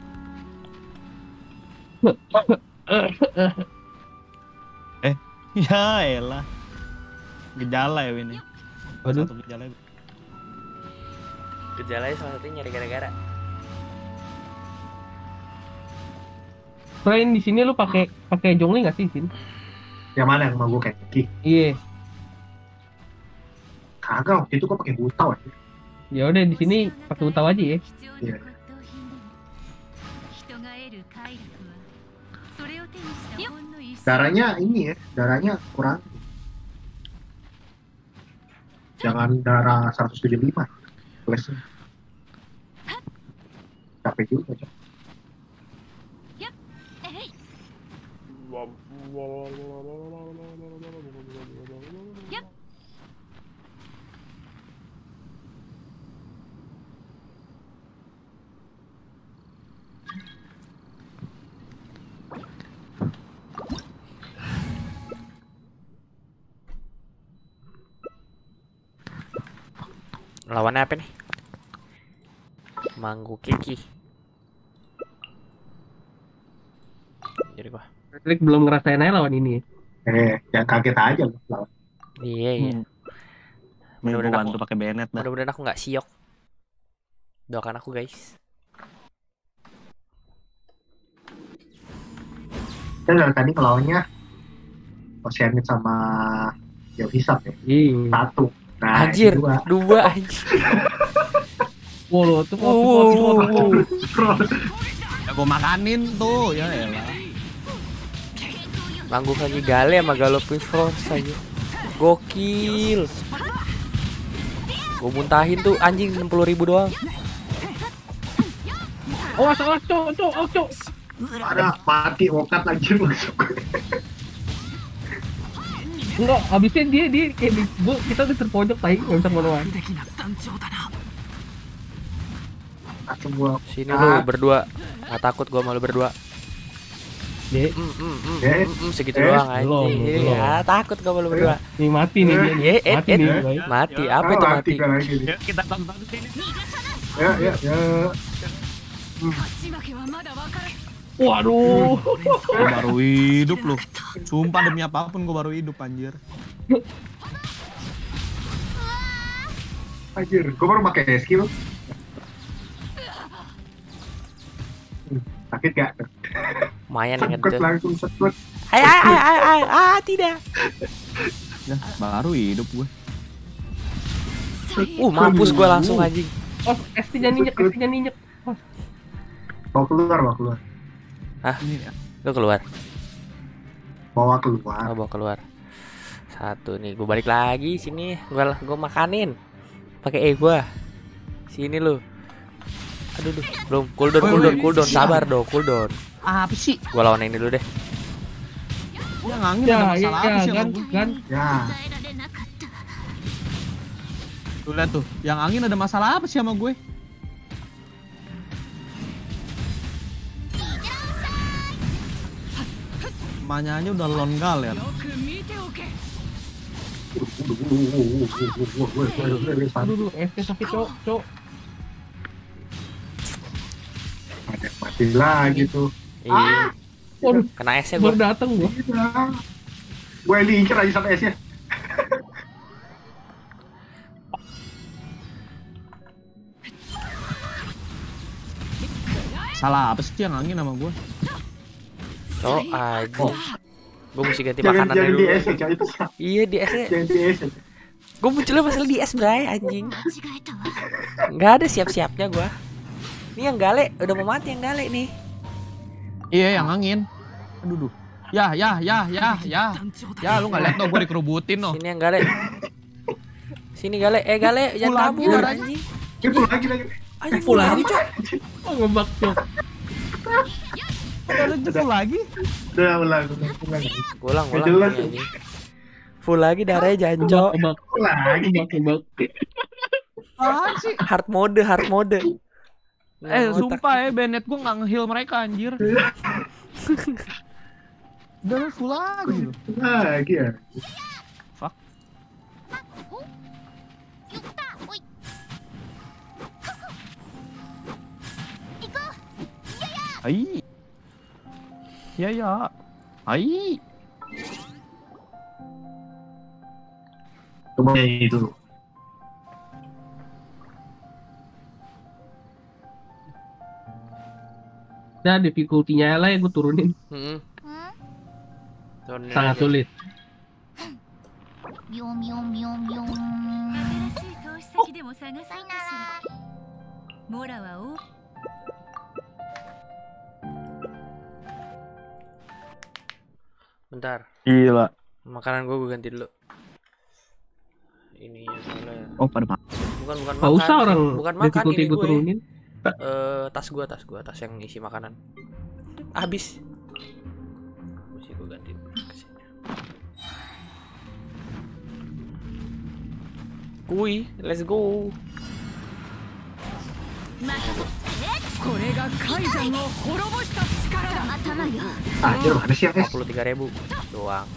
Eh, ya elah. Gejala ya ini. Waduh. Satu gejala. Gejalanya salah satunya nyari gara-gara. Selain di sini lu pakai pakai jongli nggak sih, Sin? Yang mana yang mau gue kayak Ki? Iya. Kagak, waktu itu gue pakai butau aja. Ya udah di sini pakai butau aja ya. Iya. Darahnya ini ya, darahnya kurang. Jangan darah seratus tujuh puluh lima. Flashnya. Capek juga, Cok. Lawannya apa nih? Manggu Kiki. Jadi gua. Patrick belum ngerasain aja lawan ini. Eh, jangan kaget aja loh lawan. Iya, iya. Hmm. Mudah-mudahan bantu pakai Bennett dah. Mudah-mudahan aku nggak siok. Doakan aku, guys. Dan dari tadi ngelawannya Oceanid sama Geo Visap ya. Iya. Satu. Nah, anjir, dua. Dua anjir. Wow, tuh wow, wow, wow. Ya gua makanin tuh, ya elah. Manggung lagi Gale sama Galloping Force aja. Gokil. Gua muntahin tuh anjing enam puluh ribu doang. Oh, salah, cok, cok, oh, cok. Ada mati okat lagi masuk. Enggak, abisnya dia dia kayak di, gua, kita udah terpojok tai, nggak bisa ngelawan. Semua. Sini lu berdua. Nggak takut gua malu berdua. Dek. Mm, mm, mm, Dek. mm, mm, segitu doang anjing. Ya, takut gua malu berdua. Nih mati nih dia. Ye, eh, Mati eh, nih. mati. Apa itu mati? Yuk kita tonton sini. Ya, ya, ya. Waduh. Gua baru hidup loh. Sumpah demi apapun gua baru hidup anjir. Anjir, gua baru pakai skill. Hmm, sakit gak? Lumayan yang Sekut ngedot. langsung sekut. Ay ay ay ay ay ah tidak. Ya, baru hidup gua. Uh, mampus gua langsung anjing. Oh, S tiga ninjek, S tiga ninjek. Bawa keluar, bawa keluar. Hah? Lu keluar. Bawa keluar. Oh, bawa keluar. Satu nih, gua balik lagi sini. Gua gua makanin. Pakai E gua. Sini lu. Aduh, duh. Belum cooldown, cooldown, cooldown. Sabar dong, cooldown. Apa sih? Gua lawan ini dulu deh. Yang angin Ya, ada ya, masalah apa ya, sih kan, sama gue? kan. Ya. Tuh lihat tuh, yang angin ada masalah apa sih sama gue? Manyanya udah longal ya. Aduh, aduh, F P sakit cok, cok. Ada mati lagi tuh. Iya. Waduh, Kena S-nya gua. baru dateng gua. Gue diincer aja sama S-nya. Salah apa sih yang angin sama gue? Cok aja. Gue mesti ganti Jangan makanannya jangan dulu. di S ya, Cok. Itu Iya di S-nya. jangan di S. Gue munculnya masalah di S bray anjing. Nggak ada siap-siapnya gua. Ini yang gale udah mau mati yang gale nih. Iya, yang angin. Aduh, duh. Ya, ya, ya, ya, ya. Ya, lu nggak lihat tuh gue dikerubutin no. Sini yang gale. Sini gale, eh gale jangan lagi, kabur lagi. anjing. Itu lagi lagi. Anjing full lagi cok. Oh, ngebak cok. Ada jatuh lagi. Udah ulang, ulang, ulang. Ulang, Nggak ulang. jelas. Ini, anjing. Full lagi darahnya jancok. Ngebak, Lagi. ngebak, ngebak. Ah sih. Hard mode, hard mode. Eh, sumpah ya, Bennett gue nggak nge-heal mereka anjir. Udah full lagi loh. Lagi ya. Fuck. Ai. Ya ya. Ai. Coba yang itu. Nah, difficulty-nya lah yang gue turunin. Heeh. Turunin Sangat aja. sulit. ビョンビョンビョンビョン。 新しい投資先でも探そうかしら。モラはお Bentar. Gila. Makanan gue gue ganti dulu. Ini ya soalnya. Oh, pada mak. Bukan bukan Nggak makan. usah orang Bukan makan difficulty ini gue gue. turunin. Eh, tas gua, tas gua, tas yang isi makanan. Habis. Mesti gua ganti ke sini. Kui, let's go. これが海山を滅ぼした力だ。頭よ。 Anjir, mana sih yang S? lima puluh tiga ribu doang.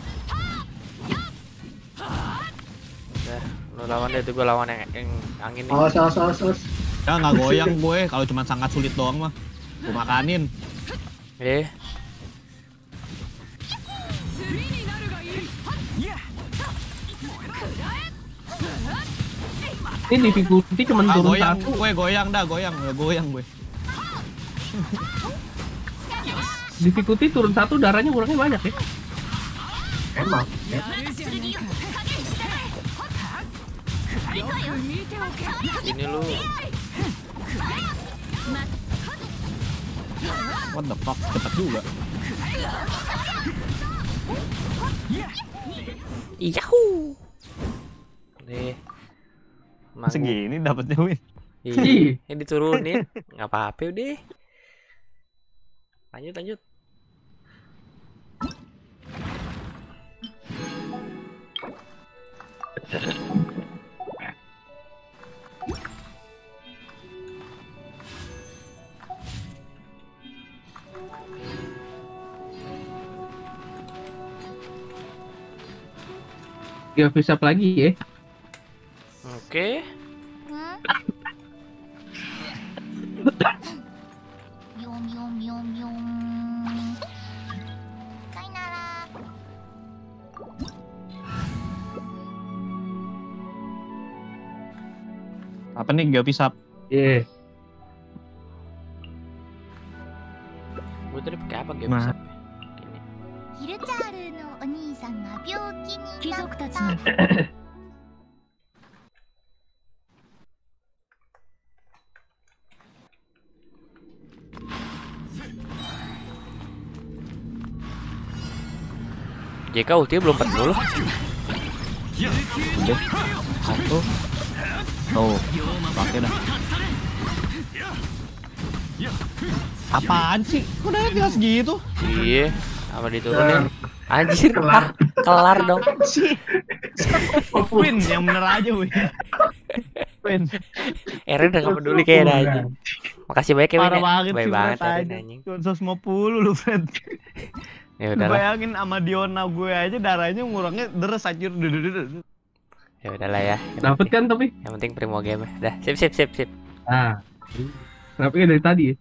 Nah, lu lawan deh tuh, gua lawan yang, yang angin nih. Awas, awas, awas, awas. Ya nggak goyang gue, kalau cuma sangat sulit doang mah. Gue makanin. Eh, Ini difficulty cuma Ah, turun goyang, satu. gue goyang dah, goyang, ya, goyang gue. Difficulty turun satu, darahnya kurangnya banyak ya. Emang. Ya. ini lu. What the fuck, cepet juga. Yahoo. Deh. Mang- Segini dapetnya win. Ih, ini diturunin. Nggak apa-apa deh. Lanjut, lanjut. Ya bisa lagi ya. Oke. ビョンビョンビョンビョン。さよなら。 Apa nih gak bisa? Iya. Gue tadi pakai apa game Nah. bisa? ヒルチャールのお兄さんが病気になった。 貴族たちの J K ultinya belum penuh loh. Udah. Satu. Tuh, pakai dah. Apaan sih? Kok udah jelas gitu? Iya, apa diturunin? Anjir, kelar, kelar dong. Win, yang bener aja Win. Win. Eren udah gak peduli kayak aja. Makasih banyak ya Win. Parah banget Baik sih banget Fred anjing. Cuma seratus lima puluh lu Fred. Ya udahlah. Bayangin sama Diona gue aja darahnya ngurangnya deres anjir. Ya udahlah ya. Dapet kan tapi? Yang penting primo game. Dah, sip sip sip sip. Ah. Tapi kan dari tadi.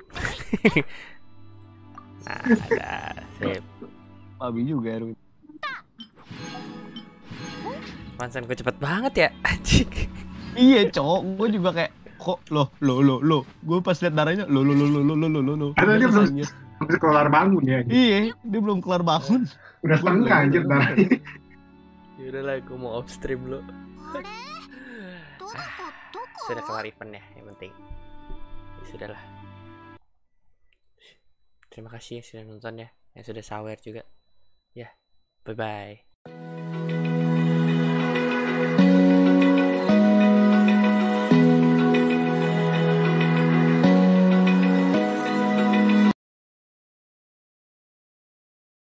Nah, ada sip. Babi juga Erwin. Mansan gue cepet banget ya, anjing. Iya, cowok. Gue juga kayak kok loh loh loh loh. Gue pas liat darahnya loh loh loh loh loh loh loh loh. Karena dia belum belum kelar bangun ya. Iya, dia belum kelar bangun. Udah setengah anjir darahnya. Ya udahlah, gue mau off stream lo. Sudah kelar event ya, yang penting. Ya sudahlah. Terima kasih yang sudah nonton ya, yang sudah sawer juga. Ya, bye bye.